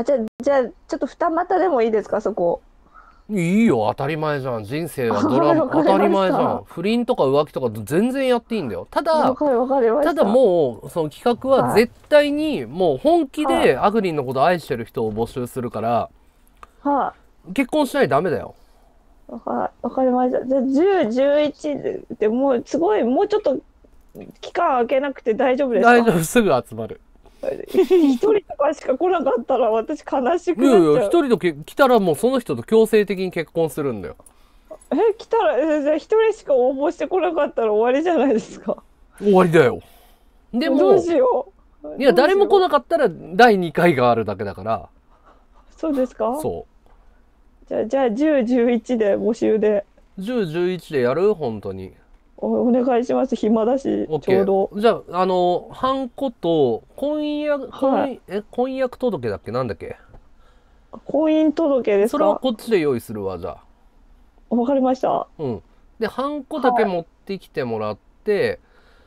じゃあ、ちょっと二股でもいいですか、そこ。
いいよ、当たり前じゃん。人生はドラマ、当たり前じゃん。不倫とか浮気とか全然やっていいんだよ。ただもう、その企画は絶対に、もう本気でアグリンのこと愛してる人を募集するから、結婚しないとダメだよ。
わかりました。じゃあ、10、11でもう、すごい、もうちょっと、期間空けなくて大丈夫ですか？
大丈夫、すぐ集まる。
一人とかしか来なかったら私悲しくなっちゃう。
いやいや、一人と来たらもうその人と強制的に結婚するんだよ。
来たら、じゃあ一人しか応募してこなかったら終わりじゃないですか。
終わりだよ。でも、
どうしよ
う。いや、誰も来なかったら第2回があるだけだから。
そうですか？
そう。
じゃあ10、11で募集で。
10、11でやる？本当に。
お願いします。暇だし、ちょうど。
じゃあ、ハンコと、婚約届だっけ？なんだっけ？
婚姻届ですか？
それはこっちで用意するわ、じゃ
あ。わかりました。
うん。で、ハンコだけ持ってきてもらって、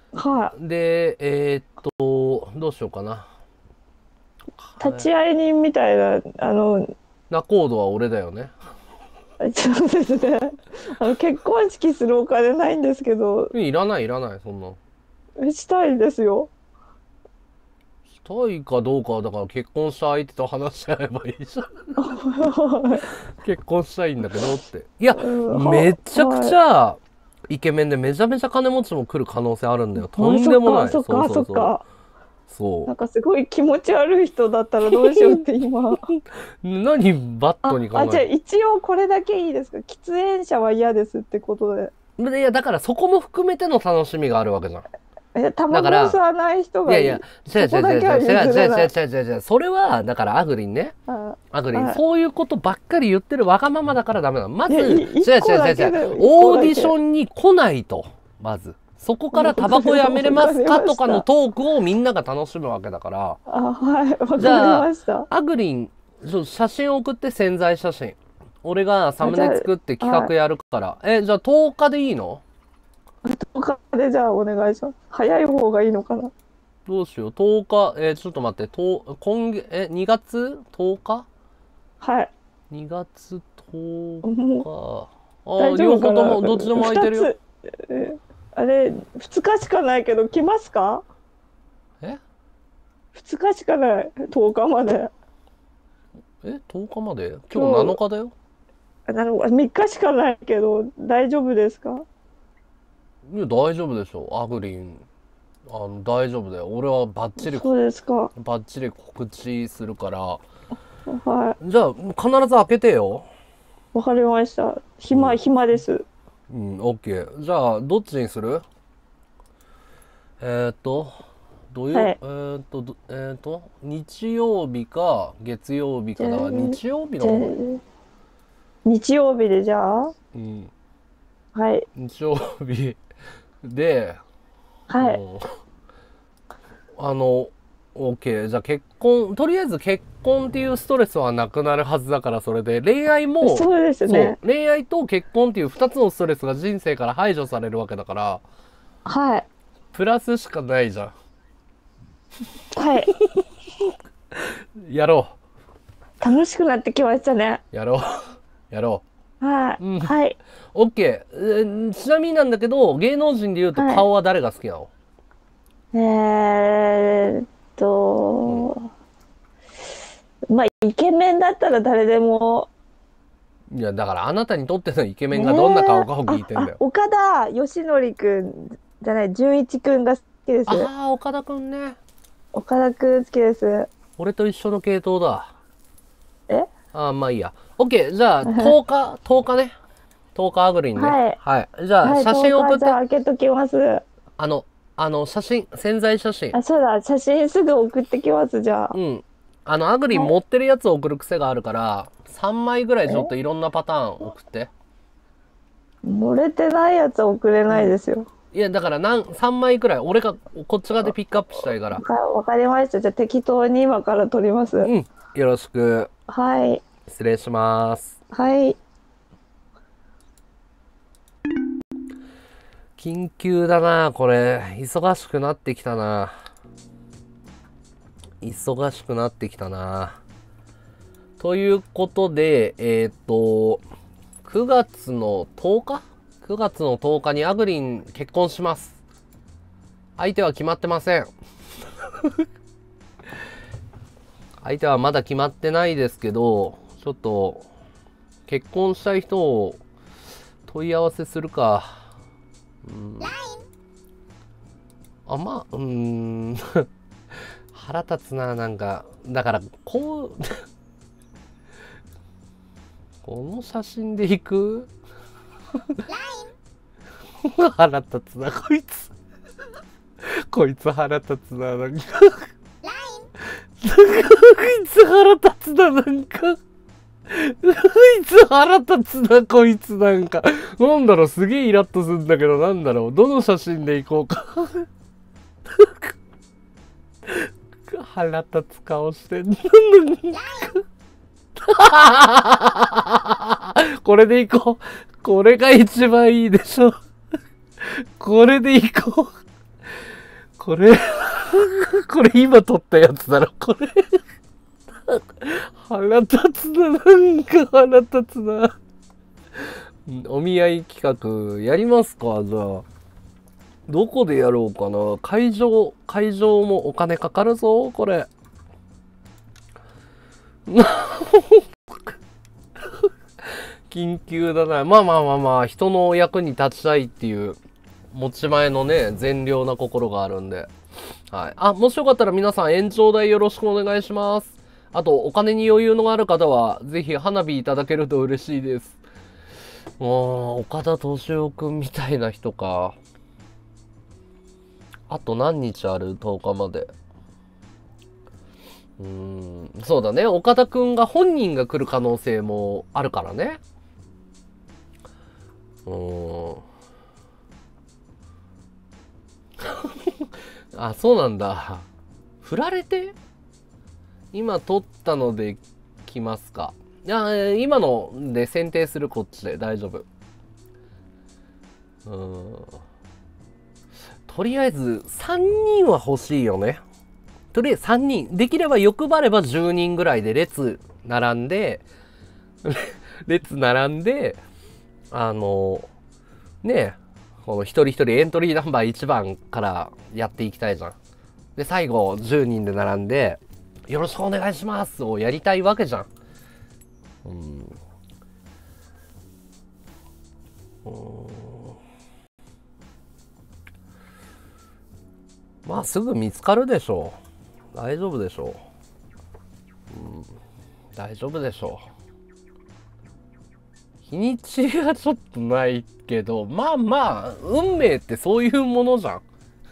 で、どうしようかな。
立ち会い人みたいな、
仲人は俺だよね。
そうですね。結婚式するお金ないんですけど。
いらない、そんな。
したいですよ。
したいかどうかは、だから結婚した相手と話し合えばいいじゃん。結婚したいんだけどって。いや、めちゃくちゃイケメンでめちゃめちゃ金持ちも来る可能性あるんだよ。とんでもない。
そっか、そっか。
そう。
なんかすごい気持ち悪い人だったらどうしようって今。
何バットに考えて。
じゃあ一応これだけいいですか？喫煙者は嫌ですってことで。
いや、だからそこも含めての楽しみがあるわけじゃん。
タバコ吸わない人がいい。
いやいや、違う。それは、だからアグリンね。アグリン、そういうことばっかり言ってるわがままだからダメなの。まず、違う。オーディションに来ないと。まず。そこからタバコやめれますかとかのトークをみんなが楽しむわけだから。
はい、わかりました。
アグリン、写真送って宣材写真。俺がサムネ作って企画やるから。じゃあ10日でいいの
？10日でじゃあお願いします。早い方がいいのかな。
どうしよう。10日、ちょっと待って、2月10日？
はい。
2月10日。
両方と
も、どっちでも空いてるよ。
あれ、2日しかないけど、来ますか？2日しかない。10日まで。
10日まで？今日7日だよ。
3日しかないけど、大丈夫ですか？
いや、大丈夫でしょ。アグリン。大丈夫だよ。俺はバッチリ、
そうですか。
バッチリ告知するから。
はい。
じゃあ、必ず開けてよ。
わかりました。暇です。
オッケー。じゃあ、どっちにする？土曜、日曜日か月曜日かだ。日曜日の方。
日曜日でじゃあ？はい。
日曜日で、
はい。
OK。じゃあとりあえず結婚っていうストレスはなくなるはずだから、それで、恋愛も、
そうですね。
恋愛と結婚っていう2つのストレスが人生から排除されるわけだから、
はい。
プラスしかないじゃん。
はい。
やろ
う。楽しくなってきましたね。
やろ
う。はい。はい。
OK。ちなみになんだけど、芸能人で言うと顔は誰が好きなの？
まあ、イケメンだったら誰でも。
いや、だからあなたにとってのイケメンがどんな顔かを聞いてんだよ。
岡田義則くんじゃない、純一くんが好きです。
岡田くんね。
岡田くん好きです。
俺と一緒の系統だ。まあいいや。OK。じゃあ、10日ね。10日アグリンね。はい。じゃあ、写真送って。
じゃあ、開けときます。
写真、宣材写真。
そうだ、写真すぐ送ってきます、じゃあ。
アグリン持ってるやつを送る癖があるから、3枚ぐらいちょっといろんなパターン送って。
漏れてないやつ送れないですよ。
いや、だから3枚くらい、俺がこっち側でピックアップしたいから。
わかりました。じゃあ適当に今から撮ります。
よろしく。
はい。
失礼します。
はい。
緊急だな、これ。忙しくなってきたな。ということで、9月の10日 ?9 月の10日にアグリン結婚します。相手は決まってません。相手はまだ決まってないですけど、ちょっと、結婚したい人を問い合わせするか。腹立つな、なんか。だから、この写真で行く腹立つな、こいつ。こいつ腹立つな、なんか。こいつ腹立つな、なんか。こいつなんか。なんだろう、すげえイラッとするんだけど、なんだろう、どの写真で行こうか。腹立つ顔してんの。これで行こう。これが一番いいでしょ。これで行こう。これ今撮ったやつだろ、これ。腹立つな、なんか腹立つな。お見合い企画やりますか、じゃあ。 どこでやろうかな。会場もお金かかるぞ、これ。緊急だな。まあまあまあまあ、人の役に立ちたいっていう持ち前のね、善良な心があるんで。はい。あ、もしよかったら皆さん延長代よろしくお願いします。あと、お金に余裕のある方は、ぜひ花火いただけると嬉しいです。もう、岡田敏夫くんみたいな人か。あと何日ある ?10 日まで。そうだね。岡田くんが本人が来る可能性もあるからね。あ、そうなんだ。振られて今取ったので来ますか。いや、今ので選定するこっちで大丈夫。とりあえず3人は欲しいよね。とりあえず3人。できれば欲張れば10人ぐらいで列並んで、ね、この一人一人エントリーナンバー1番からやっていきたいじゃん。で、最後10人で並んで、よろしくお願いしますをやりたいわけじゃん。まあすぐ見つかるでしょう。大丈夫でしょう。大丈夫でしょう。日にちがちょっとないけど、まあまあ、運命ってそういうものじゃん。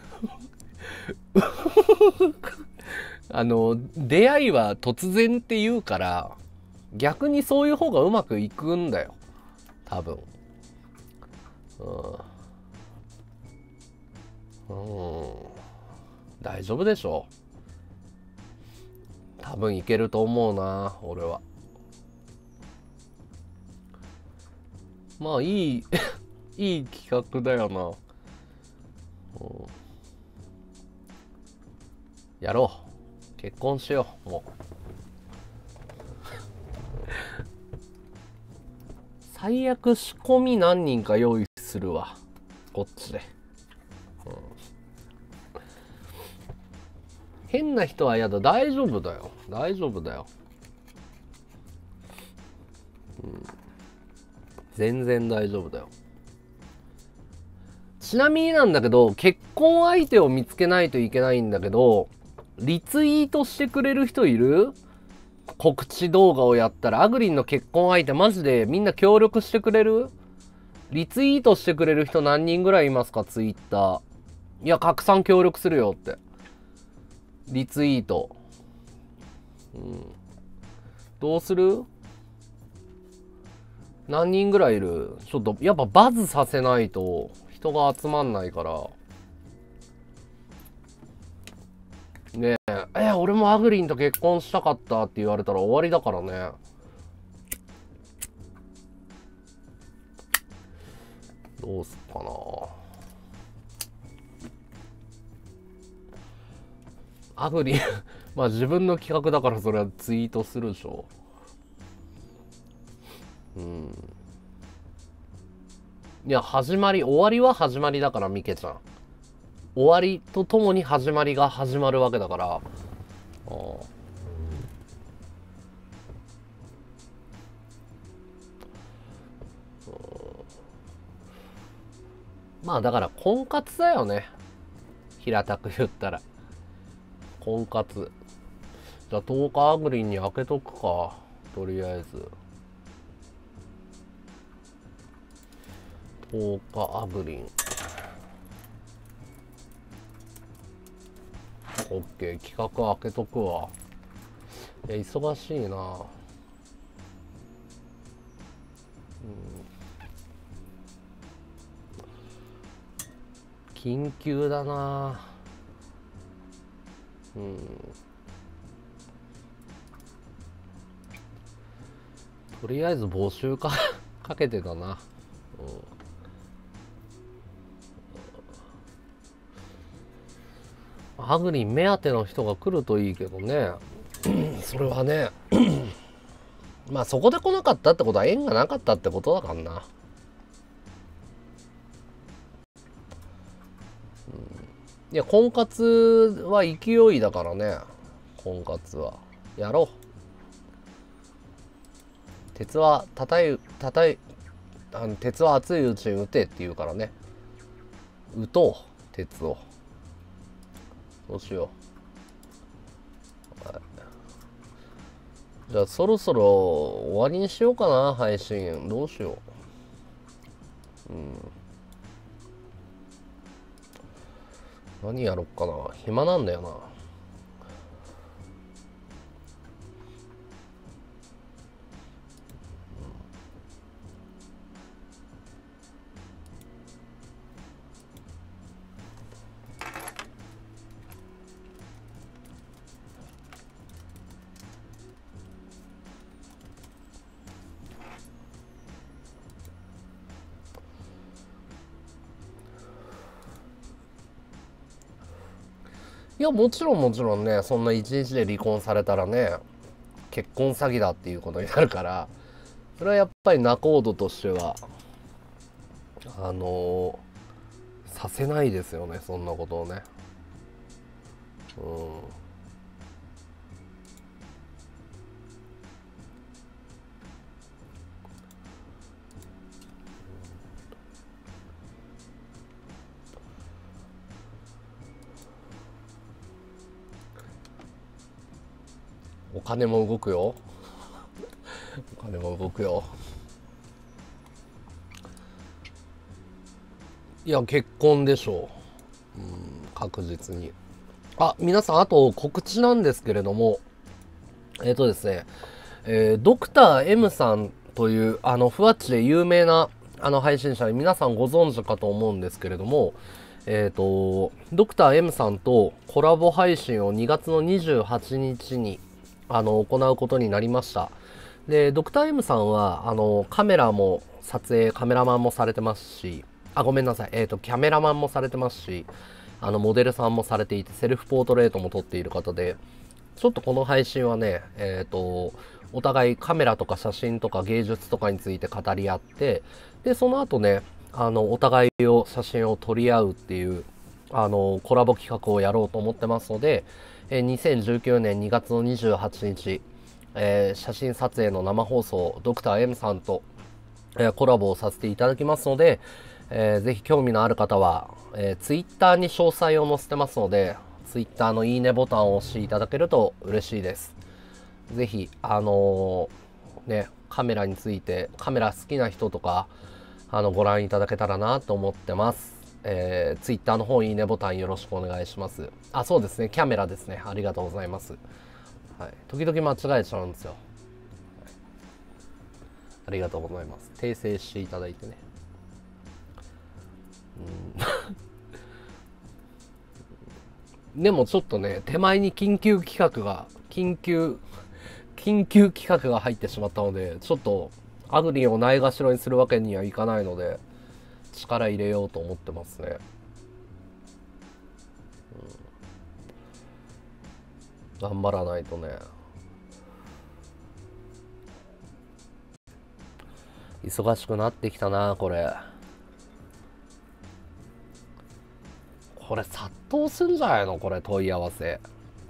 出会いは突然って言うから、逆にそういう方がうまくいくんだよ。多分。大丈夫でしょう。多分いけると思うな、俺は。まあいいいい企画だよな。やろう。結婚しよう。もう最悪仕込み何人か用意するわ。こっちで。変な人は嫌だ。大丈夫だよ。大丈夫だよ。全然大丈夫だよ。ちなみになんだけど、結婚相手を見つけないといけないんだけど、リツイートしてくれる人いる？告知動画をやったら、アグリンの結婚相手マジでみんな協力してくれる？リツイートしてくれる人何人ぐらいいますか？ツイッター。いや、拡散協力するよって。リツイート。どうする？何人ぐらいいる？ちょっと、やっぱバズさせないと人が集まんないから。ねえ、俺もアグリンと結婚したかったって言われたら終わりだからね。どうすっかな。アグリンまあ自分の企画だからそれはツイートするでしょ。いや、終わりは始まりだから、ミケちゃん。終わりとともに始まりが始まるわけだから。まあだから婚活だよね。平たく言ったら。婚活。じゃあ10日アグリンに開けとくか。とりあえず。10日アグリン。オッケー、企画開けとくわ。いや、忙しいな。緊急だな。とりあえず募集かけてたな。アグリン目当ての人が来るといいけどね。それはねまあそこで来なかったってことは縁がなかったってことだからな。 いや、婚活は勢いだからね。婚活は。やろう。鉄は鉄は熱いうちに撃てって言うからね。撃とう、鉄を。どうしよう。はい、じゃあそろそろ終わりにしようかな、配信。どうしよう。何やろっかな。暇なんだよな。いや、もちろんね、そんな一日で離婚されたらね、結婚詐欺だっていうことになるから、それはやっぱり仲人としては、させないですよね、そんなことをね。お金も動くよ。お金も動くよ。いや、結婚でしょう。確実に。あ、皆さん、あと告知なんですけれども、ですね、ドクター M さんという、ふわっちで有名な、配信者で皆さんご存知かと思うんですけれども、ドクター M さんとコラボ配信を2月の28日に、行うことになりました。で、ドクター M さんは、カメラも撮影、カメラマンもされてますし、ごめんなさい、キャメラマンもされてますし、モデルさんもされていて、セルフポートレートも撮っている方で、ちょっとこの配信はね、お互いカメラとか写真とか芸術とかについて語り合って、で、その後ね、お互いを写真を撮り合うっていう、コラボ企画をやろうと思ってますので、2019年2月の28日、写真撮影の生放送、ドクター M さんと、コラボをさせていただきますので、ぜひ興味のある方は、ツイッターに詳細を載せてますので、ツイッターのいいねボタンを押していただけると嬉しいです。ぜひ、カメラについて、カメラ好きな人とか、ご覧いただけたらなと思ってます。ツイッターの方いいねボタンよろしくお願いします。あ、そうですね。キャメラですね。ありがとうございます。はい。時々間違えちゃうんですよ。はい、ありがとうございます。訂正していただいてね。でもちょっとね、手前に緊急企画が入ってしまったので、ちょっとアグリンをないがしろにするわけにはいかないので、力入れようと思ってますね。頑張らないとね。忙しくなってきたな、これ。これ殺到すんじゃないのこれ、問い合わせ。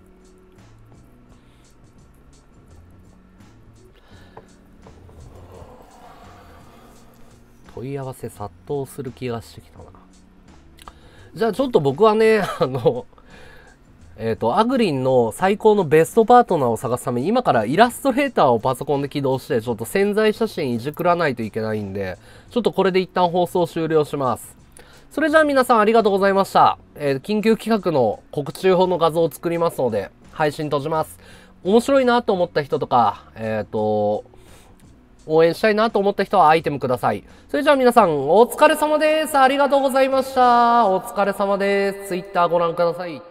問い合わせ殺到する気がしてきたな。じゃあちょっと僕はね、アグリンの最高のベストパートナーを探すために、今からイラストレーターをパソコンで起動して、ちょっと潜在写真いじくらないといけないんで、ちょっとこれで一旦放送終了します。それじゃあ皆さんありがとうございました。緊急企画の告知用の画像を作りますので、配信閉じます。面白いなと思った人とか、応援したいなと思った人はアイテムください。それじゃあ皆さんお疲れ様です。ありがとうございました。お疲れ様です。Twitter ご覧ください。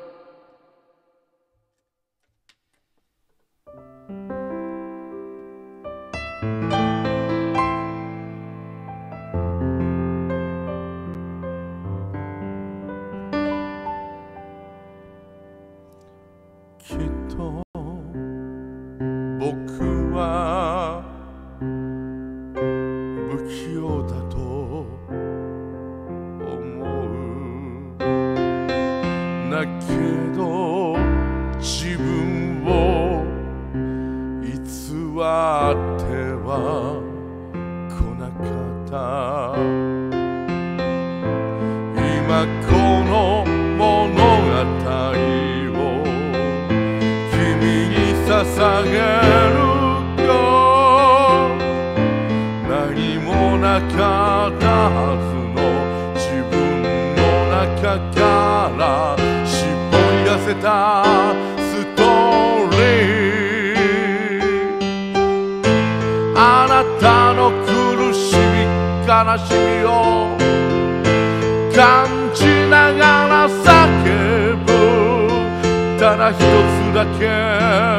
きっと僕は不器用だと思う。 けど自分を偽っては来なかった今この物語を君に捧げるよ何もなかったはずの自分の中から絞り出せたストーリーあなたの苦しみ悲しみを感じながら叫ぶただ一つだけ